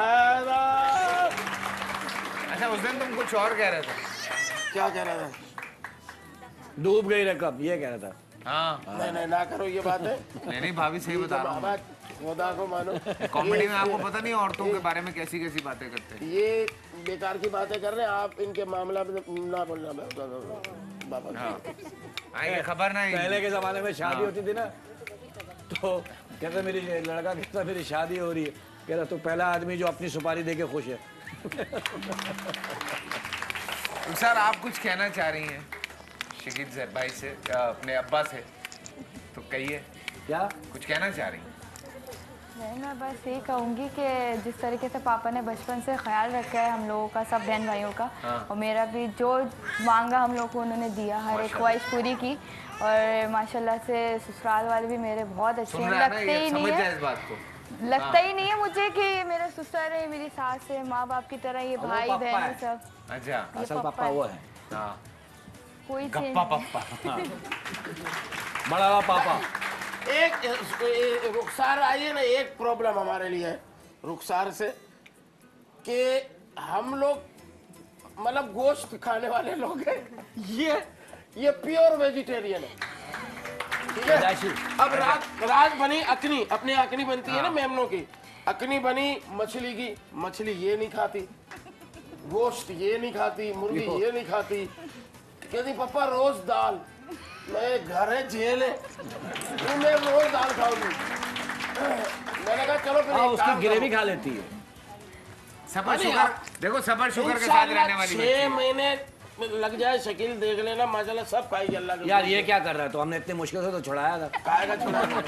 अच्छा उस दिन तुम कुछ और कह रहे थे? क्या कह रहा था? डूब गई रकम, ये कह रहा था। हाँ। नहीं नहीं ना करो ये बात है। नहीं नहीं भाभी सही बता रहा हूँ, खुदा को मानो। कॉमेडी में आपको पता नहीं औरतों के बारे में कैसी कैसी बातें करते हैं। ये बेकार की बातें कर रहे हैं आप, इनके मामला में ना बोलना बाबा। हाँ ये खबर नहीं। पहले के जमाने में शादी होती थी ना तो कहते मेरी लड़का कहता मेरी शादी हो रही है, कह रहा तो पहला आदमी जो अपनी सुपारी दे के खुश है। सर आप कुछ कहना चाह रही हैं शकील भाई से, अपने अब्बा से, तो कहिए। क्या कुछ कहना चाह रही हैं? नहीं, मैं बस यही कहूँगी कि जिस तरीके से पापा ने बचपन से ख्याल रखा है हम लोगों का, सब बहन भाइयों का, हाँ। और मेरा भी जो मांगा हम लोग को उन्होंने दिया, हर एक ख्वाहिश पूरी की। और माशाल्लाह से ससुराल वाले भी मेरे बहुत अच्छे हैं, लगते ही नहीं है, इस बात को लगता ही नहीं है मुझे कि ये मेरे ससुर है, मेरी सास है, माँ बाप की तरह ये भाई बहन सब। अच्छा असल पापा वो है, कोई गप्पा पापा, बड़ा पापा। एक रुखसार आइए ना, एक प्रॉब्लम हमारे लिए है रुखसार से कि हम लोग मतलब गोश्त खाने वाले लोग हैं, ये ये प्योर वेजिटेरियन है, ठीक है। अब रात रात बनी अकनी, अपनी अकनी बनती है ना मेमनों की, अकनी बनी मछली की, मछली ये नहीं खाती, गोश्त ये नहीं खाती, मुर्गी ये नहीं खाती, कहती पापा रोज दाल। मैं घर है जेल है, मैं रोज दाल खाऊंगी। मैंने कहा चलो फिर हाँ, उसकी ग्रेवी खा लेती है। सफर शुगर देखो, सफर शुगर के साथ रहने वाली छह महीने लग जाए, शकील देख लेना माशाल्लाह सब खाएगी अल्लाह के। यार ये क्या कर रहा है, तो हमने इतने मुश्किल से तो छुड़ाया था। खाएगा छुड़ाया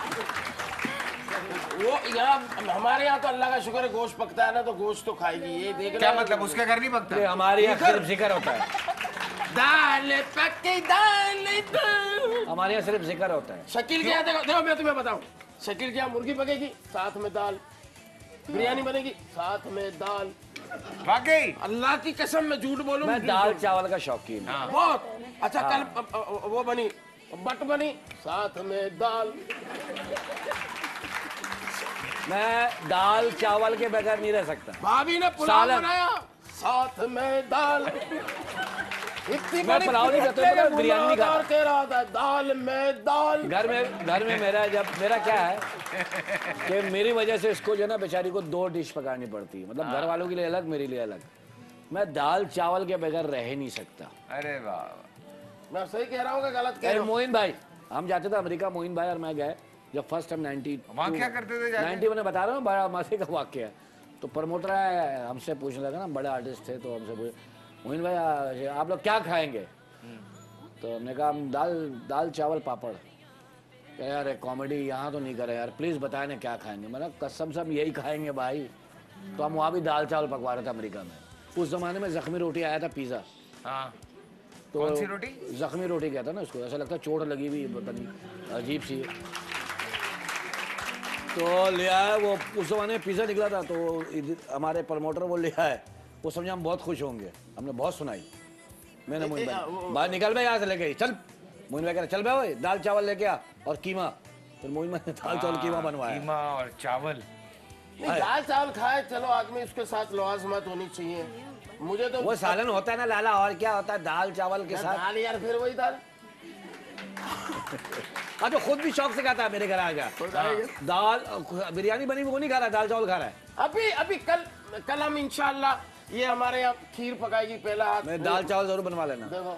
वो यहाँ हमारे यहाँ तो अल्लाह का शुक्र है गोश्त पकता है ना, तो गोश्त तो खाएगी। ये देख क्या मतलब, उसके घर नहीं पकता? हमारे यहाँ सिर्फ जिक्र होता है, दाल पक्की दाल, दाल हमारे यहाँ सिर्फ जिक्र होता है। शकील के यहाँ देखो देखो मैं तुम्हें बताऊँ, शकील के यहाँ मुर्गी पकेगी साथ में दाल, बिरयानी बनेगी साथ में दाल। वाकई अल्लाह की कसम मैं झूठ बोलूं, मैं दाल चावल का शौकीन हूँ बहुत। अच्छा हाँ। कल वो बनी बट बनी साथ में दाल। मैं दाल चावल के बगैर नहीं रह सकता। भाभी ने पुलाव बनाया साथ में दाल, इतनी मैं बड़ी पुलाव नहीं खाता, प्लेट मैं बिरयानी नहीं खाता। और कह रहा था दाल में दाल। घर में घर में मेरा जब मेरा क्या है कि मेरी वजह से इसको जो है ना बेचारी को दो डिश पकानी पड़ती है, मतलब घर वालों के लिए अलग, मेरे लिए अलग। मैं दाल चावल के बगैर रह ही नहीं सकता। अरे वाह, मैं सही कह रहा हूँ कि गलत कह रहा अरे हूँ? मोइन भाई, हम जाते थे अमेरिका, मोइन भाई और मैं गए जब फर्स्ट टाइम नाइनटी वहाँ क्या करते थे जाके? नाइनटी मैंने बता रहा हूँ, बड़ा मजे का वाक्य है। तो प्रमोटर है, हमसे पूछने लगा ना, बड़े आर्टिस्ट थे तो हमसे पूछे मोइन भाई आ, आप लोग क्या खाएंगे? तो हमने कहा हम दाल दाल चावल पापड़। यार कॉमेडी यहाँ तो नहीं करे यार, प्लीज़ बताए ना क्या खाएंगे। मैंने कसम से हम यही खाएंगे भाई। तो हम वहाँ भी दाल चावल पकवा रहे थे अमेरिका में। उस ज़माने में ज़ख्मी रोटी आया था, पिज़्ज़ा। हाँ। तो कौन सी रोटी? ज़ख्मी रोटी कहता ना उसको, ऐसा लगता है चोट लगी हुई, पता नहीं अजीब सी है। तो ले आया वो, उस ज़माने में पिज़्ज़ा निकला था, तो हमारे प्रमोटर वो ले आए। वो समझा हम बहुत खुश होंगे, हमने बहुत सुनाई। मैंने मोइन भाई बाहर निकल भाई यहाँ से लेके, चल मोइन भाई कह रहे चल भाई दाल चावल लेके आ और कीमा। फिर मोइन भाई ने दाल चावल कीमा बनवाया। कीमा और चावल। नहीं, दाल चावल खाए चलो आदमी, उसके साथ लवाजमत होनी चाहिए। मुझे तो वो सालन होता है ना लाला, और क्या होता है दाल चावल के साथ? दाल यार, फिर वही दाल। हाँ तो खुद भी शौक से खाता है, मेरे घर आ गया दाल बिरयानी बनी वो नहीं खा रहा, दाल चावल खा रहा है। अभी अभी कल कल हम इंशाल्लाह ये हमारे यहाँ खीर पकाएगी पहला हाथ। मैं दाल चावल जरूर बनवा लेना। देखो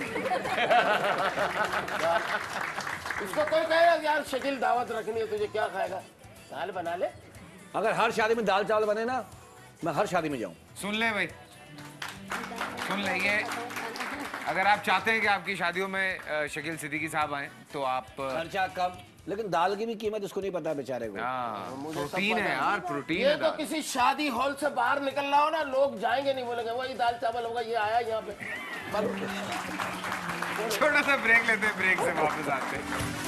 इसको कोई कहेगा यार शकील दावत रखनी है तुझे, क्या खाएगा? दाल बना ले। अगर हर शादी में दाल चावल बने ना, मैं हर शादी में जाऊं। सुन ले भाई, सुन ले, ये अगर आप चाहते हैं कि आपकी शादियों में शकील सिद्दीकी साहब आए तो आप खर्चा कम, लेकिन दाल की भी कीमत इसको नहीं पता बेचारे को। प्रोटीन है यार, प्रोटीन ये है। तो किसी शादी हॉल से बाहर निकल रहा हो ना, लोग जाएंगे नहीं, बोलेंगे वही दाल चावल होगा, ये आया यहाँ पे। छोटा सा ब्रेक लेते हैं, ब्रेक से वापस आते हैं।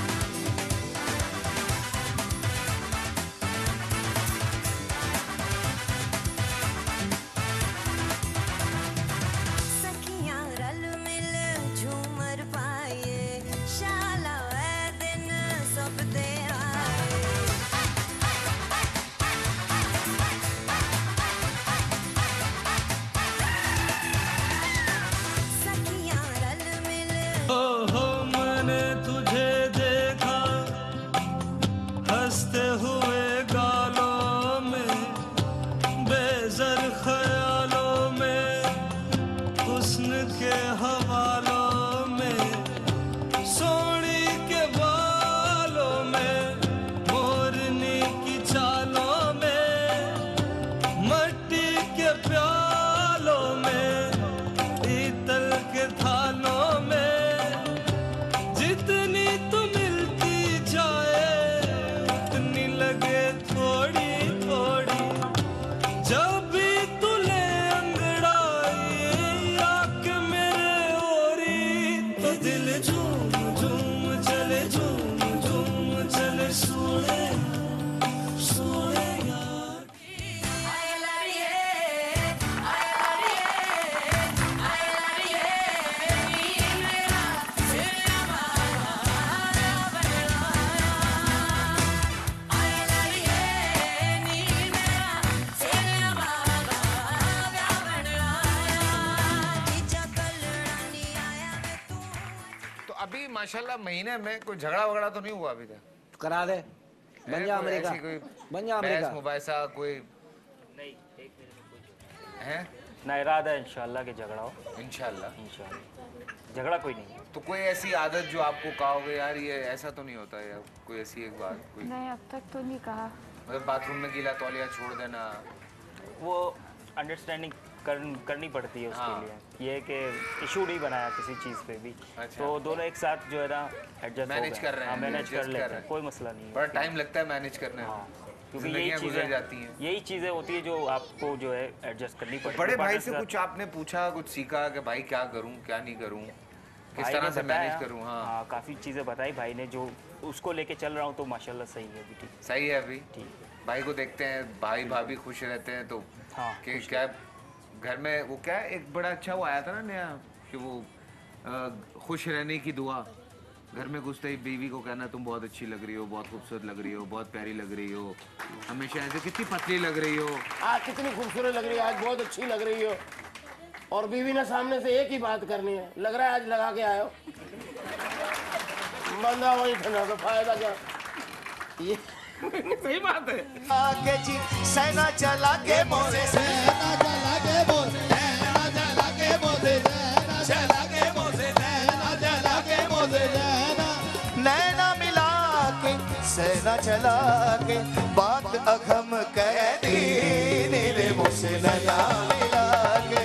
माशाल्लाह महीने में कोई झगड़ा वगड़ा तो नहीं हुआ अभी तक? करा दे, बन जा अमेरिका, बन जा अमेरिका। मुबाइसा कोई नहीं, एक मिनट में कुछ है ना, इरादा है इंशाल्लाह के झगड़ा हो। इंशाल्लाह इंशाल्लाह झगड़ा कोई नहीं। तो कोई ऐसी आदत जो आपको कहोगे यार ये ऐसा तो नहीं होता है, कोई ऐसी एक बात? कोई नहीं, अब तक तो नहीं कहा। मतलब बाथरूम में गीला तौलिया छोड़ देना, वो अंडरस्टैंडिंग कर, करनी पड़ती है उसके हाँ। लिए। ये कि इशू नहीं बनाया किसी चीज़ पे भी। अच्छा। तो दोनों एक साथ जो है ना एडजस्ट मैनेज कर रहे हैं, मैनेज कर लेते हैं, कोई मसला नहीं है। बड़ा टाइम लगता है मैनेज करने में, क्योंकि यही चीज़ें जाती हैं, यही चीज़ें होती है जो आपको जो है एडजस्ट करनी पड़ती है। बड़े भाई से कुछ आपने पूछा, कुछ सीखा कि भाई क्या करूँ क्या नहीं करूँ, किस तरह से मैनेज करूँ? हाँ, काफ़ी चीज़ें बताई भाई ने, जो उसको लेके चल रहा हूँ तो माशाल्लाह सही है अभी। ठीक सही है अभी। ठीक भाई को देखते हैं, भाई भाभी खुश रहते हैं तो क्या घर में वो क्या एक बड़ा अच्छा वो आया था ना नया कि वो आ, खुश रहने की दुआ। घर में घुसते ही बीवी को कहना तुम बहुत अच्छी लग रही हो, बहुत खूबसूरत लग रही हो, बहुत प्यारी लग रही हो, हमेशा ऐसे कितनी पतली लग रही हो, आज कितनी खूबसूरत लग रही है, आज बहुत अच्छी लग रही हो। और बीवी ने सामने से एक ही बात करनी है। लग रहा है आज लगा के आयो। बंदा वही ठंडा तो फायदा क्या? ये सही बात है। आगे जी सेना चला के मोरे सेना चला के मोरे सेना चला के मोरे सेना चला के मोरे सेना चला के मोरे सेना नैना मिला के सेना चला के बात अघम कह दी नीरे मुझसे नैना मिला के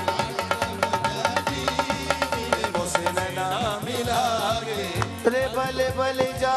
मुझसे नैना मिला के रे बले बले जा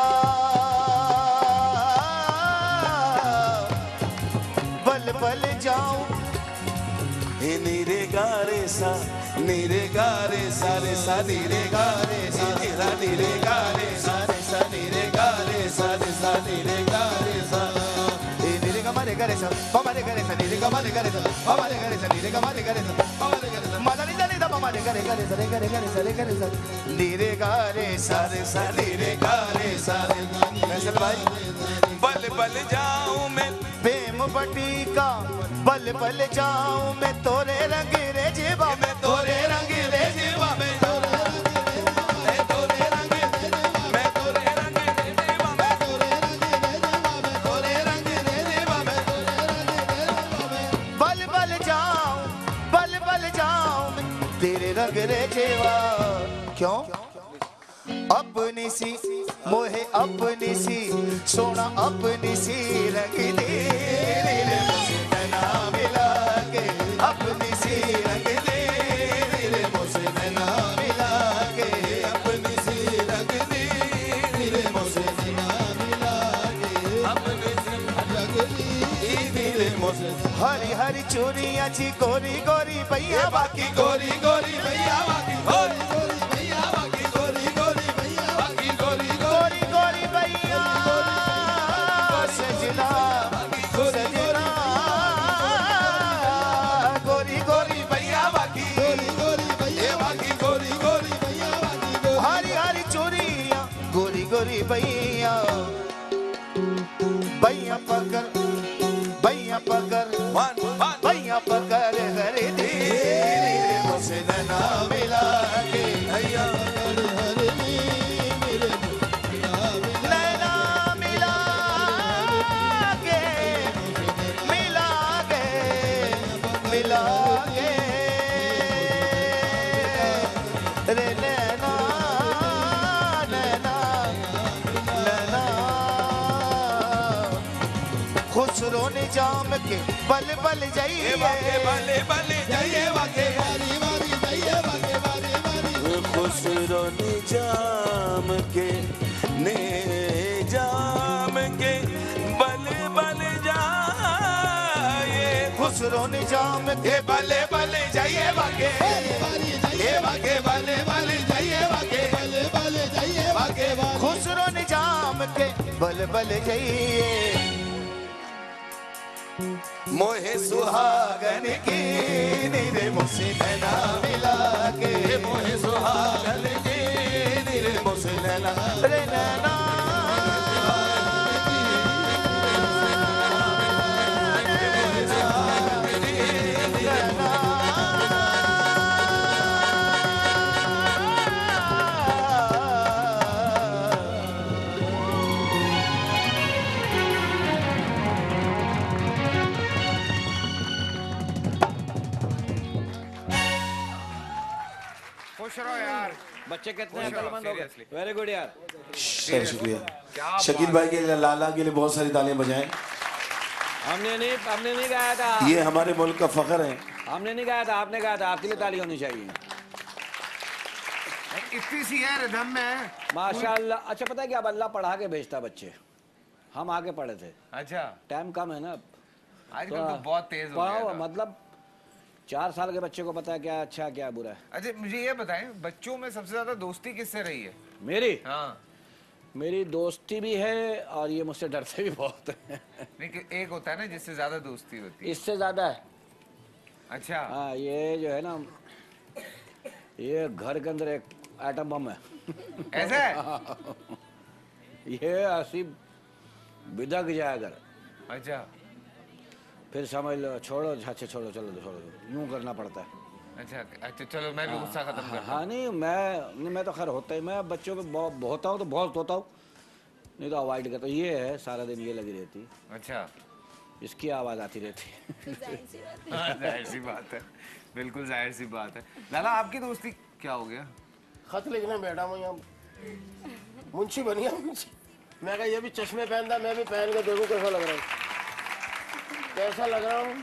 बल जाऊं हे नीरे गारे सा नीरे गारे सा रे सा नीरे गारे सा नीरा नीरे गारे सा रे सा नीरे गारे सा रे सा नीरे गारे सा हे नीरे गा मारे गारे सा पामा रे गारे सा नीरे गा मारे गारे सा पामा रे गारे सा नीरे गा मारे गारे सा पामा रे गारे सा मादा नी दा नी दा पामा रे गारे गारे सा रे गारे गारे सा रे गारे सा नीरे गारे सा रे सा नीरे गारे सा फैसल भाई बल बल जाऊं मैं प्रेम बटी का बल बल जाऊं मैं तोरे रंग रे जीवा मैं तोरे रंग रे जीवा मैं तोरे रंग रे जीवा मैं तोरे रंग रे जीवा मैं तोरे रंग रे जीवा मैं तोरे रंग रे जीवा मैं तोरे रंग रे जीवा बल बल जाऊं बल बल जाऊं मैं तेरे रंग रे जीवा क्यों अपनी सी मोहे अपनी सी सोना अपनी सी रंग दे रे मुझसे नैना मिला के अपनी सी रंग दे रे मुझसे नैना मिला के अपनी सी रंग दे रे मुझसे नैना मिला के अपनी सी रंग दे रे मुझसे हरी हरी चूड़ियां जी गोरी गोरी भैया बाकी गोरी गोरी भैया बाकी गोरी गोरी भैया बाकी गोरी गोरी भैया बाकी गोरी गोरी गोरी भैया सजना सजना गोरी गोरी भैया बाकी गोरी गोरी भैया बाकी गोरी गोरी भैया बाकी हरी हरी चूड़ियां गोरी गोरी भैया भैया पकड़ भैया पकड़ भैया पकड़ हरे धीरे मुझसे नैना मिला के भैया पकड़ हरे धीरे नैना मिला के मिला के मिला के रे नैना नैना नैना खुसरो निजाम के बल बल जाइए वाके बल बल जाइए वाके वारी वारी जाइए वाके वारी वारी खुसरो निजाम के निजाम के बल बल जाए खुसरो निजाम के बल बल जाइए वाके ये वाके बल बल जाइए वाके बल बल जाइए वाके खुसरो निजाम के बल बल जाइए मोहे सुहागन की नीरे मुझसे नैना मिला के मोहे सुहागन की नीरे मुझसे नैना रे नैना खुश रहो यार। बच्चे कितने अक्लमंद हो गए। वेरी गुड यार। सर शुक्रिया। शकील भाई के लिए लाला के लिए बहुत सारी तालियां बजाएं। हमने नहीं हमने नहीं गाया था। ये हमारे मुल्क का फख्र है। हमने नहीं गाया था, आपने गाया था। आपके लिए ताली होनी चाहिए। इतनी सी है रिदम में माशाल्लाह। अच्छा पता है क्या, अब अल्लाह पढ़ा के भेजता बच्चे। हम आगे पढ़े थे। अच्छा टाइम कम है ना अब। आजकल तो बहुत तेज हो गया। मतलब चार साल के बच्चे को पता है क्या अच्छा क्या बुरा है। अच्छा मुझे ये बताएं, बच्चों में सबसे ज्यादा दोस्ती किससे रही है? मेरी हाँ मेरी दोस्ती भी है और ये मुझसे डरते भी बहुत है। नहीं, एक होता है ना जिससे ज्यादा दोस्ती होती है। इससे ज्यादा है। अच्छा हाँ ये जो है ना, ये घर के अंदर एक एटम बम है। ऐसा है? ये ऐसी बिदक जाए अगर, अच्छा फिर समझ लो छोड़ो, अच्छा छोड़ो, चलो छोड़ो, यूं करना पड़ता है। अच्छा अच्छा चलो मैं भी गुस्सा खत्म करता हाँ नहीं मैं नहीं मैं तो खैर होता ही मैं बच्चों पे बहुत होता हूँ तो बहुत होता हूँ नहीं तो अवॉइड करता हूँ। ये है सारा दिन ये लगी रहती। अच्छा इसकी आवाज़ आती रहती जाहिर सी बात है, बिल्कुल जाहिर सी बात है। लाला आपकी दोस्ती क्या हो गया? खत लिखना बैठा हूँ यहाँ, मुंशी बनिया मुंशी। मैं कहा ये भी चश्मे पहनता, मैं भी पहन के देखूँ कैसा लग रहा हूँ, कैसा लग रहा हूँ।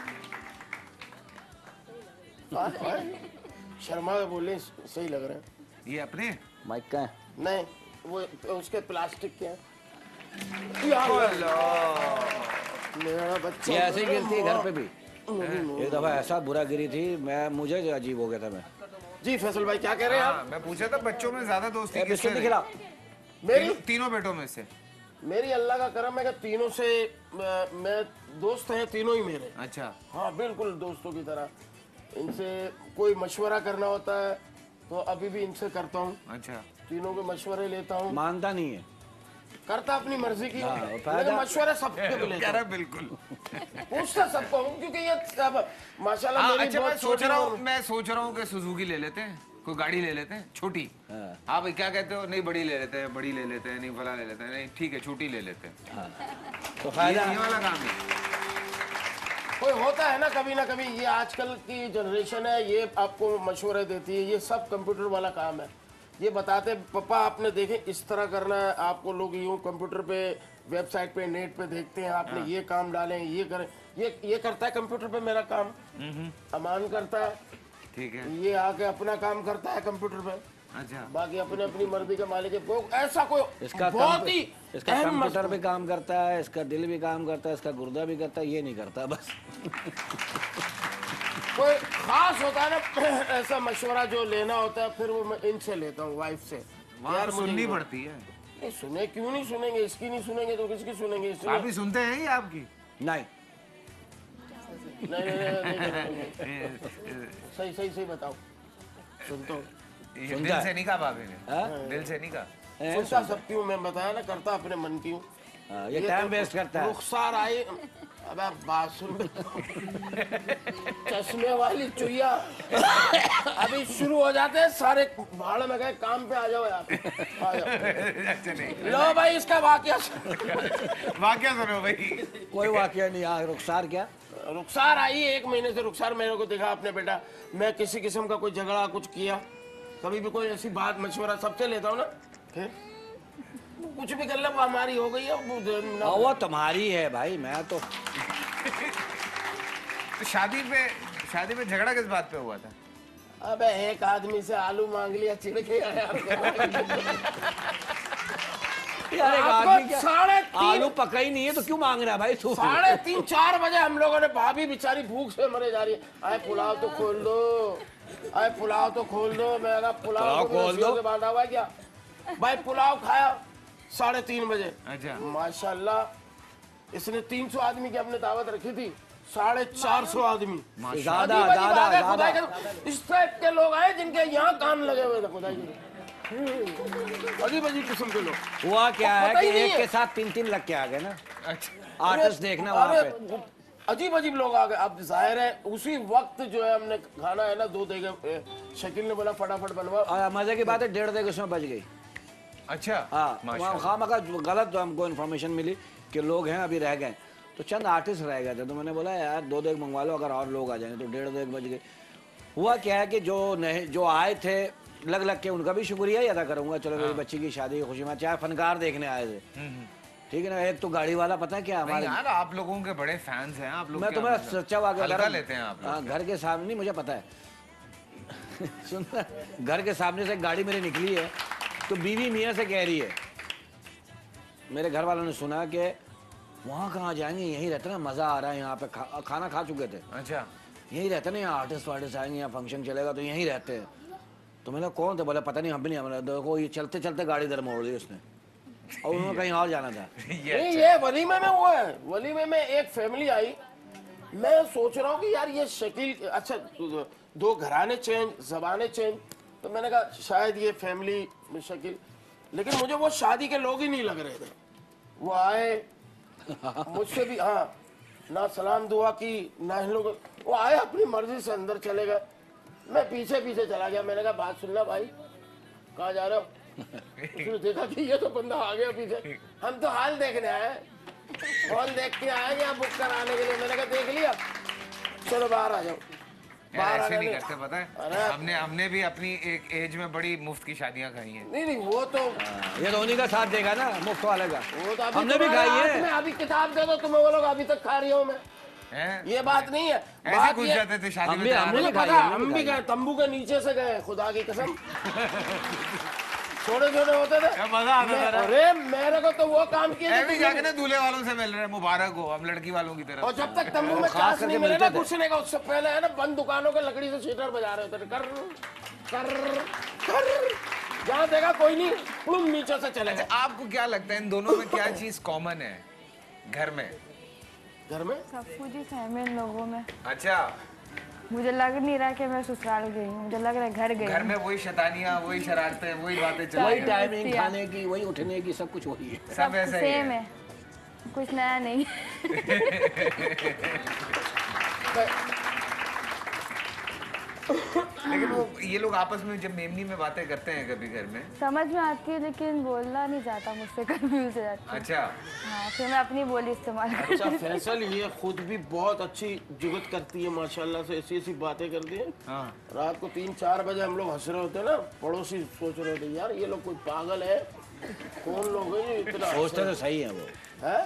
शर्मा के बोले सही लग रहा है। ये अपने माइक का है? नहीं वो उसके प्लास्टिक के हैं। मेरा बच्चा ये ऐसे ही गिरती है घर पे भी। एक दफा ऐसा बुरा गिरी थी, मैं मुझे अजीब हो गया था मैं। जी फैसल भाई क्या कह रहे हैं आप? मैं पूछा था बच्चों में ज्यादा दोस्ती किससे दिखला? मेरी तीनों बेटों में से मेरी अल्लाह का करम है कि तीनों से मैं दोस्त हैं, तीनों ही मेरे। अच्छा हाँ बिल्कुल दोस्तों की तरह। इनसे कोई मशवरा करना होता है तो अभी भी इनसे करता हूँ। अच्छा तीनों के मशवरे लेता हूँ। मानता नहीं है, करता अपनी मर्जी की, हाँ, लेकिन मशवरे सबके को लेता हूँ। बिल्कुल पूछता सबको हूँ क्योंकि ये सब माशाल्लाह मेरी अच्छा मैं बहुत सोच छोटी रहा हूँ उम्र- मैं सोच रहा हूँ कि सुजुकी ले लेते हैं, कोई गाड़ी ले लेते हैं छोटी। हाँ भाई क्या कहते हो? नहीं बड़ी ले लेते हैं, बड़ी ले लेते हैं, नहीं फला ले लेते हैं, नहीं ठीक है छोटी ले लेते हैं। तो फायदा ये वाला काम है। कोई होता है ना कभी ना कभी, ये आजकल की जनरेशन है, ये आपको मशवरे देती है, ये सब कंप्यूटर वाला काम है। ये बताते पापा आपने देखे इस तरह करना है, आपको लोग यूँ कंप्यूटर पे वेबसाइट पे नेट पे देखते हैं, आपने हाँ। ये काम डालें, ये करें, ये ये करता है कंप्यूटर पे मेरा काम, अमान करता है, ठीक है। ये आके अपना काम करता है कंप्यूटर पे। अच्छा बाकी अपने अपनी मर्जी के मालिक है। वो ऐसा कोई इसका बहुत ही इसका अहम कंप्यूटर मसला- भी काम करता है, इसका दिल भी काम करता है, इसका गुर्दा भी करता है, ये नहीं करता बस। कोई खास होता है ना ऐसा मशवरा जो लेना होता है, फिर वो मैं इनसे लेता हूँ, वाइफ से। वहाँ मुझे सुननी ये- पड़ती है। नहीं सुने क्यों नहीं सुनेंगे, इसकी नहीं सुनेंगे तो किसकी सुनेंगे? इसलिए- आप ही सुनते हैं ये आपकी? नहीं नहीं नहीं, नहीं, नहीं, नहीं। सही सही सही बताओ। सुनता हूँ। ये दिल से नहीं कहा भाभी ने? दिल से नहीं कहा? सुनता सब क्यों, मैं बताया ना करता अपने मन की हूँ। ये टाइम वेस्ट करता है। रुखसार आई, अबे बात सुन, चश्मे वाली चुईया अभी शुरू हो जाते हैं सारे भाड़ में गए, काम पे आ जाओ यार, आ जाओ। अच्छा नहीं लो भाई इसका वाकया वाकया सुनो भाई। कोई वाकया नहीं। आ, रुखसार क्या? रुखसार आई एक महीने से। रुखसार मेरे को देखा अपने बेटा, मैं किसी किस्म का कोई झगड़ा कुछ किया, कभी भी कोई ऐसी बात मशवरा सबसे लेता हूँ ना, फिर कुछ भी कर ले वो हमारी हो गई है वो, आ, वो तुम्हारी है भाई, मैं तो तो शादी पे शादी पे झगड़ा किस बात पे हुआ था? अबे एक आदमी से आलू मांग लिया, चिढ़ के आया यार एक रात को आदमी क्या साढ़े तीन- आलू पका ही नहीं है तो क्यों मांग रहा है भाई तू? साढ़े तीन चार बजे हम लोगों ने, भाभी बेचारी भूख से मरे जा रही है, आए पुलाव तो खोल दो, आए पुलाव तो खोल दो। मैं कहा पुलाव पुलाव तो खोल रस्सियों दो। से बांधा हुआ है क्या? भाई पुलाव खाया साढ़े तीन बजे। अच्छा माशाल्लाह इसने तीन सौ आदमी की अपने दावत रखी थी, साढ़े चार सौ आदमी। ज्यादा अजीब अजीब ज्यादा आ गए, खुदा ज्यादा के- इस टाइप के लोग आए जिनके यहाँ कान लगे हुए थे, खुदा की अजीब अजीब किस्म के लोग। हुआ क्या वो है पता कि ही नहीं एक है। के साथ तीन तीन लग के आ गए ना। अच्छा आर्टिस्ट देखना वहाँ अरे, पे। अजीब अजीब लोग आ गए। अब जाहिर है उसी वक्त जो है हमने खाना है ना दो देगे, शकील ने बोला फटाफट बनवा। और मजे की बात है डेढ़ देग उसमें बच गई। अच्छा हाँ वहाँ खामखा गलत जो हमको इन्फॉर्मेशन मिली कि लोग हैं अभी रह गए, तो चंद आर्टिस्ट रह गए थे, तो मैंने बोला यार दो देग मंगवा लो, अगर और लोग आ जाएंगे तो डेढ़ देग बच गई। हुआ क्या है कि जो नहीं जो आए थे लग लग के उनका भी शुक्रिया ही अदा करूंगा, चलो मेरी बच्ची की शादी की खुशी में, चाहे फनकार देखने आए थे, ठीक है ना। एक तो गाड़ी वाला पता है क्या हमारे, यार आप लोगों के बड़े फैंस हैं आप लोग। मैं तुम्हें सच्चा वाकया हल्का लेते हैं आप हाँ, घर के सामने नहीं मुझे पता है सुन, घर के सामने से गाड़ी मेरी निकली है तो बीवी मियाँ से कह रही है, मेरे घर वालों ने सुना कि वहाँ कहाँ जाएंगे, यहीं रहते ना, मज़ा आ रहा है यहाँ पे, खा, खाना खा चुके थे। अच्छा यहीं रहते ना, यहाँ आर्टिस्ट वार्टिस्ट आएंगे, यहाँ फंक्शन चलेगा तो यहीं रहते हैं। तो मैंने कौन थे? बोला पता नहीं, हम भी नहीं, हमारे देखो ये चलते चलते गाड़ी इधर मोड़ दी उसने, और उन्होंने कहीं और जाना था। नहीं ये वलीमे में हुआ है। वलीमे में एक फैमिली आई, मैं सोच रहा हूँ कि यार ये शकील, अच्छा दो घराने चेंज, जबाने चेंज, तो मैंने कहा शायद ये फैमिली में शकील, लेकिन मुझे वो शादी के लोग ही नहीं लग रहे थे। वो आए मुझसे भी, हाँ ना सलाम दुआ की ना इन लोग, वो आए अपनी मर्जी से अंदर चले गए। मैं पीछे पीछे चला गया, मैंने कहा बात सुनना भाई, कहाँ जा रहे हो? उसने देखा कि ये तो बंदा आ गया पीछे, हम तो हाल देखने आए, हॉल देख के आए यहाँ बुक कराने के लिए। मैंने कहा देख लिया, चलो बाहर आ जाओ। बाहर ऐसे नहीं करते पता है, हमने हमने भी अपनी एक एज में बड़ी मुफ्त की शादियां खाई हैं। नहीं नहीं वो तो ये तो उन्हीं का साथ देगा ना, मुफ्त वाले का। वो तो अभी हमने भी खाई है। मैं अभी किताब दे दो तुम्हें, वो लोग अभी तक खा रही हूँ मैं। ये बात नहीं है, ऐसे घुस जाते थे शादी में। हमने पता, हम भी गए तंबू के नीचे से गए, खुदा की कसम। छोटे छोटे होते थे, मजा आता था। अरे मेरे को तो वो काम किया भी जाके ना दूल्हे वालों से मिल रहे हैं, मुबारक हो, हम लड़की वालों की तरफ। और जब तक तंबू में चांस नहीं मिले ना घुसने का, उससे पहले है ना बंद दुकानों के लकड़ी से शीटर बजा रहे होते थे, कर कर कर, जहाँ देखा कोई नहीं, पुम नीचे से चले। अच्छा, आपको क्या लगता है इन दोनों में क्या चीज कॉमन है घर में? घर में सब कुछ ही सहमे इन लोगों में। अच्छा, मुझे लग नहीं रहा कि मैं ससुराल गई हूँ, मुझे लग रहा है घर गई। घर में वही शैतानियाँ, वही शरारतें, वही बातें चल रही वही टाइमिंग खाने की, वही उठने की, सब कुछ वही है। सब ऐसा ही सेम है, कुछ नया नहीं। लेकिन वो ये लोग आपस में जब मेमनी में बातें करते हैं कभी घर में, समझ में आती है लेकिन बोलना नहीं जाता मुझसे, कंफ्यूज हो जाती है। अच्छा हाँ, फिर मैं अपनी बोली इस्तेमाल करती अच्छा हूँ। फैसल ये खुद भी बहुत अच्छी जुगत करती है माशाल्लाह से, ऐसी ऐसी बातें करती है। हाँ। रात को तीन चार बजे हम लोग हंस रहे होते ना, पड़ोसी सोच रहे होते यार ये लोग कोई पागल है, कौन लोग है ये इतना सोचते तो सही है वो है।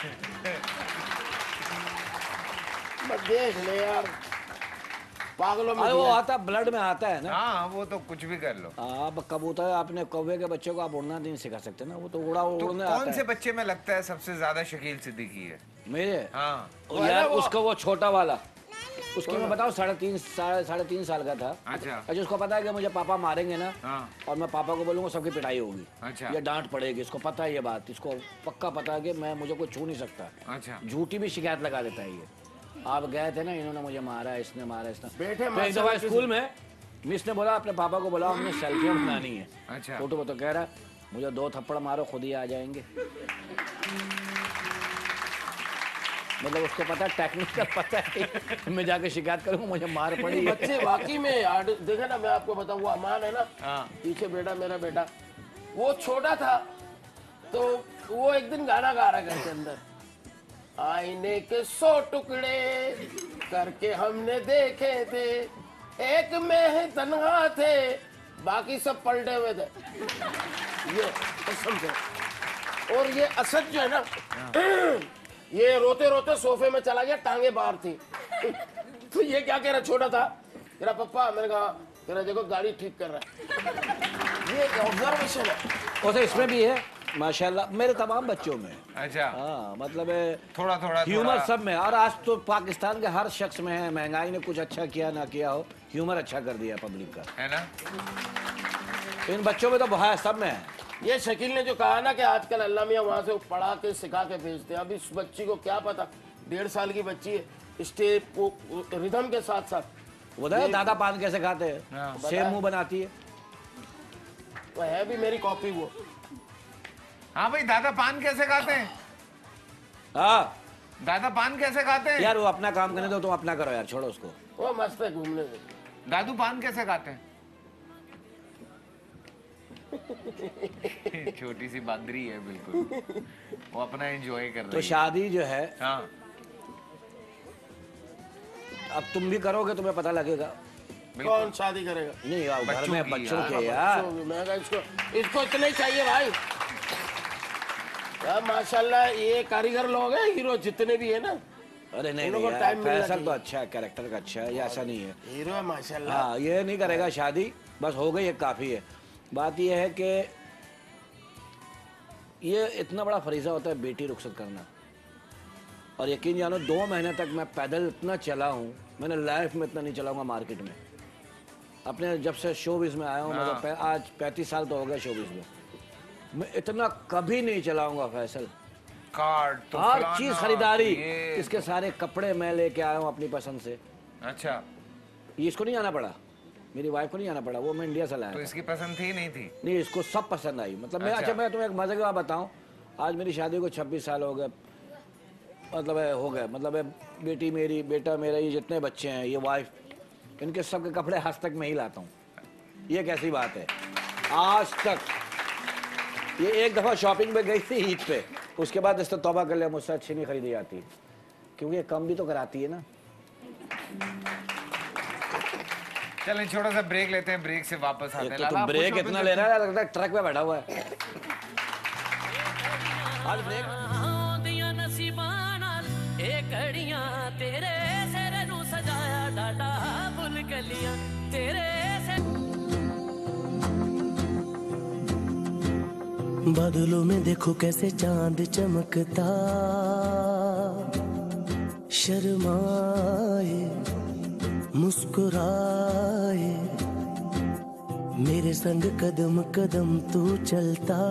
बस देख ले यार, पागलों में वो आता ब्लड में आता है ना। हाँ, वो तो कुछ भी कर लो। आप कबूतर, आपने कौवे के बच्चे को आप उड़ना नहीं सिखा सकते ना, वो तो उड़ा तो उड़ने कौन से बच्चे में लगता है सबसे ज्यादा शकील सिद्दीकी है? मेरे हाँ वो यार उसका वो छोटा वाला, उसकी मैं बताऊँ साढ़े तीन साढ़े साढ़े तीन साल का था। अच्छा अच्छा, उसको पता है कि मुझे पापा मारेंगे ना, और मैं पापा को बोलूँगा सबकी पिटाई होगी, अच्छा ये डांट पड़ेगी, इसको पता है ये बात, इसको पक्का पता है कि मैं मुझे कोई छू नहीं सकता। अच्छा, झूठी भी शिकायत लगा देता है ये। आप गए थे ना, इन्होंने मुझे मारा, इसने मारा, इसने बैठे तो एक दफा स्कूल में मिस ने बोला अपने पापा को बोला हमने सेल्फियाँ बनानी है। अच्छा, फोटो तो कह रहा मुझे दो थप्पड़ मारो खुद ही आ जाएंगे। मतलब उसको पता टेक्निकल पता है, मैं जाके शिकायत करूँगा मुझे मार पड़ी। बच्चे वाकई में देखा ना, मैं आपको बताऊँ, वो अमान है ना पीछे बेटा, मेरा बेटा वो छोटा था, तो वो एक दिन गाना गा रहा घर के अंदर, आईने के सौ टुकड़े करके हमने देखे थे, एक में ही तन्हा थे, बाकी सब पलटे हुए थे। ये कसम से। और ये असद जो है ना, ये रोते रोते सोफे में चला गया, टांगे बाहर थी। तो ये क्या कह रहा, छोटा था, तेरा पप्पा, मैंने कहा तेरा देखो गाड़ी ठीक कर रहा है। ये ऑब्जर्वेशन है। और इसमें भी है माशाल्लाह, मेरे तमाम बच्चों में। अच्छा हाँ, मतलब थोड़ा थोड़ा ह्यूमर सब में। और आज तो पाकिस्तान के हर शख्स में है, महंगाई ने कुछ अच्छा किया ना किया हो, ह्यूमर अच्छा कर दिया पब्लिक का, है ना। इन बच्चों में तो है, सब में है। ये शकील ने जो कहा ना कि आजकल अल्लाह मियाँ वहाँ से पढ़ा के सिखा के भेजते हैं। अब इस बच्ची को क्या पता, डेढ़ साल की बच्ची है, स्टेप को रिदम के साथ साथ बताया दादा पान कैसे खाते हैं, सेम मुंह बनाती है, तो है भी मेरी कॉपी वो। हाँ भाई, दादा पान कैसे खाते हैं? हाँ, दादा पान कैसे खाते हैं? यार वो अपना काम करने दो, तुम अपना करो यार, छोड़ो उसको। वो मस्त है घूमने में। दादू पान कैसे खाते हैं? छोटी सी बांदरी है बिल्कुल, वो अपना एंजॉय कर रही है। तो शादी जो है, हाँ, अब तुम भी करोगे तुम्हें पता लगेगा। कौन शादी करेगा? नहीं यार, घर में बच्चों के यार, मैं कहा इसको इसको इतना ही चाहिए भाई। यार माशाल्लाह ये कारीगर लोग हैं, हीरो जितने भी है ना। अरे नहीं नहीं यार, फैसल तो अच्छा है, कैरेक्टर का अच्छा है, ये ऐसा नहीं है, हीरो है माशाल्लाह। हाँ, ये नहीं करेगा शादी, बस हो गई, ये काफ़ी है। बात ये है कि ये इतना बड़ा फरीज़ा होता है बेटी रुखसत करना, और यकीन जानो दो महीने तक मैं पैदल इतना चला हूँ, मैंने लाइफ में इतना नहीं चलाऊंगा मार्केट में। अपने जब से शोबिज़ में आया हूँ, मतलब आज पैंतीस साल तो हो गए शोबिज़ में, मैं इतना कभी नहीं चलाऊंगा फैसल। कार्ड तो हर चीज़ खरीदारी, इसके सारे कपड़े मैं लेके आया हूँ अपनी पसंद से। अच्छा, ये इसको नहीं आना पड़ा, मेरी वाइफ को नहीं आना पड़ा, वो मैं इंडिया से लाया। तो इसकी पसंद थी नहीं थी? नहीं, इसको सब पसंद आई। मतलब मैं, अच्छा मैं तुम्हें एक मजे की बात बताऊं, आज मेरी शादी को छब्बीस साल हो गए, मतलब हो गए, मतलब बेटी मेरी, बेटा मेरा, ये जितने बच्चे हैं, ये वाइफ, इनके सबके कपड़े आज तक मैं ही लाता हूँ। ये कैसी बात है? आज तक ये एक दफा शॉपिंग पे गई थी ईद पे, उसके बाद इसने तौबा कर लिया, मुझसे अच्छी नहीं खरीदी जाती, क्योंकि ये कम भी तो कराती है ना। चलें छोटा सा ब्रेक लेते हैं, ब्रेक से वापस आते हैं। तो तुम ब्रेक इतना ले रहा है, लगता है ट्रक पे बैठा हुआ है। आज ब्रेक दिया नसीबां नाल ए घड़ियां तेरे सिर नू सजाया डाटा फुल कलियां तेरे बादलों में देखो कैसे चांद चमकता शर्माए मुस्कुराए मेरे संग कदम कदम तू चलता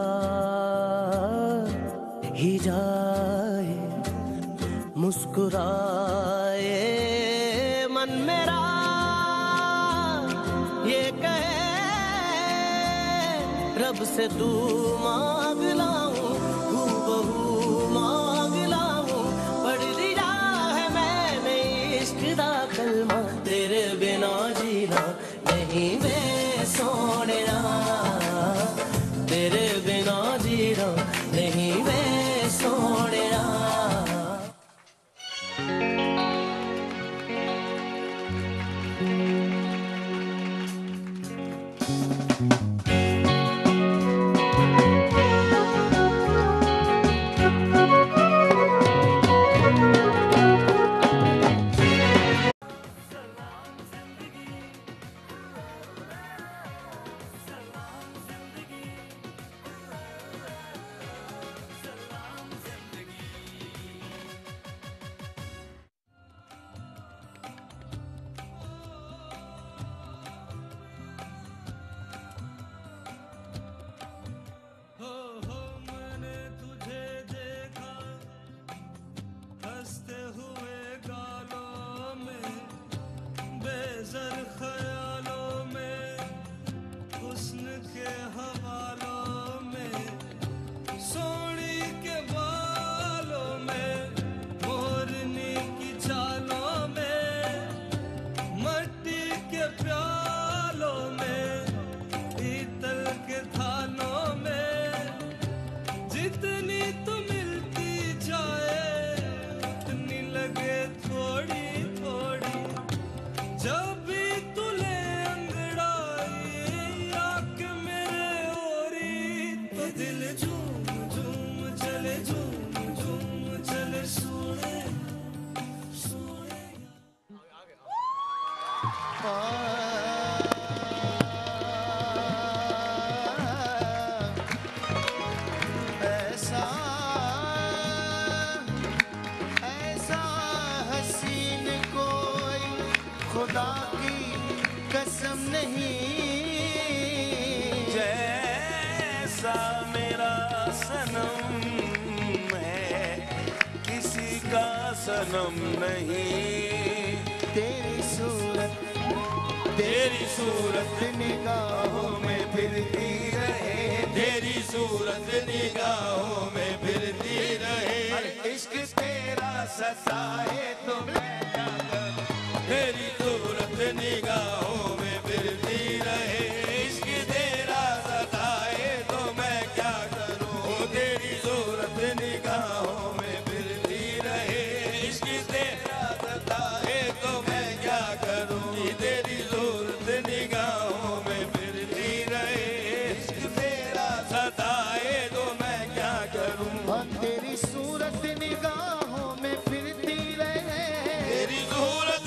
ही जाए मुस्कुराए मन मेरा ये कहे रब से तू मांग लाऊं हूबहू मांग लाऊं पढ़ लिया है मैंने इश्क दा कलमा तेरे बिना जीना नहीं वे सोनिया तेरे बिना जीना नहीं वे सोनिया। खुदा की कसम नहीं जैसा मेरा सनम है किसी का सनम नहीं तेरी सूरत तेरी सूरत निगाहों में फिरती रहे तेरी सूरत निगाहों में फिरती रहे इश्क तेरा सताए तो मैं क्या करूं तेरी सूरत निगाहों में फिरती रहे इश्क तेरा सताए तो मैं क्या करूं तेरी सूरत निगाहों में फिरती रहे इश्क तेरा सताए तो मैं क्या करूं तेरी सूरत निगाहों में फिरती रहे इश्क तेरा सताए तो मैं क्या करूं तेरी सूरत निगाहों में फिरती रहे तेरी सूरत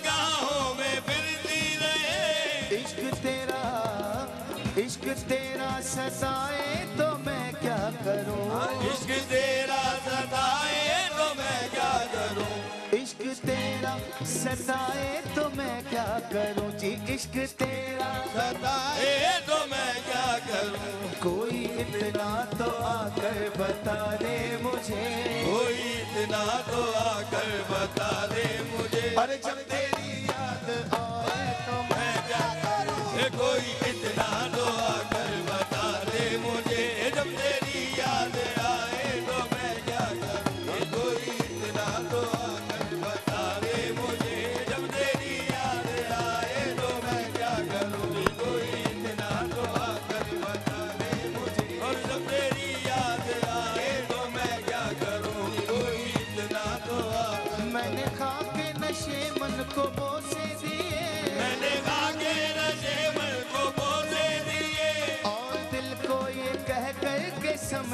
इश्क तेरा इश्क तेरा सताए तो मैं क्या करूं इश्क तेरा सताए तो मैं क्या करूं इश्क तेरा सताए तो मैं क्या करूं जी इश्क तेरा सताए तो मैं क्या करूं कोई इतना तो आकर बता दे मुझे कोई इतना तो आकर बता दे मुझे अरे जब तेरी याद आए तो मैं क्या कोई इतना तो आकर बता दे मुझे जब तेरी याद आए तो मैं क्या करूं कोई इतना तो आकर बता दे मुझे जब तेरी याद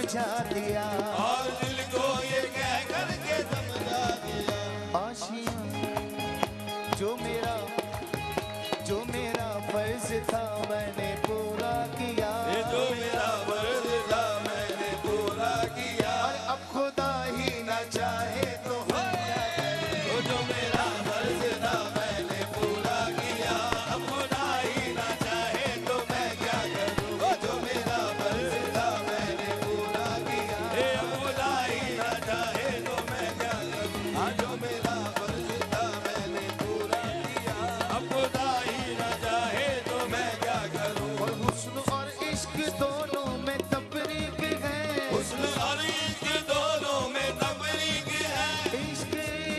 समझा दिया, और दिल को ये कह करके समझा दिया। आशियां जो मेरा जो मेरा फर्ज था मैंने पूरा किया, ये जो मेरा फर्ज था मैंने पूरा किया। और अब खुदा ही ना चाहे तो हम क्या करें। वो जो मेरा फर्ज था मैंने पूरा किया, अब खुदा ही ना चाहे तो मैं क्या करूं। वो जो मेरा फर्ज था मैंने पूरा किया, ए अब खुदा ही ना चाहे तो मैं क्या करूं। हाँ जो मेरा फर्ज था मैंने पूरा किया, अब खुदा ही ना चाहे तो मैं क्या करूं। और हुस्न और इश्क दोनों में तफरीक है, हुस्न और इश्क दोनों में तफरीक है। इश्क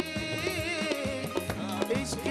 इश्क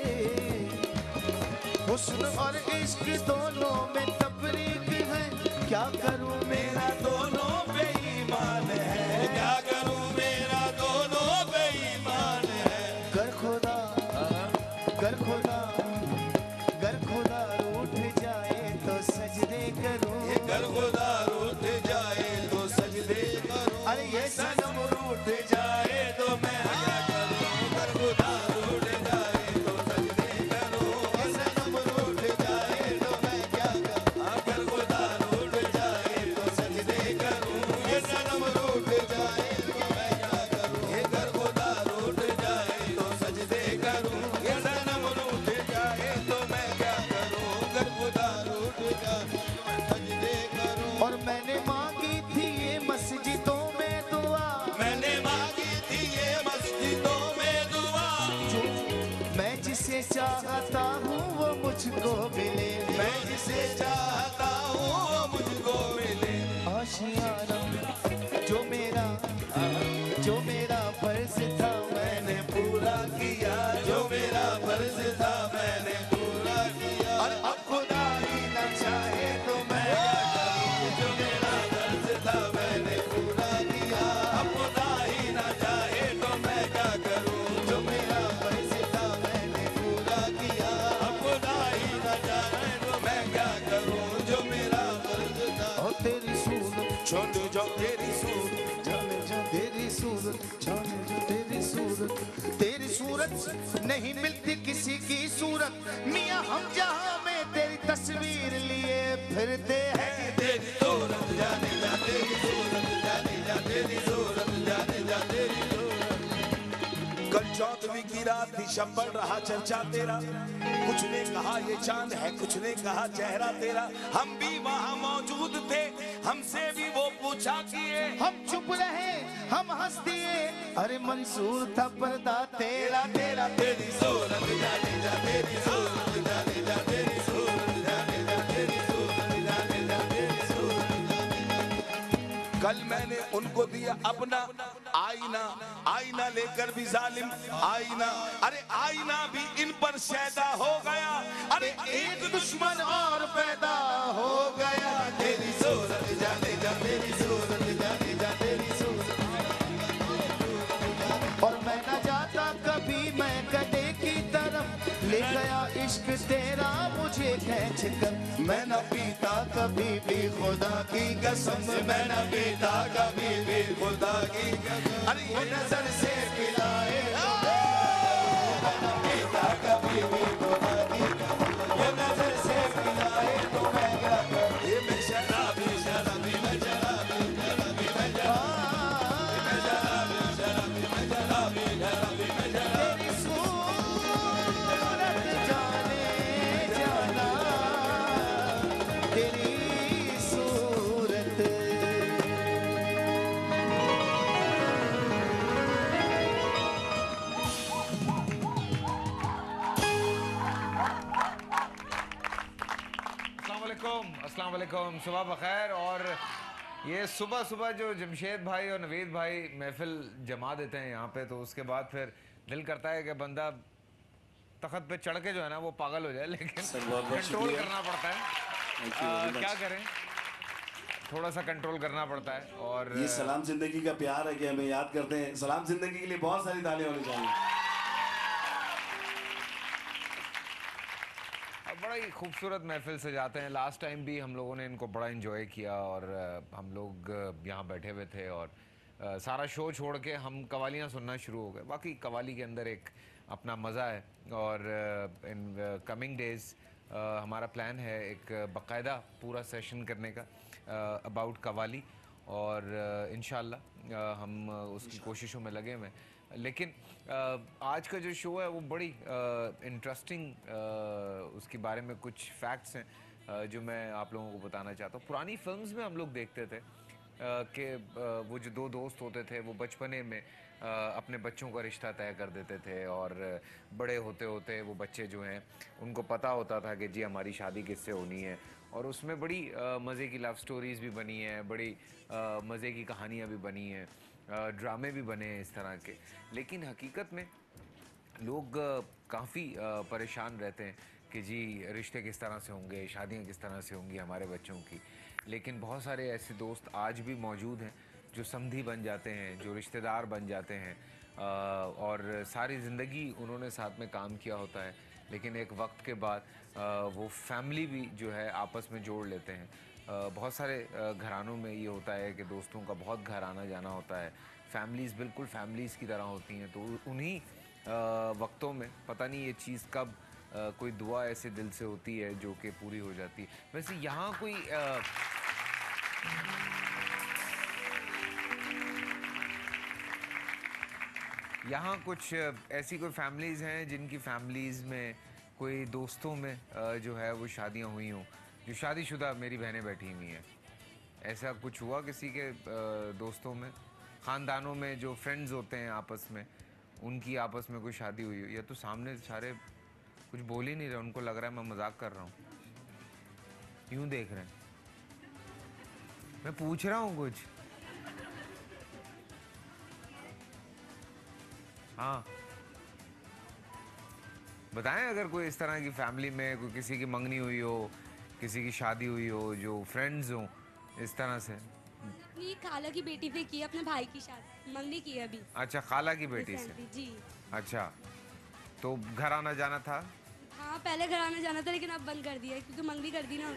हुस्न और इश्क दोनों में तफरीक है। क्या करूं मेरा दोनों पे ईमान है, क्या करूं मेरा दोनों पे ईमान है। कर खुदा कर खुदा कर खुदा रूठ जाए तो सजदे करूं, ये कर खुदा रूठ जाए तो सजदे करूं। अरे ये सनम रूठ जाए तो मैं क्या करूं। कर खुदा रूठ जाए तो सजदे करूं, ये सनम रूठ जाए तो मैं क्या करूं। हाँ कर खुदा रूठ जाए तो सजदे करूं, ये सनम रूठ जाए तो मैं क्या करूं। ये कर खुदा रूठ जाए तो सजदे करूं, ये सनम रूठ जाए तो मैं क्या करूं। कर खुदा रूठ जाए सजदे करूं। और मैंने मांगी थी ये मस्जिदों में दुआ, मैंने मांगी थी ये मस्जिदों में दुआ। जो मैं जिसे चाहता हूँ वो मुझको मिले, मैं जिसे चाहता हूँ वो मुझको मिले। आशियाना जो मेरा जो मेरा फर्ज था मैंने पूरा किया, जो मेरा फर्ज था मैंने पूरा किया। और अब खुदा ही न चाहे तो मैं क्या करूं। जो मेरा फर्ज था मैंने पूरा किया, अब खुदा ही ना चाहे तो मैं क्या करूं। जो मेरा फर्ज था मैंने पूरा किया, अब खुदा ही ना चाहे तो मैं क्या करूं। जो मेरा फर्ज था। और तेरी सूरत छोड़ जो तेरी सूरत, जाने जो तेरी सूरत जाने जो तेरी सूरत, तेरी सूरत नहीं मिलती किसी की सूरत। मियाँ हम जहाँ में तेरी तस्वीर लिए फिरते हैं। तेरी सूरत जाने जा, तेरी सूरत जाने जा, तेरी सूरत जाने जा, तेरी सूरत। कल चौदहवीं की रात थी, शब बढ़ रहा चर्चा तेरा। कुछ ने कहा ये चांद है, कुछ ने कहा चेहरा तेरा। हम भी वहाँ मौजूद थे, हमसे भी वो पूछा किए। हम चुप रहे हम हंस दिए, अरे मंसूर था पर्दा तेरा तेरा। तेरी सूरत जाने जा, तेरी सूरत जाने जा, तेरी सूरत जाने जा, तेरी सूरत जाने जा, तेरी सूरत जाने जा। कल मैंने उनको दिया अपना आईना, आईना लेकर भी जालिम आईना। अरे आईना भी इन पर शैदा हो गया, अरे एक दुश्मन और पैदा हो गया। तेरी सूरत जाने जा, तेरी सूरत जाने जा, तेरी सूरत। और मैं न जाता कभी मैं गधे की तरफ, ले गया इश्क तेरा मुझे खींच कर। मैं न पीता कभी भी खुदा की कसम, मैं न पीता कभी भी खुदा की कसम। अरे ये नजर से पिलाए, मैं न पीता कभी भी खुदा की कसम। ये नजर से पिलाए तो मैं क्या करूं। ये मैं शराबी शराबी मैं शराबी शराबी मैं शराबी मैं शराबी शराबी मैं शराबी शराबी मैं शराबी। तेरी सूरत जाने जाना, तेरी सूरत। अस्सलाम वालेकुम, सुबह बखैर। और ये सुबह सुबह जो जमशेद भाई और नवीद भाई महफिल जमा देते हैं यहाँ पे, तो उसके बाद फिर दिल करता है कि बंदा तख्त पे चढ़ के जो है ना वो पागल हो जाए, लेकिन कंट्रोल करना पड़ता है। आ, क्या करें, थोड़ा सा कंट्रोल करना पड़ता है। और ये सलाम जिंदगी का प्यार है कि हमें याद करते हैं। सलाम जिंदगी के लिए बहुत सारी तालियां होनी चाहिए। बड़ा भाई खूबसूरत महफिल सजाते हैं। लास्ट टाइम भी हम लोगों ने इनको बड़ा इन्जॉय किया और हम लोग यहाँ बैठे हुए थे और सारा शो छोड़ के हम कवालियाँ सुनना शुरू हो गए। बाकी कवाली के अंदर एक अपना मज़ा है और इन कमिंग डेज़ हमारा प्लान है एक बाकायदा पूरा सेशन करने का अबाउट कवाली और इंशाल्लाह हम उसकी कोशिशों में लगे हुए। लेकिन आज का जो शो है वो बड़ी इंटरेस्टिंग उसके बारे में कुछ फैक्ट्स हैं जो मैं आप लोगों को बताना चाहता हूँ। पुरानी फिल्म्स में हम लोग देखते थे कि वो जो दो दोस्त होते थे वो बचपने में अपने बच्चों का रिश्ता तय कर देते थे और बड़े होते होते वो बच्चे जो हैं उनको पता होता था कि जी हमारी शादी किससे होनी है और उसमें बड़ी मज़े की लव स्टोरीज़ भी बनी हैं, बड़ी मज़े की कहानियाँ भी बनी हैं, ड्रामे भी बने हैं इस तरह के। लेकिन हकीकत में लोग काफ़ी परेशान रहते हैं कि जी रिश्ते किस तरह से होंगे, शादियाँ किस तरह से होंगी हमारे बच्चों की। लेकिन बहुत सारे ऐसे दोस्त आज भी मौजूद हैं जो समधी बन जाते हैं, जो रिश्तेदार बन जाते हैं और सारी ज़िंदगी उन्होंने साथ में काम किया होता है, लेकिन एक वक्त के बाद वो फैमिली भी जो है आपस में जोड़ लेते हैं। बहुत सारे घरानों में ये होता है कि दोस्तों का बहुत घर आना जाना होता है, फैमिलीज़ बिल्कुल फैमिलीज़ की तरह होती हैं। तो उन्हीं वक्तों में पता नहीं ये चीज़ कब कोई दुआ ऐसे दिल से होती है जो कि पूरी हो जाती है। वैसे यहाँ कोई आ, यहाँ कुछ ऐसी कोई फैमिलीज़ हैं जिनकी फैमिलीज़ में कोई दोस्तों में जो है वो शादियाँ हुई हों, जो शादीशुदा मेरी बहनें बैठी हुई हैं। ऐसा कुछ हुआ किसी के दोस्तों में, ख़ानदानों में जो फ्रेंड्स होते हैं आपस में, उनकी आपस में कोई शादी हुई हो? या तो सामने सारे कुछ बोल ही नहीं रहे, उनको लग रहा है मैं मजाक कर रहा हूँ, यूँ देख रहे हैं। मैं पूछ रहा हूँ कुछ। हाँ बताएं अगर कोई इस तरह की फैमिली में कोई किसी की मंगनी हुई हो, किसी की शादी हुई हो, जो फ्रेंड्स हो इस तरह से। अपनी खाला की बेटी से की, अपने भाई की शादी मंगनी की अभी। अच्छा, खाला की बेटी से जी। अच्छा, तो घर आना जाना था? हाँ पहले घर आना जाना था लेकिन अब बंद कर दिया क्योंकि मंगनी कर दी ना।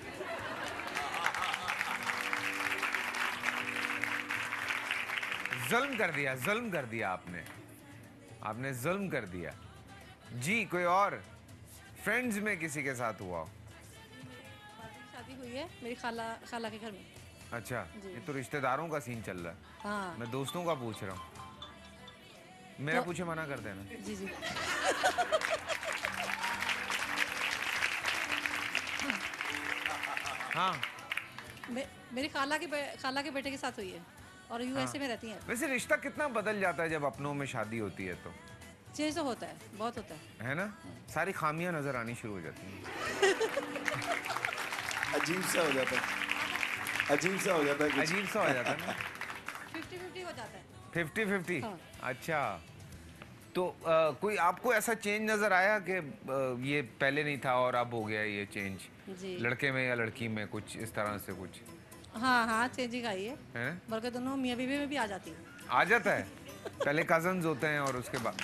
जुल्म कर दिया, जुल्म कर दिया आपने, आपने जुल्म कर दिया। जी कोई और फ्रेंड्स में किसी के साथ हुआ? शादी हुई है मेरी खाला खाला के घर में। अच्छा, ये तो रिश्तेदारों का सीन चल रहा है। हाँ। मैं दोस्तों का पूछ रहा हूँ। मेरा तो, पूछे मना कर देना। जी जी। हाँ मे, मेरी खाला के खाला के बेटे के साथ हुई है और यूएसए हाँ। में रहती हैं। वैसे रिश्ता कितना बदल जाता है जब अपनों में शादी होती है तो? चेंज तो होता है, बहुत होता है, है ना? सारी खामियां नजर आनी शुरू हो जाती हैं। अजीब सा हो जाता है, अजीब सा हो जाता है, अजीब सा हो जाता है ना। फिफ्टी फिफ्टी हो जाता है। Fifty fifty? हाँ। अच्छा, तो आ, कोई आपको ऐसा चेंज नजर आया कि ये पहले नहीं था और अब हो गया ये चेंज? जी। लड़के में या लड़की में कुछ इस तरह से कुछ? हाँ हाँ चेंजिंग आई है, है? बल्कि दोनों मियाँ बीवी में भी आ जाती है। आ जाता है? पहले कजन्स होते हैं और उसके बाद।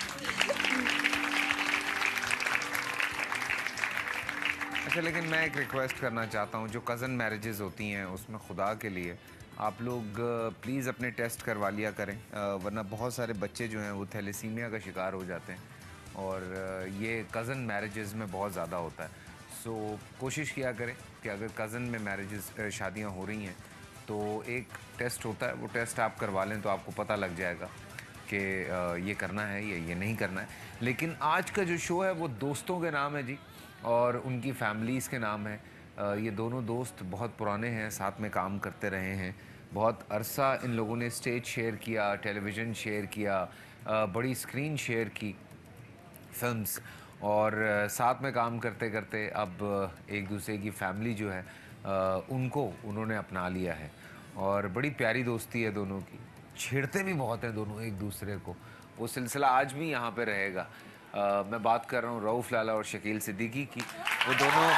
अच्छा, लेकिन मैं एक रिक्वेस्ट करना चाहता हूँ, जो कज़न मैरिजेस होती हैं उसमें खुदा के लिए आप लोग प्लीज़ अपने टेस्ट करवा लिया करें, वरना बहुत सारे बच्चे जो हैं वो थैलेसीमिया का शिकार हो जाते हैं और ये कज़न मैरिजेस में बहुत ज़्यादा होता है। सो कोशिश किया करें कि अगर कज़न में मैरिजेस शादियाँ हो रही हैं तो एक टेस्ट होता है, वो टेस्ट आप करवा लें तो आपको पता लग जाएगा कि ये करना है या ये नहीं करना है। लेकिन आज का जो शो है वो दोस्तों के नाम है जी और उनकी फैमिलीज़ के नाम है। ये दोनों दोस्त बहुत पुराने हैं, साथ में काम करते रहे हैं, बहुत अरसा इन लोगों ने स्टेज शेयर किया, टेलीविज़न शेयर किया, बड़ी स्क्रीन शेयर की, फिल्म्स, और साथ में काम करते करते अब एक दूसरे की फैमिली जो है उनको उन्होंने अपना लिया है और बड़ी प्यारी दोस्ती है दोनों की। छेड़ते भी बहुत हैं दोनों एक दूसरे को, वो सिलसिला आज भी यहाँ पे रहेगा। आ, मैं बात कर रहा हूँ रऊफ़ लाला और शकील सिद्दीकी की। वो दोनों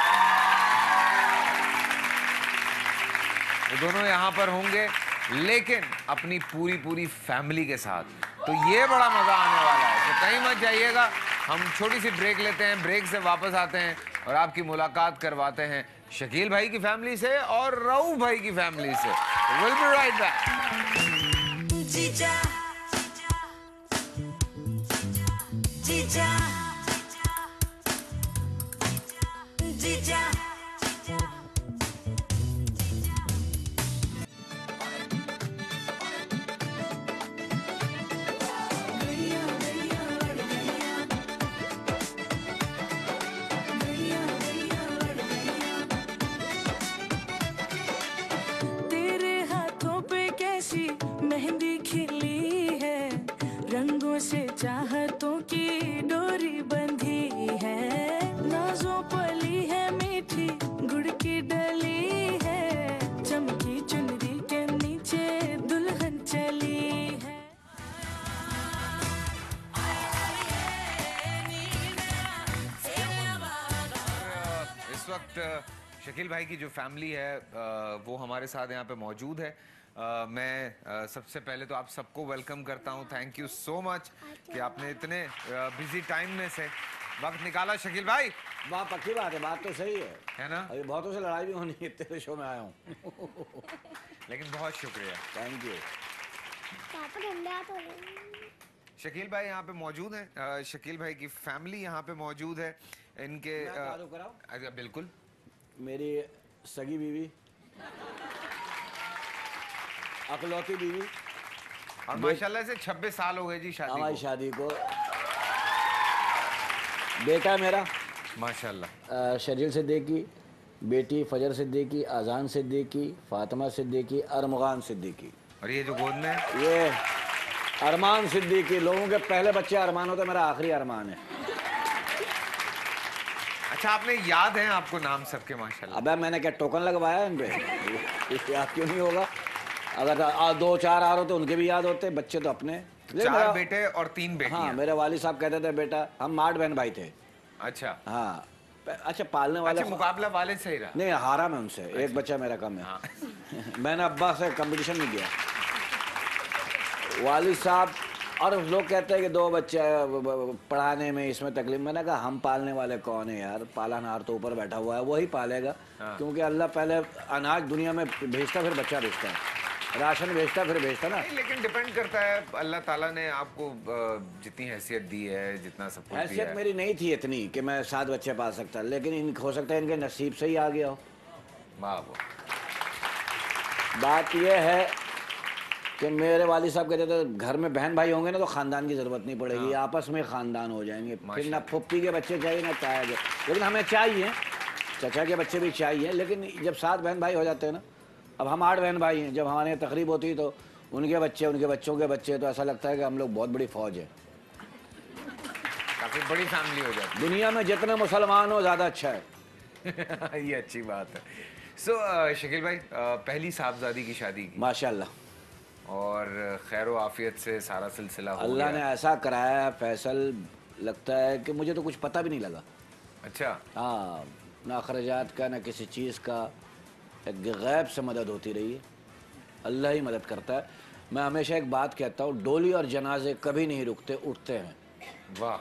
वो दोनों यहाँ पर होंगे लेकिन अपनी पूरी पूरी फैमिली के साथ, तो ये बड़ा मज़ा आने वाला है। तो कहीं मत जाइएगा, हम छोटी सी ब्रेक लेते हैं, ब्रेक से वापस आते हैं और आपकी मुलाकात करवाते हैं शकील भाई की फैमिली से और रऊफ भाई की फैमिली से। Will be right back. जीजा जीजा जीजा तेरे हाथों पे कैसी मेहंदी खिली है, रंगों से चाहतों की डोरी बंधी है, नाजों पली है मीठी गुड़ की डली है, चमकी चुनरी के नीचे दुल्हन चली है। इस वक्त शकील भाई की जो फैमिली है वो हमारे साथ यहाँ पे मौजूद है। Uh, मैं uh, सबसे पहले तो आप सबको वेलकम करता हूँ। थैंक यू सो मच कि आपने इतने बिजी uh, टाइम में से वक्त निकाला शकील भाई। वाह, पक्की बात है, बात तो सही है, है ना? अभी बहुतों से लड़ाई भी होनी है, तेरे शो में आया हूँ। लेकिन बहुत शुक्रिया, थैंक यू। शकील भाई यहाँ पे मौजूद हैं। uh, शकील भाई की फैमिली यहाँ पे मौजूद है। इनके uh, बिल्कुल, मेरी सगी बीवी, अकलौती बीवी, और माशाल्लाह से छब्बीस साल हो गए जी शादी हमारी को। शादी को। बेटा मेरा माशाल्लाह शरील सिद्दीकी, बेटी फजर सिद्दीकी, अजान सिद्दीकी, फातिमा सिद्दीकी, अरमगान सिद्दीकी। और ये जो गोद में ये अरमान सिद्दीकी। लोगों के पहले बच्चे अरमान होते, मेरा आखिरी अरमान है। अच्छा, आपने याद है आपको नाम सबके माशाल्लाह? अबे मैंने क्या टोकन लगवाया इन पे? याद क्यों नहीं होगा? अगर आ, दो चार आ रहे तो उनके भी याद होते, बच्चे तो अपने। चार बेटे और तीन बेटियां। हाँ, मेरे वालिद साहब कहते थे बेटा, हम आठ बहन भाई थे। अच्छा हाँ, अच्छा पालने वाले। अच्छा, मुकाबला वालिद से ही रहा? नहीं, हारा मैं उनसे। अच्छा। एक बच्चा मेरा कम है। हाँ। मैंने अब्बा से कंपटीशन नहीं किया। वालिद साहब, और लोग कहते हैं कि दो बच्चे पढ़ाने में इसमें तकलीफ। मैंने कहा हम पालने वाले कौन है यार, पालनहार तो ऊपर बैठा हुआ है, वही पालेगा। हाँ। क्योंकि अल्लाह पहले अनाज दुनिया में भेजता, फिर बच्चा भेजता है, राशन भेजता फिर भेजता ना। लेकिन डिपेंड करता है, अल्लाह ताला ने आपको जितनी हैसियत दी है, जितना सब कुछ हैसियत है। मेरी नहीं थी इतनी कि मैं सात बच्चे पाल सकता, लेकिन इन हो सकता है इनके नसीब से ही आ गया हो। वाह। बात यह है कि मेरे वालिद साहब कहते थे घर में बहन भाई होंगे ना तो खानदान की जरूरत नहीं पड़ेगी। हाँ। आपस में खानदान हो जाएंगे, फिर ना फुप्पी के बच्चे चाहिए ना चाचा के। लेकिन हमें चाहिए, चाचा के बच्चे भी चाहिए, लेकिन जब सात बहन भाई हो जाते हैं ना, अब हम आठ बहन भाई हैं, जब हमारे यहाँ तकरीब होती है तो उनके बच्चे, उनके बच्चों के बच्चे, तो ऐसा लगता है कि हम लोग बहुत बड़ी फौज है, काफी बड़ी फैमिली हो जाती है। दुनिया में जितने मुसलमान हो ज़्यादा अच्छा है। ये अच्छी बात है। सो so, शकील भाई, पहली साहबजादी की शादी की माशाल्लाह, और खैर व आफियत से सारा सिलसिला हो अल्लाह ने ऐसा कराया फैसल, लगता है कि मुझे तो कुछ पता भी नहीं लगा। अच्छा। हाँ, ना अखराजात का, ना किसी चीज़ का, एक गैब से मदद होती रही है। अल्लाह ही मदद करता है। मैं हमेशा एक बात कहता हूँ, डोली और जनाजे कभी नहीं रुकते, उठते हैं। वाह।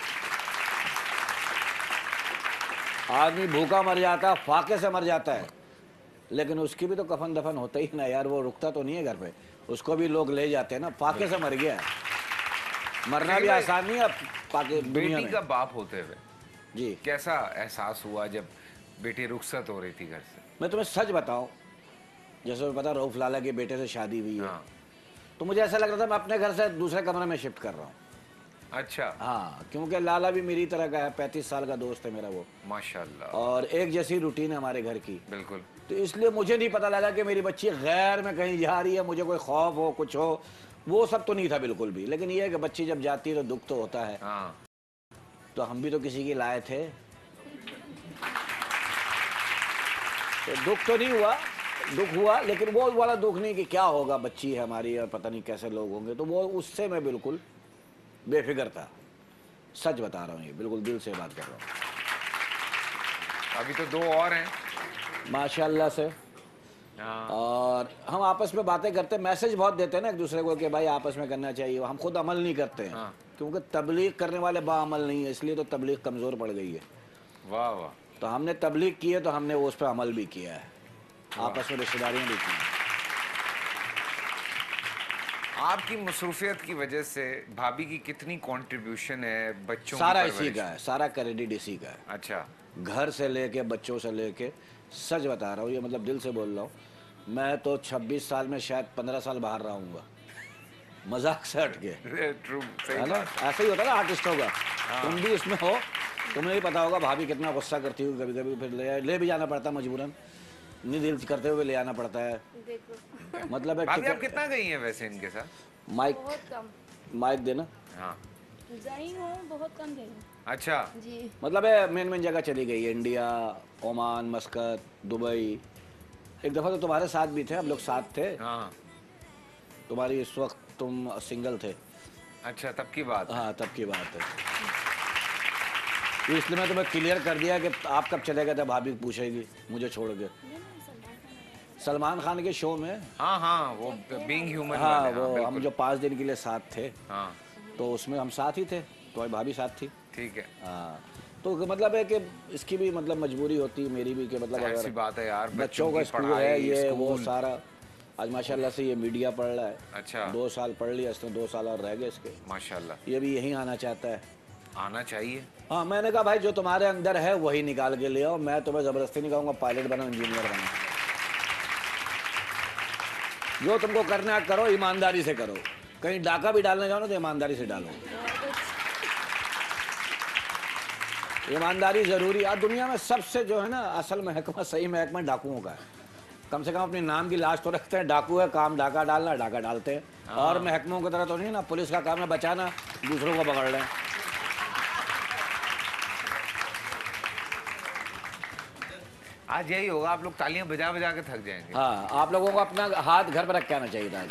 आदमी भूखा मर जाता, फाके से मर जाता है, लेकिन उसकी भी तो कफन दफन होता ही ना यार, वो रुकता तो नहीं है घर पे, उसको भी लोग ले जाते हैं ना। फाके से मर गया है, मरना भी आसान नहीं है पाके दुनिया में। बेटी का बाप होते हुए जी कैसा एहसास हुआ जब बेटी रुखसत हो रही थी घर से? मैं तुम्हें सच बताऊं, जैसे मैं पता रऊफ लाला के बेटे से शादी हुई है। हाँ। तो मुझे ऐसा लग रहा था मैं अपने घर से दूसरे कमरे में शिफ्ट कर रहा हूँ। अच्छा। हाँ, क्योंकि लाला भी मेरी तरह का है, पैंतीस साल का दोस्त है मेरा वो, माशाल्लाह, और एक जैसी रूटीन है हमारे घर की। बिल्कुल। तो इसलिए मुझे नहीं पता लगा कि मेरी बच्ची गैर में कहीं जा रही है, मुझे कोई खौफ हो, कुछ हो, वो सब तो नहीं था बिल्कुल भी। लेकिन ये है कि बच्ची जब जाती है तो दुख तो होता है। हाँ। तो हम भी तो किसी की लाए थे, तो दुख तो नहीं हुआ, दुख हुआ, लेकिन वो वाला दुख नहीं कि क्या होगा, बच्ची है हमारी और पता नहीं कैसे लोग होंगे, तो वो उससे मैं बिल्कुल बेफिक्र था। सच बता रहा हूँ, ये बिल्कुल दिल से बात कर रहा हूँ। अभी तो दो और हैं माशाल्लाह से। हाँ। और हम आपस में बातें करते, मैसेज बहुत देते हैं ना एक दूसरे को कि भाई आपस में करना चाहिए, हम खुद अमल नहीं करते हैं। हाँ। क्योंकि तबलीग करने वाले बाअमल नहीं है, इसलिए तो तबलीग कमज़ोर पड़ गई है। वाह वाह। तो हमने तबलीग की है तो हमने उस पर अमल भी किया है, आपस में रिश्तेदारियाँ भी की हैं। आपकी मसरूफियत की वजह से भाभी की कितनी कंट्रीब्यूशन है बच्चों सारा की इसी परवरिश का है, सारा क्रेडिट इसी का है। अच्छा, घर से लेके बच्चों से लेके, सच बता रहा हूँ, ये मतलब दिल से बोल रहा हूँ, मैं तो छब्बीस साल में शायद पंद्रह साल बाहर रहूँगा, मजाक से हट के, ट्रू, सही है ना? बात। ऐसा ही होता है ना आर्टिस्टों का। तुम भी इसमें हो, तुम्हें भी पता होगा भाभी कितना गुस्सा करती होगी कभी कभी, फिर ले, ले भी जाना पड़ता है मजबूरन, नहीं दिल करते हुए ले आना पड़ता है। मतलब है भाभी आप कितना गई हैं वैसे इनके साथ? माइक बहुत कम माइक देना। हाँ, गई हूँ, बहुत कम गई हूँ। अच्छा जी। मतलब है मेन मेन जगह चली गई है, इंडिया, ओमान, मस्कत, दुबई। एक दफ़ा तो तुम्हारे साथ भी थे, हम लोग साथ थे। हाँ। तुम्हारी इस वक्त तुम सिंगल थे। अच्छा, तब की बात। हाँ, तब की बात है। इसलिए मैं तुम्हें क्लियर कर दिया कि आप कब चले गए थे, भाभी पूछेगी मुझे छोड़ के। सलमान खान के शो में। हाँ हाँ, वो बीइंग ह्यूमन हाँ, वाले, वो हाँ, हम जो पाँच दिन के लिए साथ थे, हाँ, तो उसमें हम साथ ही थे, तो भाभी साथ थी। ठीक है। हाँ, तो मतलब है कि इसकी भी मतलब मजबूरी होती है, मेरी भी, कि मतलब जाहिर अगर सी बात है यार, बच्चों का की स्कूल पढ़ाई, है, ये वो स्कूल। सारा। आज माशाल्लाह से ये मीडिया पढ़ रहा है। अच्छा। दो साल पढ़ लिया इसने, दो साल और रह गए इसके। माशाल्लाह। ये भी यहीं आना चाहता है। आना चाहिए। हाँ, मैंने कहा भाई जो तुम्हारे अंदर है वही निकाल के ले आओ, मैं तुम्हें ज़बरदस्ती नहीं कहूँगा पायलट बनो, इंजीनियर बनो। जो तुमको करना है करो, ईमानदारी से करो। कहीं डाका भी डालने जाओ ना तो ईमानदारी से डालो। ईमानदारी ज़रूरी। आज दुनिया में सबसे जो है ना असल महकमा, सही महकमा डाकुओं का है। कम से कम अपने नाम की लाश तो रखते हैं, डाकू है, काम डाका डालना, डाका डालते हैं। और महकमों की तरह तो नहीं ना, पुलिस का काम है बचाना, दूसरों को पकड़ लें। आज यही होगा, आप लोग तालियां बजा बजा के थक जाएंगे। हाँ, आप लोगों को अपना हाथ घर पर रख के आना चाहिए था।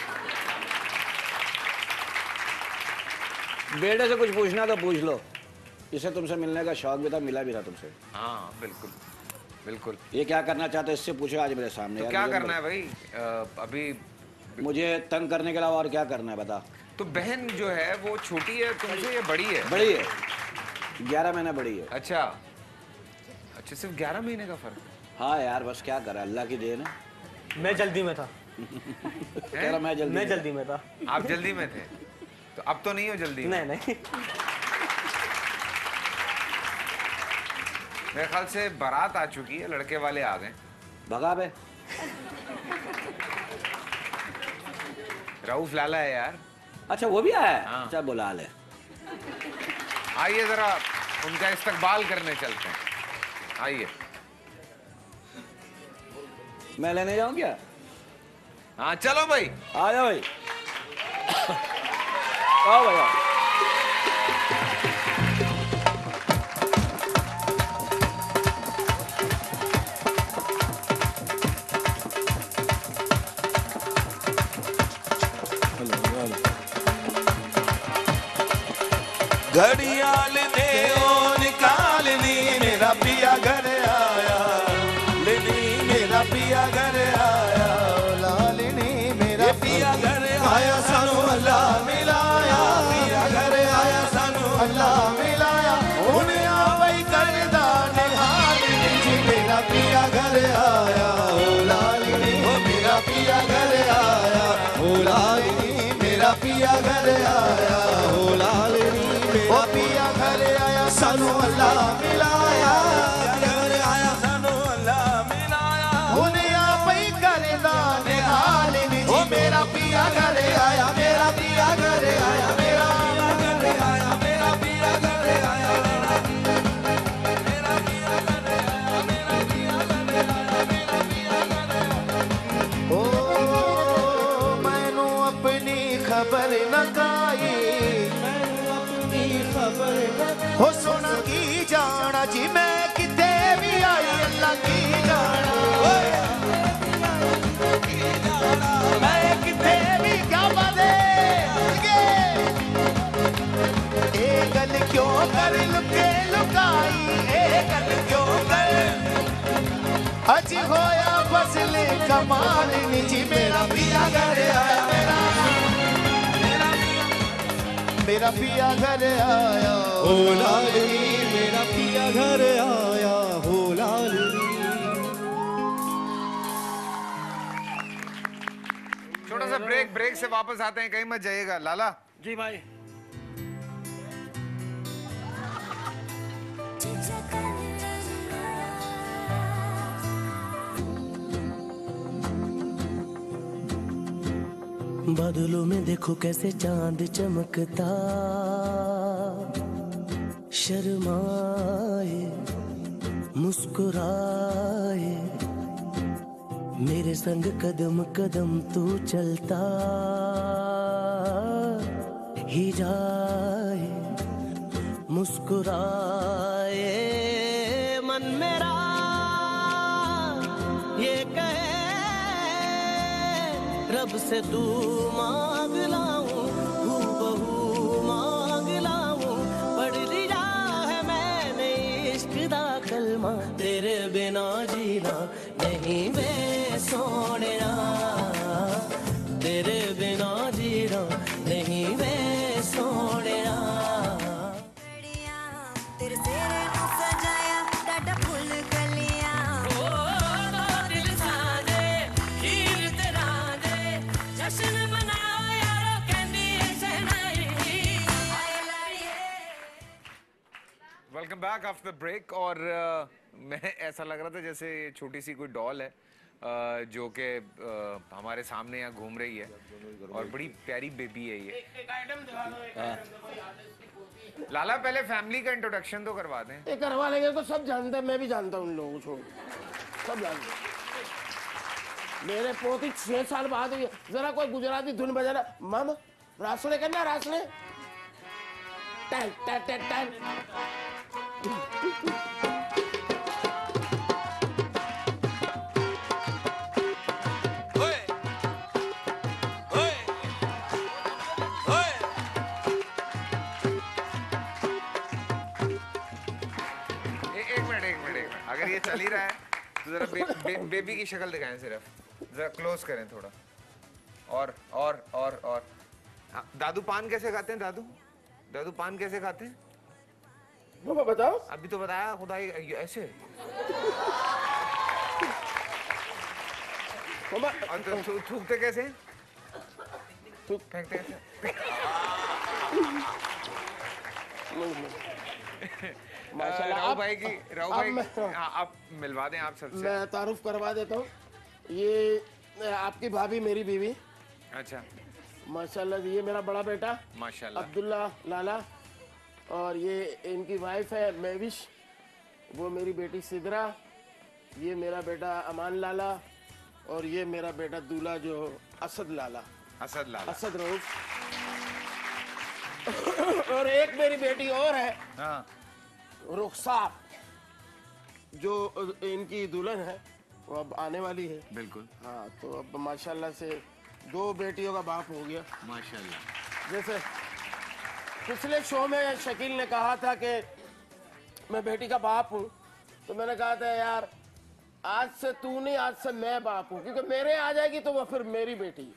बेटे से कुछ पूछना तो पूछ लो, इसे तुमसे मिलने का शौक भी था, मिला भी था तुमसे। हाँ, बिल्कुल बिल्कुल। ये क्या करना चाहते इससे पूछो आज मेरे सामने। तो यार क्या मुझे करना है भाई? आ, अभी मुझे तंग करने के अलावा और क्या करना है बता। तो बहन जो है वो छोटी है तुमसे या बड़ी है? बड़ी है, ग्यारह महीने बड़ी है। अच्छा अच्छा, सिर्फ ग्यारह महीने का फर्क? हाँ यार, बस क्या करा, अल्लाह की देन है। मैं जल्दी में था। कह रहा मैं जल्दी मैं जल्दी में था। आप जल्दी में थे, तो अब तो नहीं हो जल्दी में? नहीं नहीं। मेरे ख्याल से बारात आ चुकी है, लड़के वाले आ गए। भगा बे। रऊफ लाला है यार। अच्छा, वो भी आया है? हाँ। अच्छा, बुला ले। आइए जरा उनका इस्तकबाल करने चलते हैं, आइए। मैं लेने जाऊं क्या? हाँ चलो भाई, आ जाओ भाई। आओ भाई, आओ। घड़ियाल ने ओ निकाल ली, मेरा पिया घर आया। लेनी मेरा पिया घर आया, लालनी मेरा पिया घर आया। सानू अल्लाह मिलाया, पिया घर आया, सानू अल्लाह मिलाया। हुण आवई करदा निहालनी जी, मेरा पिया घर आया। ओ लालनी ओ मेरा पिया घर आया, ओ लालनी मेरा पिया घर आया। ओ लालनी ओ पिया घर आया, सानू अल्लाह मिलाया। घर आया, सानू अल्लाह मिलाया। हुने आपई करदा निहालनी जी, मेरा पिया घर आया, मेरा पिया घर आया, मेरा घर आया, मेरा पिया घर आया, मेरा मेरा पिया घर आया, मेरा पिया घर आया, मेरा पिया घर आया। ओ मैनू अपनी खबर न काई, हो सोना की जाना जी, मैं किते भी आई अल्लाह की जाना। मैं किते भी क्या बात है, ए गल क्यों कर लुके लुकाई, ए गल क्यों कर। अज होया फसल कमाल नी जी, मेरा पिया घर आया, मेरा मेरा पिया घर आया। हो लालनी मेरा पिया घर आया, हो लालनी ब्रेक ब्रेक से वापस आते हैं, कहीं मत जाइएगा। लाला जी भाई। बादलों में देखो कैसे चांद चमकता, शर्माए मुस्कुराए, मेरे संग कदम कदम तू चलता ही जाए, मुस्कुराए मन मेरा ये कहे रब से तू मांग लाऊं, हूबहू मांग लाऊं, पढ़ लिया है मैंने इश्क दा कलमा, तेरे बिना जीना नहीं मैं सोनिया, तेरे बिना जीना नहीं मैं सोनिया। तेरे सेरे नू सजाया डाटा फुल कलियां, ओ दो दिल साजे खीर तेरा दे, जश्न मनाओ यारो कहंदी है शहनाई आए लाड़िए। Welcome back after break. और uh, मैं ऐसा लग रहा था जैसे छोटी सी कोई डॉल है uh, जो कि uh, हमारे सामने यहाँ घूम रही है और बड़ी प्यारी बेबी है ये। एक आइटम दिखा दो, एक आइटम। लाला पहले फैमिली का इंट्रोडक्शन तो करवा दें। ये करवा लेंगे तो सब जानते हैं, मैं भी जानता हूँ उन लोगों को, सब जानते हैं। मेरे पोती छह साल बाद हुई, जरा कोई गुजराती धुन बजाना, मम रासने करना रासने टन टन टन टन। अगर ये चल ही रहा है तो जरा बे, बे, बेबी की शक्ल दिखाएं, सिर्फ जरा क्लोज करें थोड़ा। और और और और दादू पान कैसे खाते हैं? दादू दादू पान कैसे खाते हैं? वो बताओ। अभी तो बताया खुदाई ऐसे। और तो थूकते कैसे? थूक फेंकते कैसे? माशाल्लाह। राव भाई की राव भाई मैं, आप मिलवा दें आप सबसे। मैं तारुफ करवा देता हूँ। ये आपकी भाभी मेरी बीवी। अच्छा माशाल्लाह। ये मेरा बड़ा बेटा माशाल्लाह अब्दुल्ला लाला, और ये इनकी वाइफ है मेविश, वो मेरी बेटी सिदरा, ये मेरा बेटा अमान लाला, और ये मेरा बेटा दूल्हा जो असद लाला। असद लाला असद रऊफ। और एक मेरी बेटी और है हाँ। रुखसार, जो इनकी दुल्हन है, वो अब आने वाली है। बिल्कुल हाँ, तो अब माशाल्लाह से दो बेटियों का बाप हो गया माशाल्लाह। जैसे पिछले शो में शकील ने कहा था कि मैं बेटी का बाप हूँ, तो मैंने कहा था यार आज से तू नहीं, आज से मैं बाप हूँ, क्योंकि मेरे आ जाएगी तो वो फिर मेरी बेटी।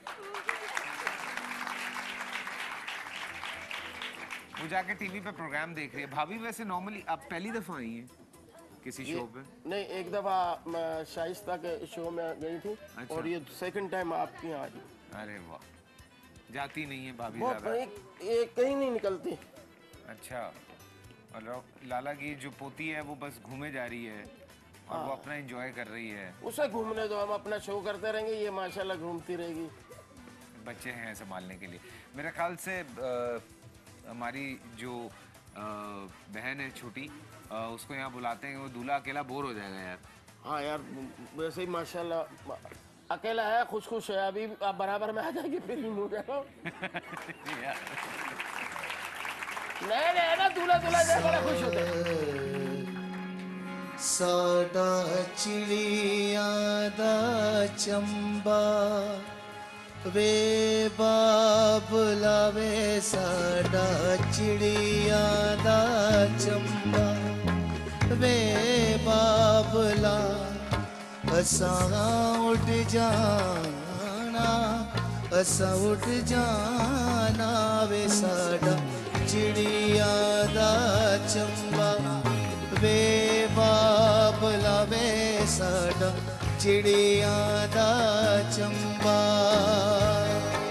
वो जाके टीवी पे प्रोग्राम देख रही है। भाभी वैसे नॉर्मली आप पहली दफा आई हैं किसी शो पे? नहीं, एक दफा मैं शाइस्ता के शो में गई थी। अच्छा। और ये सेकंड टाइम आपके यहाँ आई। अरे वाह, जाती नहीं है भाभी वो ज़्यादा? ये कहीं नहीं निकलती। अच्छा। और लाला की जो पोती है वो बस घूमे जा रही है और हाँ। वो अपना एंजॉय कर रही है। उसे घूमने दो, हम अपना शो करते रहेंगे, ये माशाल्लाह घूमती रहेगी। बच्चे हैं संभालने के लिए। मेरे ख्याल से आ, हमारी जो आ, बहन है छोटी, आ, उसको यहाँ बुलाते हैं, वो दूल्हा अकेला बोर हो जाएगा यार। हाँ यार, वैसे ही माशाल्लाह अकेला है, खुश खुश है, अभी आप बराबर में आ जाएगी फिर ही मुँह देखो। नए नए ना दूल्हा दूल्हा देखो ना खुश होते हैं। साडा चिड़िया दा चंबा वे बाबला वे साडा चिड़िया दा चंबा वे बाबला असां उड़ जाना असां उड़ जाना वे साडा चिड़िया दा चंबा वे बाबला वे साडा चिड़िया दा चंबा।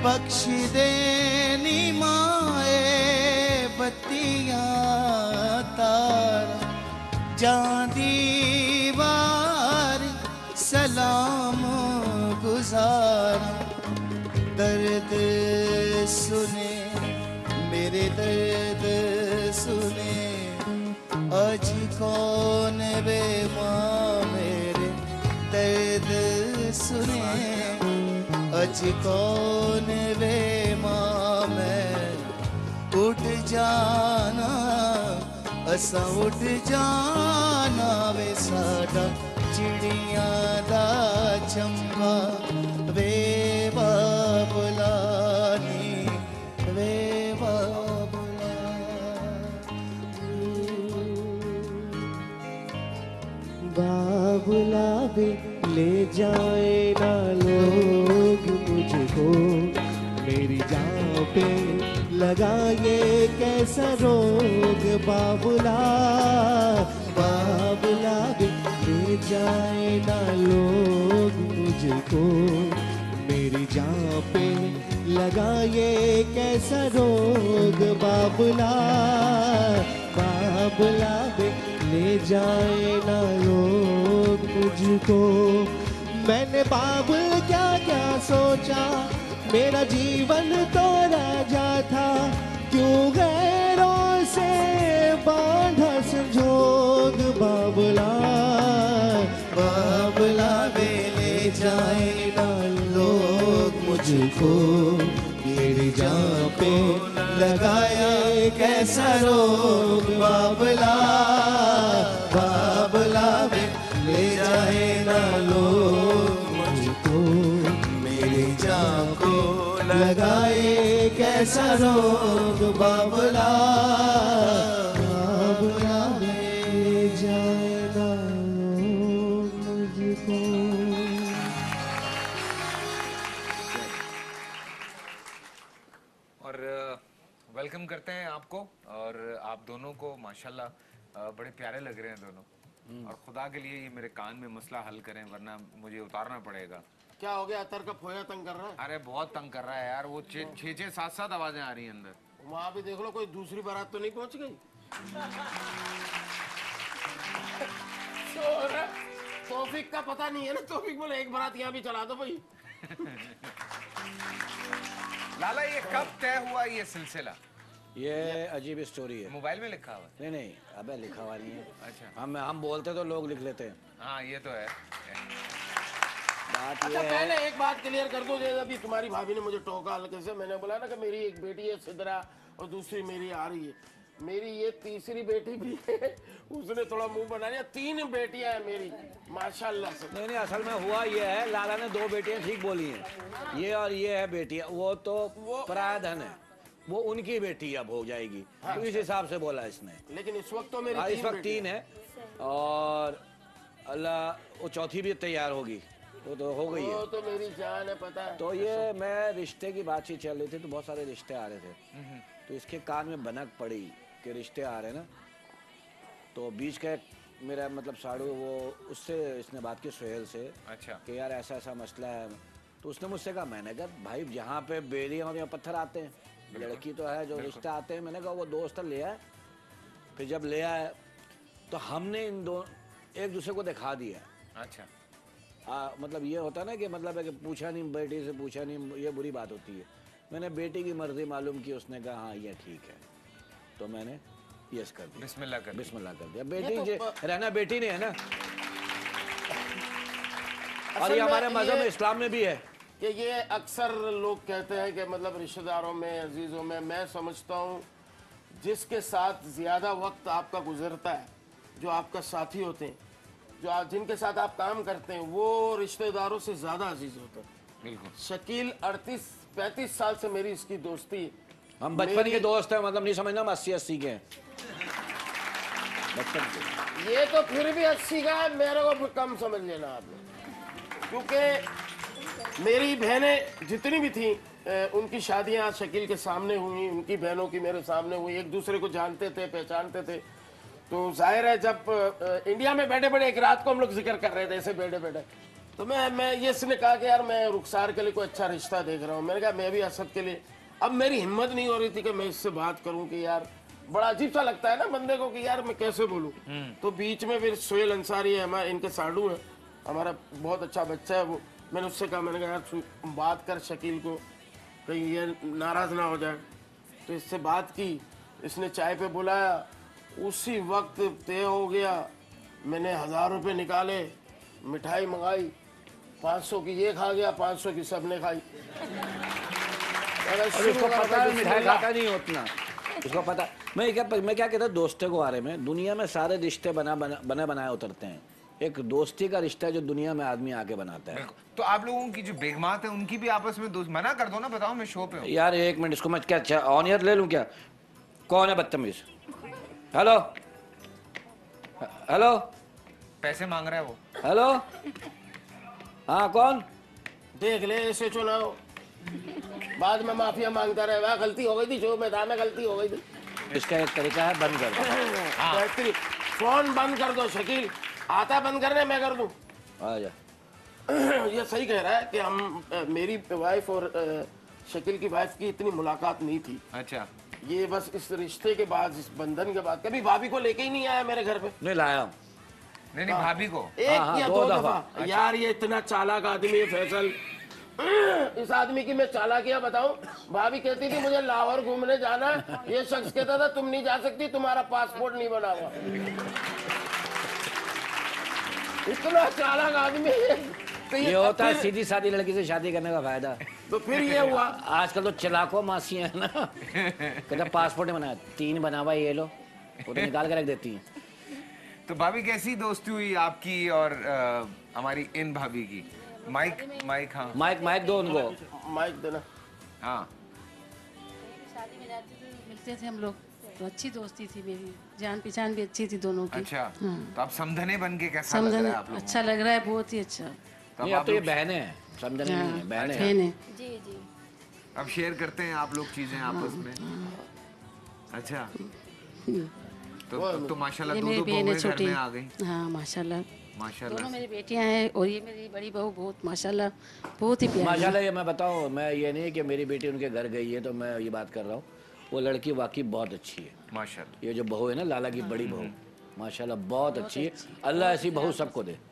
बख्श देनी माए बत्तियां तारा जांदी वार सलाम गुजारा दर्द सुने मेरे दर्द सुने आज कौन वे माँ मेरे दर्द सुने आज कौन वे माँ मैं उठ जाना असा उठ जाना वे साडा चिड़िया दा चंबा वे बाबुलानी वे बाबुला बाबुला भी ले जाए ना लोग मुझको मेरी जान पे लगाए कैसा रोग बाबुला बाबुला भी ले जाए ना लोग मुझको मेरी जान पे लगाए कैसा रोग बाबुला बाबुला भी ले जाए ना लोग मुझको मैंने बाबुल क्या क्या सोचा मेरा जीवन तो राजा था क्यों गैरों से बांधा संजोग बाबुला बाबुला वे ले जाए ना लोग मुझको मेरी जान पे लगाया कैसा रोग बाबुला बाबुला वे ले जाए ना लोग मुझको मेरी जान को लगाए कैसा रोग बाबुला बाबुला ले जाए ना लोग मुझको और वेलकम करते हैं आपको और आप दोनों को माशाल्लाह अ, बड़े प्यारे लग रहे हैं दोनों और खुदा के लिए ये मेरे कान में मसला हल करें वरना मुझे उतारना पड़ेगा। क्या हो गया? अतर का फोया तंग कर रहा है? अरे बहुत तंग कर रहा है यार, वो छः छः छः सात सात आवाजें आ रही हैं अंदर। वहाँ भी देख लो कोई दूसरी बारात तो नहीं पहुंच गई। तौफीक का पता नहीं है ना, तौफीक बोले एक बारात यहाँ भी चला दो भाई। लाला ये कब तय हुआ ये सिलसिला? ये अजीब स्टोरी है। मोबाइल में लिखा हुआ? नहीं नहीं अबे लिखा हुआ नहीं है। अच्छा हम हम बोलते तो लोग लिख लेते हैं। हाँ ये तो है। बात अच्छा ये पहले है एक बात क्लियर कर दो, जैसे अभी तुम्हारी भाभी ने मुझे टोका हल्के से, मैंने बोला ना कि मेरी एक बेटी है सिदरा और दूसरी मेरी आ रही है, मेरी ये तीसरी बेटी भी है, उसने थोड़ा मुंह बना लिया, तीन बेटियां हैं मेरी माशाल्लाह से। नहीं नहीं असल में हुआ ये है, लाला ने दो बेटियां ठीक बोली हैं, ये और ये है बेटियां, वो तो पराया धन है, वो उनकी बेटी अब हो जाएगी। हाँ, तो इस हिसाब से बोला इसने। लेकिन इस वक्त तो मेरी हाँ, इस तीन वक्त बेटियां तीन है और अल्लाह वो चौथी भी तैयार होगी, वो तो हो गई वो है। तो मेरी जान है पता है। तो ये मैं रिश्ते की बातचीत चल रही थी तो बहुत सारे रिश्ते आ रहे थे, तो इसके कान में भनक पड़ी कि रिश्ते आ रहे हैं ना, तो बीच का मेरा मतलब साड़ू वो उससे इसने बात की सुहेल से। अच्छा कि यार ऐसा ऐसा मसला है, तो उसने मुझसे कहा, मैंने कहा भाई जहाँ पे बेलियाँ और यहाँ पत्थर आते हैं, लड़की तो है जो रिश्ते आते हैं, मैंने कहा वो दोस्त ले आए, फिर जब ले आए तो हमने इन दो एक दूसरे को दिखा दिया। अच्छा आ, मतलब ये होता है ना कि मतलब है कि पूछा नहीं, बेटी से पूछा नहीं, ये बुरी बात होती है। मैंने बेटी की मर्जी मालूम की, उसने कहा हाँ ये ठीक है, तो मैंने यस कर दिया, बिस्मिल्लाह कर बिस्मिल्लाह कर दिया। बेटी तो जे रहना बेटी ने है ना, और असल ये में हमारे मजहब में ये- इस्लाम में भी है कि ये अक्सर लोग कहते हैं कि मतलब रिश्तेदारों में अजीज़ों में, मैं समझता हूँ जिसके साथ ज़्यादा वक्त आपका गुजरता है, जो आपका साथी होते हैं, जो आप जिनके साथ आप काम करते हैं, वो रिश्तेदारों से ज़्यादा अजीज़ होते हैं। बिल्कुल। शकील अड़तीस पैंतीस साल से मेरी इसकी दोस्ती, हम बचपन के दोस्त हैं, मतलब नहीं समझना हम अस्सी अस्सी के हैं बचपन के। ये तो फिर भी अस्सी का है, मेरे को फिर कम समझ लेना आपने, क्योंकि मेरी बहनें जितनी भी थी उनकी शादियां शकील के सामने हुई, उनकी बहनों की मेरे सामने हुई, एक दूसरे को जानते थे, पहचानते थे। तो जाहिर है जब इंडिया में बैठे बैठे एक रात को हम लोग जिक्र कर रहे थे ऐसे बैठे बैठे, तो मैं मैं ये इसने कहा कि यार मैं रुखसार के लिए कोई अच्छा रिश्ता देख रहा हूँ। मैंने कहा मैं भी असद के लिए। अब मेरी हिम्मत नहीं हो रही थी कि मैं इससे बात करूँ कि यार बड़ा अजीब सा लगता है ना बंदे को कि यार मैं कैसे बोलूँ। तो बीच में फिर सोहेल अंसारी है हमारे, इनके साडू है, हमारा बहुत अच्छा बच्चा है वो। मैंने उससे कहा, मैंने कहा यार बात कर शकील को, कहीं ये नाराज़ ना हो जाए। तो इससे बात की, इसने चाय पे बुलाया, उसी वक्त तय हो गया। मैंने हज़ार रुपये निकाले, मिठाई मंगाई, पाँच सौ की ये खा गया, पाँच सौ की सब ने खाई। उसको पता है मिठाई खाता नहीं उतना, उसको पता। मैं क्या मैं क्या कहता दोस्तों के बारे में, दुनिया में सारे रिश्ते बना बना बने बनाए उतरते हैं, एक दोस्ती का रिश्ता जो दुनिया में आदमी आके बनाता है। तो आप लोगों की जो बेगमात है उनकी भी आपस में दोस्त, मना कर दो ना, बताओ मैं शो पे हूँ। यार एक मिनट, इसको मैं क्या ऑन ईयर ले लूँ क्या? कौन है बदतमीज? हेलो हेलो, पैसे मांग रहा है वो। हेलो, हाँ कौन? देख ले ऐसे चुनाव, बाद में माफिया मांगता रहे, वह गलती हो गई थी, जो मैदान में गलती हो गई थी। इसका एक तरीका है, बंद कर दो फोन, बंद कर दो शकील। आता बंद करने, मैं कर दूं। आ जा। ये सही कह रहा है कि हम मेरी वाइफ और शकील की वाइफ की इतनी मुलाकात नहीं थी। अच्छा, ये बस इस रिश्ते के बाद, इस बंधन के बाद, कभी भाभी को लेके ही नहीं आया मेरे घर पे। नहीं लाया। नहीं नहीं, भाभी को एक हाँ, या हाँ, दो, दो दफा। अच्छा। यार ये इतना चालाक आदमी है फैसल, इस आदमी की मैं चालाकियां बताऊं। भाभी कहती थी मुझे लाहौर घूमने जाना, ये शख्स कहता था तुम नहीं जा सकती, तुम्हारा पासपोर्ट नहीं बना हुआ। इतना चालाक आदमी है। तो ये, ये होता है सीधी सादी लड़की से शादी करने का फायदा। तो फिर ये हुआ, आजकल तो चलाको मासी है ना, कहता पासपोर्ट नहीं बनाया, तीन बना हुआ ये लो, वो तो निकाल के रख देती है। तो भाभी कैसी दोस्ती हुई आपकी और आ, हमारी इन भाभी की? माइक माइक हाँ माइक माइक दो उनको, माइक देना। हाँ, शादी में जाते थे, मिलते थे हम लोग, तो अच्छी दोस्ती थी मेरी, जान पहचान भी अच्छी थी दोनों की। अच्छा, हाँ। तो आप समझने बन के कैसा लग रहा है आप लोगों को? अच्छा लग रहा है, बहुत ही अच्छा। तो अब तो ये बहनें हैं, समझने नहीं है, बहनें हैं। जी जी। अब शेयर करते हैं आप लोग चीजें आपस में? अच्छा, तो तो माशाल्लाह दो दो बहुएं घर में आ गई। हाँ माशाल्लाह, माशाल्लाह दोनों मेरी बेटियां हैं और ये मेरी बड़ी बहू बहुत माशाल्लाह बहुत ही प्यारी। माशाल्लाह ये मैं बताऊं, मैं ये नहीं कि मेरी बेटी उनके घर गई है तो मैं ये बात कर रहा हूँ, वो लड़की वाकई बहुत अच्छी है माशाल्लाह। ये जो बहू है ना, लाला की बड़ी बहू, माशाल्लाह बहुत अच्छी है। अल्लाह ऐसी बहू सबको दे।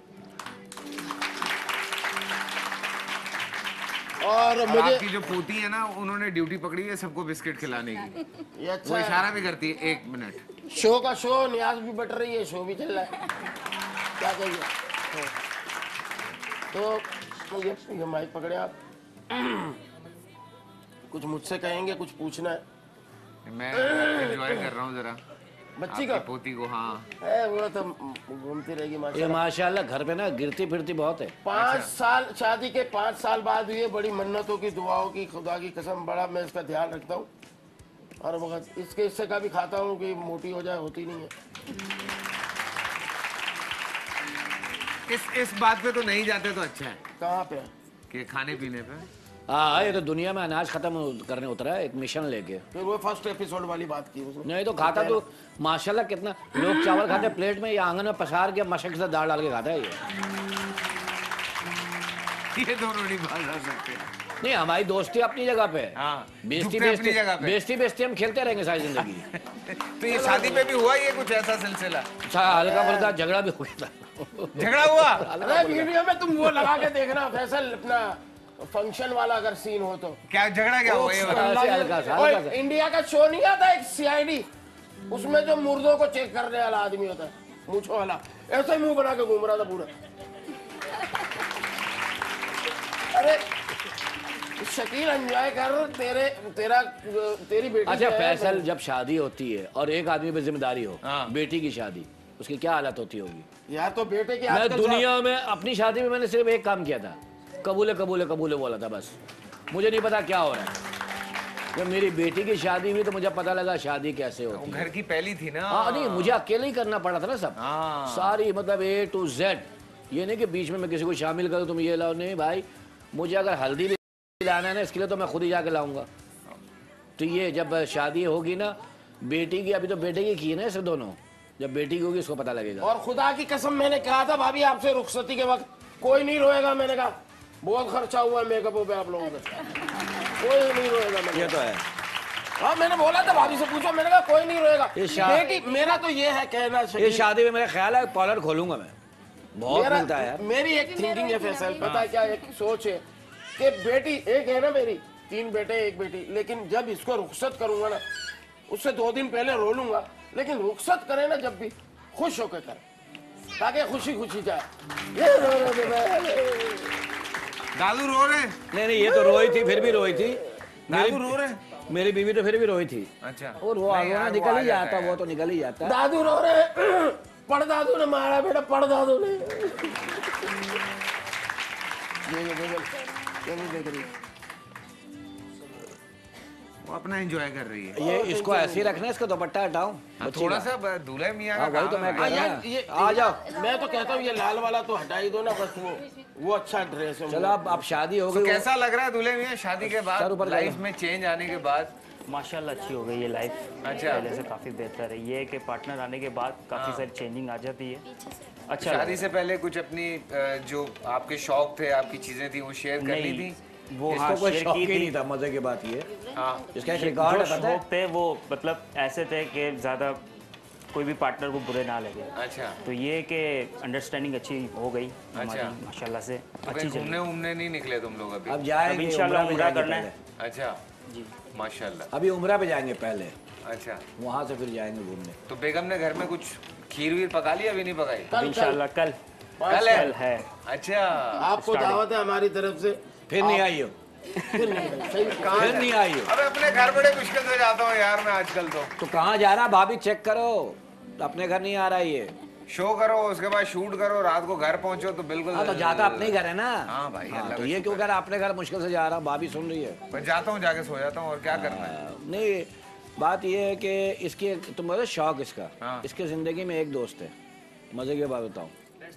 और मुझे मुझे जो पोती है ना, उन्होंने ड्यूटी पकड़ी है सबको बिस्किट खिलाने की। ये अच्छा वो इशारा भी करती है, एक मिनट। शो का शो, न्याज भी बट रही है, शो भी चल रहा है, क्या चाहिए? तो ये, ये माइक पकड़े आप, कुछ मुझसे कहेंगे, कुछ पूछना है? मैं एंजॉय कर रहा हूँ जरा बच्ची का, पोती को। हाँ है वो तो घूमती रहेगी माशाल्लाह। ये माशाल्लाह घर पे ना गिरती फिरती बहुत है। पाँच साल शादी के पाँच साल बाद हुई है, बड़ी मन्नतों की, दुआओं की, खुदा की कसम, बड़ा मैं इसका ध्यान रखता हूँ हर वक्त। इसके हिस्से का भी खाता हूँ कि मोटी हो जाए, होती नहीं है। इस इस बात पे तो नहीं जाते तो अच्छा है। कहाँ पे? कि खाने पीने पे। हाँ, ये तो दुनिया में अनाज खत्म करने उतरा है, एक मिशन लेके। फिर वो फर्स्ट एपिसोड वाली बात की उसने। नहीं तो खाता तो माशाल्लाह कितना लोग चावल खाते प्लेट में या आंगन में पसार के मशक से दाल डाल के खाता है ये। ये दोनों नहीं बात आ सकते। नहीं, हमारी दोस्ती अपनी जगह पे। हाँ, बेस्ती बेस्ती बेस्ती बेस्ती हम खेलते रहेंगे सारी जिंदगी। तो ये शादी पे भी हुआ ये कुछ ऐसा सिलसिला? हल्का फुल्का झगड़ा भी हुआ था। झगड़ा हुआ? अरे वीडियो में तुम वो लगा के देखना फैसल, अपना फंक्शन वाला अगर सीन हो तो। क्या झगड़ा क्या हुआ? ये इंडिया का शो नहीं आता एक सीआईडी, उसमें जो मुर्दों को चेक करने वाला आदमी होता है, मूंछों वाला, ऐसे मुंह बना के घूम रहा था पूरा। अरे शकील एंजॉय कर, तेरे तेरा तेरी बेटी। अच्छा फैसल, जब शादी होती है और एक आदमी पे जिम्मेदारी हो, बेटी की शादी, उसकी क्या हालत होती होगी यार? तो बेटे की मैं दुनिया में अपनी शादी में मैंने सिर्फ एक काम किया था, कबूले कबूले कबूले बोला था बस। मुझे नहीं पता क्या हो रहा है। जब मेरी बेटी की शादी हुई तो मुझे पता लगा शादी कैसे होती है। घर की पहली थी ना। हाँ नहीं, मुझे अकेले ही करना पड़ा था ना सब, सारी मतलब ए टू जेड। ये नहीं कि बीच में मैं किसी को शामिल करूँ, तुम ये लाओ, नहीं भाई, मुझे अगर हल्दी भी लाना है ना, इसके लिए तो मैं खुद ही जाके लाऊंगा। तो ये जब शादी होगी ना बेटी की, अभी तो बेटे की की है ना इसे दोनों, जब बेटी की होगी इसको पता लगेगा। और खुदा की कसम मैंने कहा था भाभी आपसे रुखसती के वक्त कोई नहीं रोएगा। मैंने कहा बहुत खर्चा हुआ है मेकअप पे आप लोगों का, कोई नहीं रोएगा। मैंने ये तो है। हाँ मैंने बोला था भाभी से पूछो, मैंने कहा कोई नहीं रोएगा। ये शा- बेटी मेरा तो ये है कहना ये शादी में मेरा ख्याल है पार्लर खोलूंगा मैं, बहुत मेरा- मिलता है यार। मेरी एक थिंकिंग है फैसल, पता है क्या, एक सोच है कि बेटी एक है ना मेरी, तीन बेटे एक बेटी, लेकिन जब इसको रुखसत करूंगा ना उससे दो दिन पहले रो लूंगा, लेकिन रुखसत करे ना जब भी खुश होकर करे ताकि खुशी खुशी जाए। ये रो रो दादू रो रहे? नहीं नहीं ये तो रोई थी, फिर भी रोई थी। दादू रो रहे? मेरी बीवी तो फिर भी रोई थी। अच्छा। और वो नहीं रोना यार, निकल वो आ ही जाता जाता, है। वो तो निकल ही जाता। दादू रो रहे, पड़ दादू ने मारा बेटा, पड़ दादू ने। ये ये देख ये नहीं देख रही, वो अपना एंजॉय कर रही है। ये इसको ऐसे ही रखना है, इसका दुपट्टा हटाओ। हाँ, थोड़ा सा ब- दूल्हे मियाँ का हाँ, वही काम तो मैं है कह भाई। रहा यार, हूँ। ये आ जाओ। मैं तो कहता हूँ ये लाल वाला तो हटा ही दो ना, बस वो वो अच्छा ड्रेस है। चलो अब अब शादी हो तो गई। कैसा लग रहा है दूल्हे मियाँ शादी के सर बाद, ऊपर लाइफ करो। में चेंज आने के बाद? माशाल्लाह अच्छी हो गई है लाइफ। अच्छा। पहले से काफ़ी बेहतर है। ये है कि पार्टनर आने के बाद काफ़ी हाँ। सारी चेंजिंग आ जाती है। अच्छा शादी से पहले कुछ अपनी अ, जो आपके शौक थे, आपकी चीजें थी, वो शेयर कर ली नहीं, थी? वो इसको हाँ कोई शेयर शौक की ही थी। नहीं था। मजे की बात ये, हाँ इसका एक रिकॉर्ड जो है पता है। शौक थे वो मतलब ऐसे थे कि ज़्यादा कोई भी पार्टनर को बुरे ना लगे। अच्छा। तो ये कि अंडरस्टैंडिंग अच्छी हो गई हमारी अच्छा। माशाल्लाह से। तो अच्छी कहीं चली। घूमने उमने नहीं निकले तुम लोग अभी? अब जाएंगे, अब इंशाल्लाह उम्रा पे उम्रा जाएंगे करना है। पहले। अच्छा जी माशाल्लाह। अभी उम्रा पे जाएंगे पहले, अच्छा। वहाँ से फिर जाएंगे घूमने। तो बेगम ने घर में कुछ खीर वीर पका ली, अभी नहीं पकाई? अब इंशाल्लाह कल कल है? कल है। अच्छा। आपको दावत है हमारी तरफ से। फिर नहीं आई हो? फिर नहीं आई, सही कहाँ फिर जा- नहीं आई हो? अबे अपने घर बड़े मुश्किल से जाता हूँ यार मैं आजकल तो। तो कहाँ जा रहा भाभी, चेक करो, अपने घर नहीं आ रहा ये। शो करो, उसके बाद शूट करो, रात को घर पहुंचो तो बिल्कुल। हाँ तो जाता अपने ही घर है ना। हाँ भाई, हाँ, अल्लाह तो का ये क्यों शुक्र कह रहा अपने घर मुश्किल से जा रहा हूँ, भाभी सुन रही है। मैं जाता हूँ, जाके सो जाता हूँ, और क्या करना है। नहीं बात ये है कि इसकी तुम बोलो शौक इसका, हाँ। इसकी जिंदगी में एक दोस्त है, मजे की बात बताऊँ।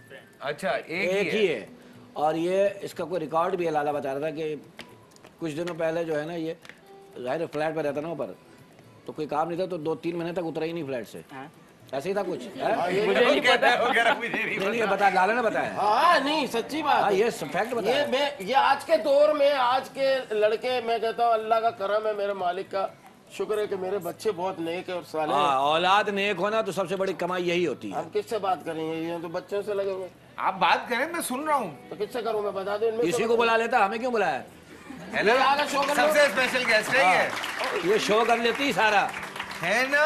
अच्छा एक, एक ही है। और ये इसका कोई रिकॉर्ड भी है, लाला बता रहा था कि कुछ दिनों पहले जो है ना, ये जाहिर फ्लैट पर रहता ना ऊपर, तो कोई काम नहीं था, तो दो तीन महीने तक उतरा ही नहीं फ्लैट से। ऐसे ही था कुछ है? मुझे नहीं पता। नहीं नहीं ये बता, लाला ने बताया। हाँ नहीं सच्ची बात हाँ है। ये फैक्ट ये बताया। मैं ये आज के दौर में आज के लड़के, मैं कहता हूँ अल्लाह का करम है, मेरे मालिक का शुक्र है कि मेरे बच्चे बहुत नेक है और साले हैं। हाँ औलाद नेक होना तो सबसे बड़ी कमाई यही होती है। हम किससे बात करेंगे, ये तो बच्चों से लगे हुए। आप बात करें, मैं सुन रहा हूँ। तो किससे करूँ मैं, बता दो इनमें से इसी को बता- बुला लेता, हमें क्यों बुलाया? है ना, ये आगे शो कर लो। सबसे स्पेशल गेस्ट है ये। हाँ, ये शो कर लेती सारा। है ना,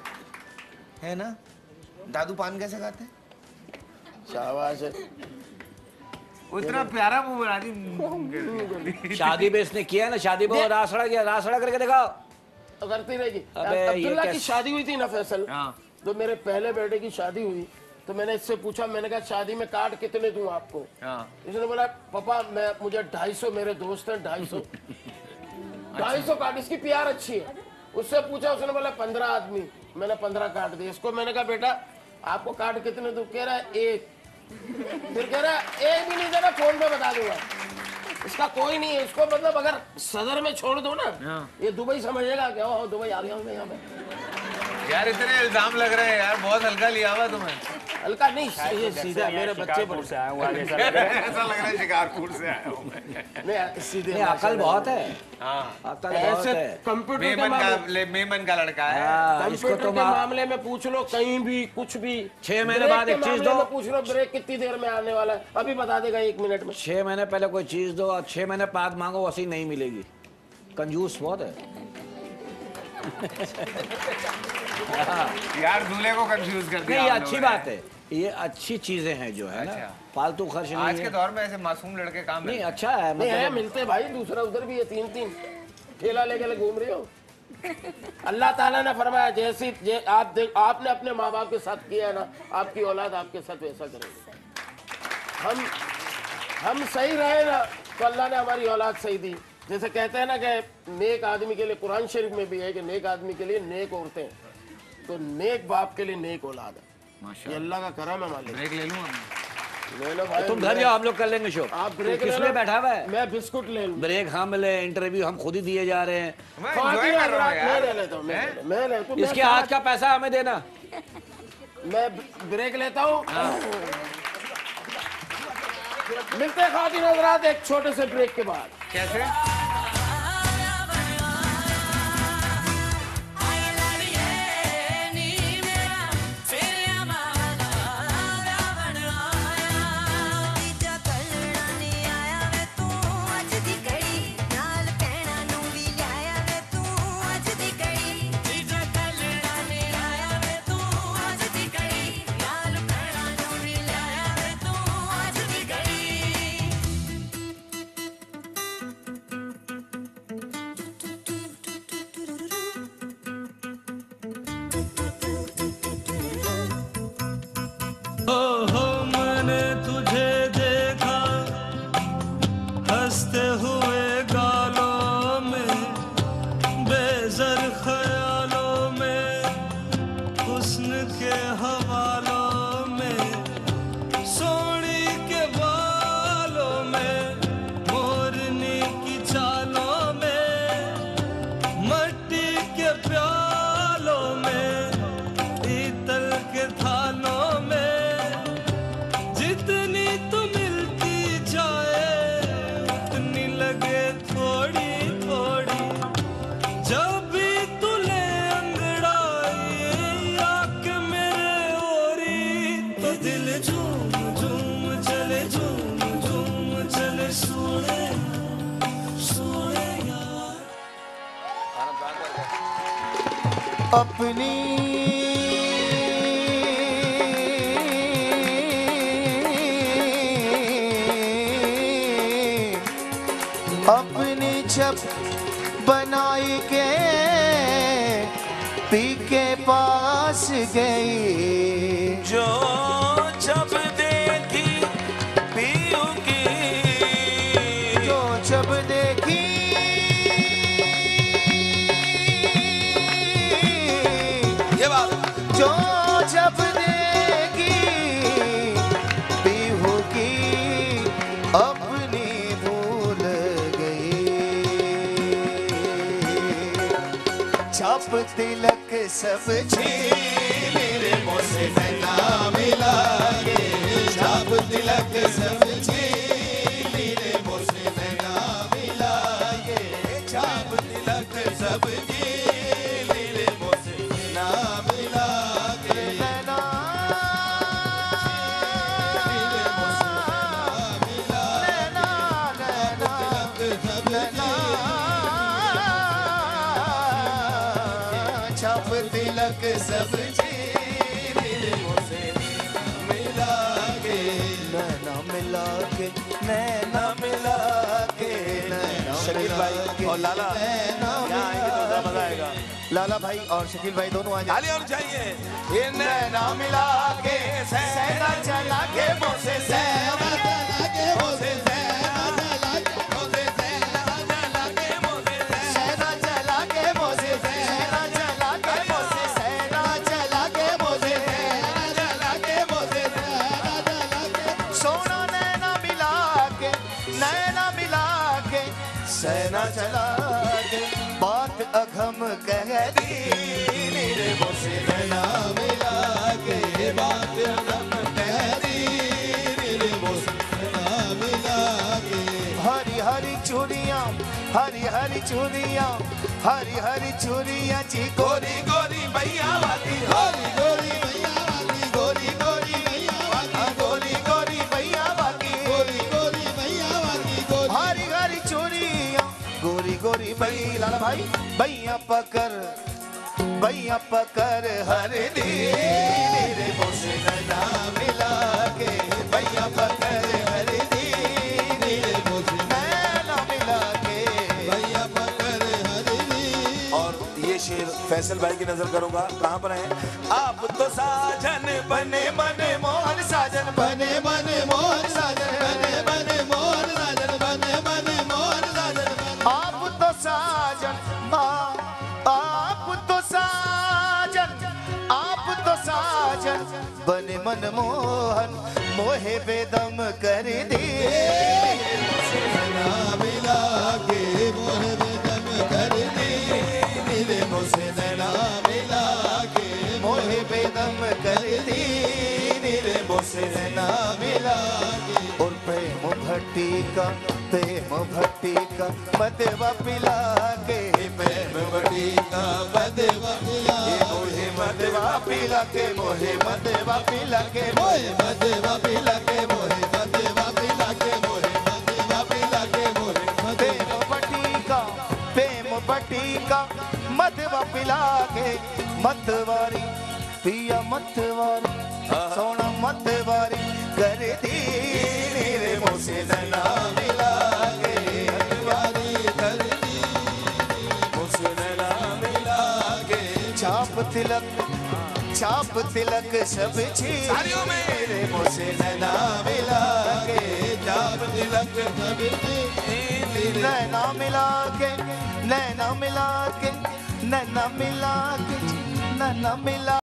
है ना। दादू पान कैसे खाते हैं? शाबाश है। उतना प्यारा मुंह बना दी। शादी पे इसने किया ना, शादी पे वो रासड़ा किया, रासड़ा करके दिखाओ। तो करती रहेगी। अबे ये अब्दुल्ला की कैसे- शादी हुई थी ना फैसल, हाँ। तो मेरे पहले बेटे की शादी हुई, तो मैंने इससे पूछा, मैंने कहा शादी में कार्ड कितने दूं आपको? हाँ। इसने बोला पापा मैं मुझे ढाई सौ, मेरे दोस्त हैं ढाई सौ ढाई सौ कार्ड। इसकी प्यार अच्छी है। उससे पूछा, उसने बोला पंद्रह आदमी, मैंने पंद्रह कार्ड दिए इसको। मैंने कहा बेटा आपको कार्ड कितने दूं? कह रहा है एक। फिर कह रहा है एक भी नहीं देना, फोन पे बता दूंगा। इसका कोई नहीं है, इसको मतलब अगर सदर में छोड़ दो ना, ये दुबई समझेगा क्या, ओ दुबई आ गया हूं मैं यहाँ पे। यार इतने इल्जाम लग रहे हैं यार, बहुत हल्का लिया हुआ तुम्हें। हल्का नहीं, ये सीधा मेरे बच्चे पर से आया हूँ आज ऐसा लग रहा है। ऐसा लग रहा है शिकारपुर से आया हूँ मैं। नहीं सीधे नहीं, अकल बहुत है, हाँ अकल बहुत ऐसे है। कंप्यूटर के मेमन का मामले ले- मेमन का लड़का है। हाँ, इसको कंप्यूटर तो के मा- मामले में पूछ लो, कहीं भी कुछ भी। छह महीने ब्रेक बाद के एक चीज मामले दो। में पूछ लो, ब्रेक कितनी देर में आने वाला है, अभी बता देगा एक मिनट में। छह महीने पहले कोई चीज दो और छह महीने बाद मांगो, वैसी नहीं मिलेगी। कंजूस बहुत है। यार दूल्हे को कंफ्यूज कर दिया नहीं ये आप अच्छी लोगों ने। बात है, ये अच्छी चीजें हैं जो है ना, अच्छा। फालतू खर्च नहीं आज है। के दौर में ऐसे मासूम लड़के काम नहीं मिलते हैं। अच्छा है, नहीं है, मतलब मिलते भाई, दूसरा उधर भी है, तीन तीन ठेला लेके घूम रही हो। अल्लाह ताला ने फरमाया जैसी जे आप देख, आपने अपने माँ बाप के साथ किया है ना, आपकी औलाद आपके साथ वैसा करेगी। हम हम सही रहे ना तो अल्लाह ने हमारी औलाद सही दी। जैसे कहते हैं ना कि नेक आदमी के लिए, कुरान शरीफ में भी है कि नेक आदमी के लिए नेक औरतें, तो नेक बाप के लिए नेक औलाद है। ये अल्लाह का करम है मालिक। ब्रेक ले लूं अब? ले लो भाई, तुम घर जाओ, हम लोग कर लेंगे शो। आप ब्रेक किस ले लिए लो, बैठा हुआ है? मैं बिस्कुट ले लूं। ब्रेक हम ले, इंटरव्यू हम खुद ही दिए जा रहे हैं। मैं हाँ, enjoy मैं कर रहा हूँ यार। ले लेता हूँ, मैं ले- मैं ले- तो मैं इसके हाथ का पैसा हमें देना। मैं ब्रेक लेता हूँ। मिलते हैं खातिन हज़रात एक छोटे से ब्रेक के बाद। कैसे? अपनी अपनी छप बनाई के पी के पास गई, जो छप देखी पीयू की, जो छप देखी जो जब देगी पीहू की अपनी भूल गई, छाप तिलक सब छीन रे मोसे नैना मिला के, छाप तिलक सब छीन रे मोसे नैना मिला के, छाप तिलक सब तिलक सब मुझसे मिला के, नैना मिला के, नैना मिला के, शकील भाई और लाला यहाँ आएंगे तो ज़्यादा मजा आएगा। लाला भाई और शकील भाई दोनों आ जाए। ताली होनी चाहिए। ये नैना मिला के सहना चला के मुझसे सहना चला के मुझसे सहना चला के, बात अघम कह दी रे मुझसे नैना मिला के, बात अघम कह दी रे मुझसे नैना मिला के, हरी हरी चूड़ियाँ हरी हरी चूड़ियाँ हरी हरी चूड़ियाँ जी गोरी गोरी भैया वाली, गोरी गोरी भैया वाली, गोरी गोरी भैया वाली, गोरी गोरी भैया वाली, गोरी गोरी भैया वाली, हरी हरी चूड़ियाँ गोरी गोरी भई लाला भाई भैया पकड़ भैया पकड़ हर दी रे मुझसे नैना मिला के, भैया पकड़ हर दी रे मुझसे नैना मिला के, भैया पकड़ हर दी। और ये शेर फैसल भाई की नजर करूंगा, कहाँ पर है? आप तो साजन बने बने मोहन साजन बने बने मोहन साजन बने बने मोहन साजन बने बने मोहन साजन, आप तो साजन आप तो साजन आप तो साजन बने मन मोहन मोहे बेदम कर दी मिला के, मोहे बेदम कर दी रे मुझसे नैना मिला के, मोहे बेदम कर दी रे मुझसे नैना मिला के, और पे भट्टी का प्रेम भट्टी का मदवा पिला के प्रेम भट्टी का मदवा पिला मोहे मदवा पिला के मोहे मदवा पिला के मोहे मदवा पिला के मोहे मदवा पिला के मोहे मदवा पिला के मोहे प्रेम भट्टी का प्रेम भट्टी का मदवा पिला के मतवारी पिया मतवारी सोना मतवारी कर दी मेरे मुझसे नैना मिला के मतवारी कर दी मुझसे नैना मिला के छाप तिलक छाप तिलक सब चीज मेरे मुझसे नैना मिला के छाप तिलक सब चीज नैना मिला के नैना मिला के नैना मिला के नैना मिला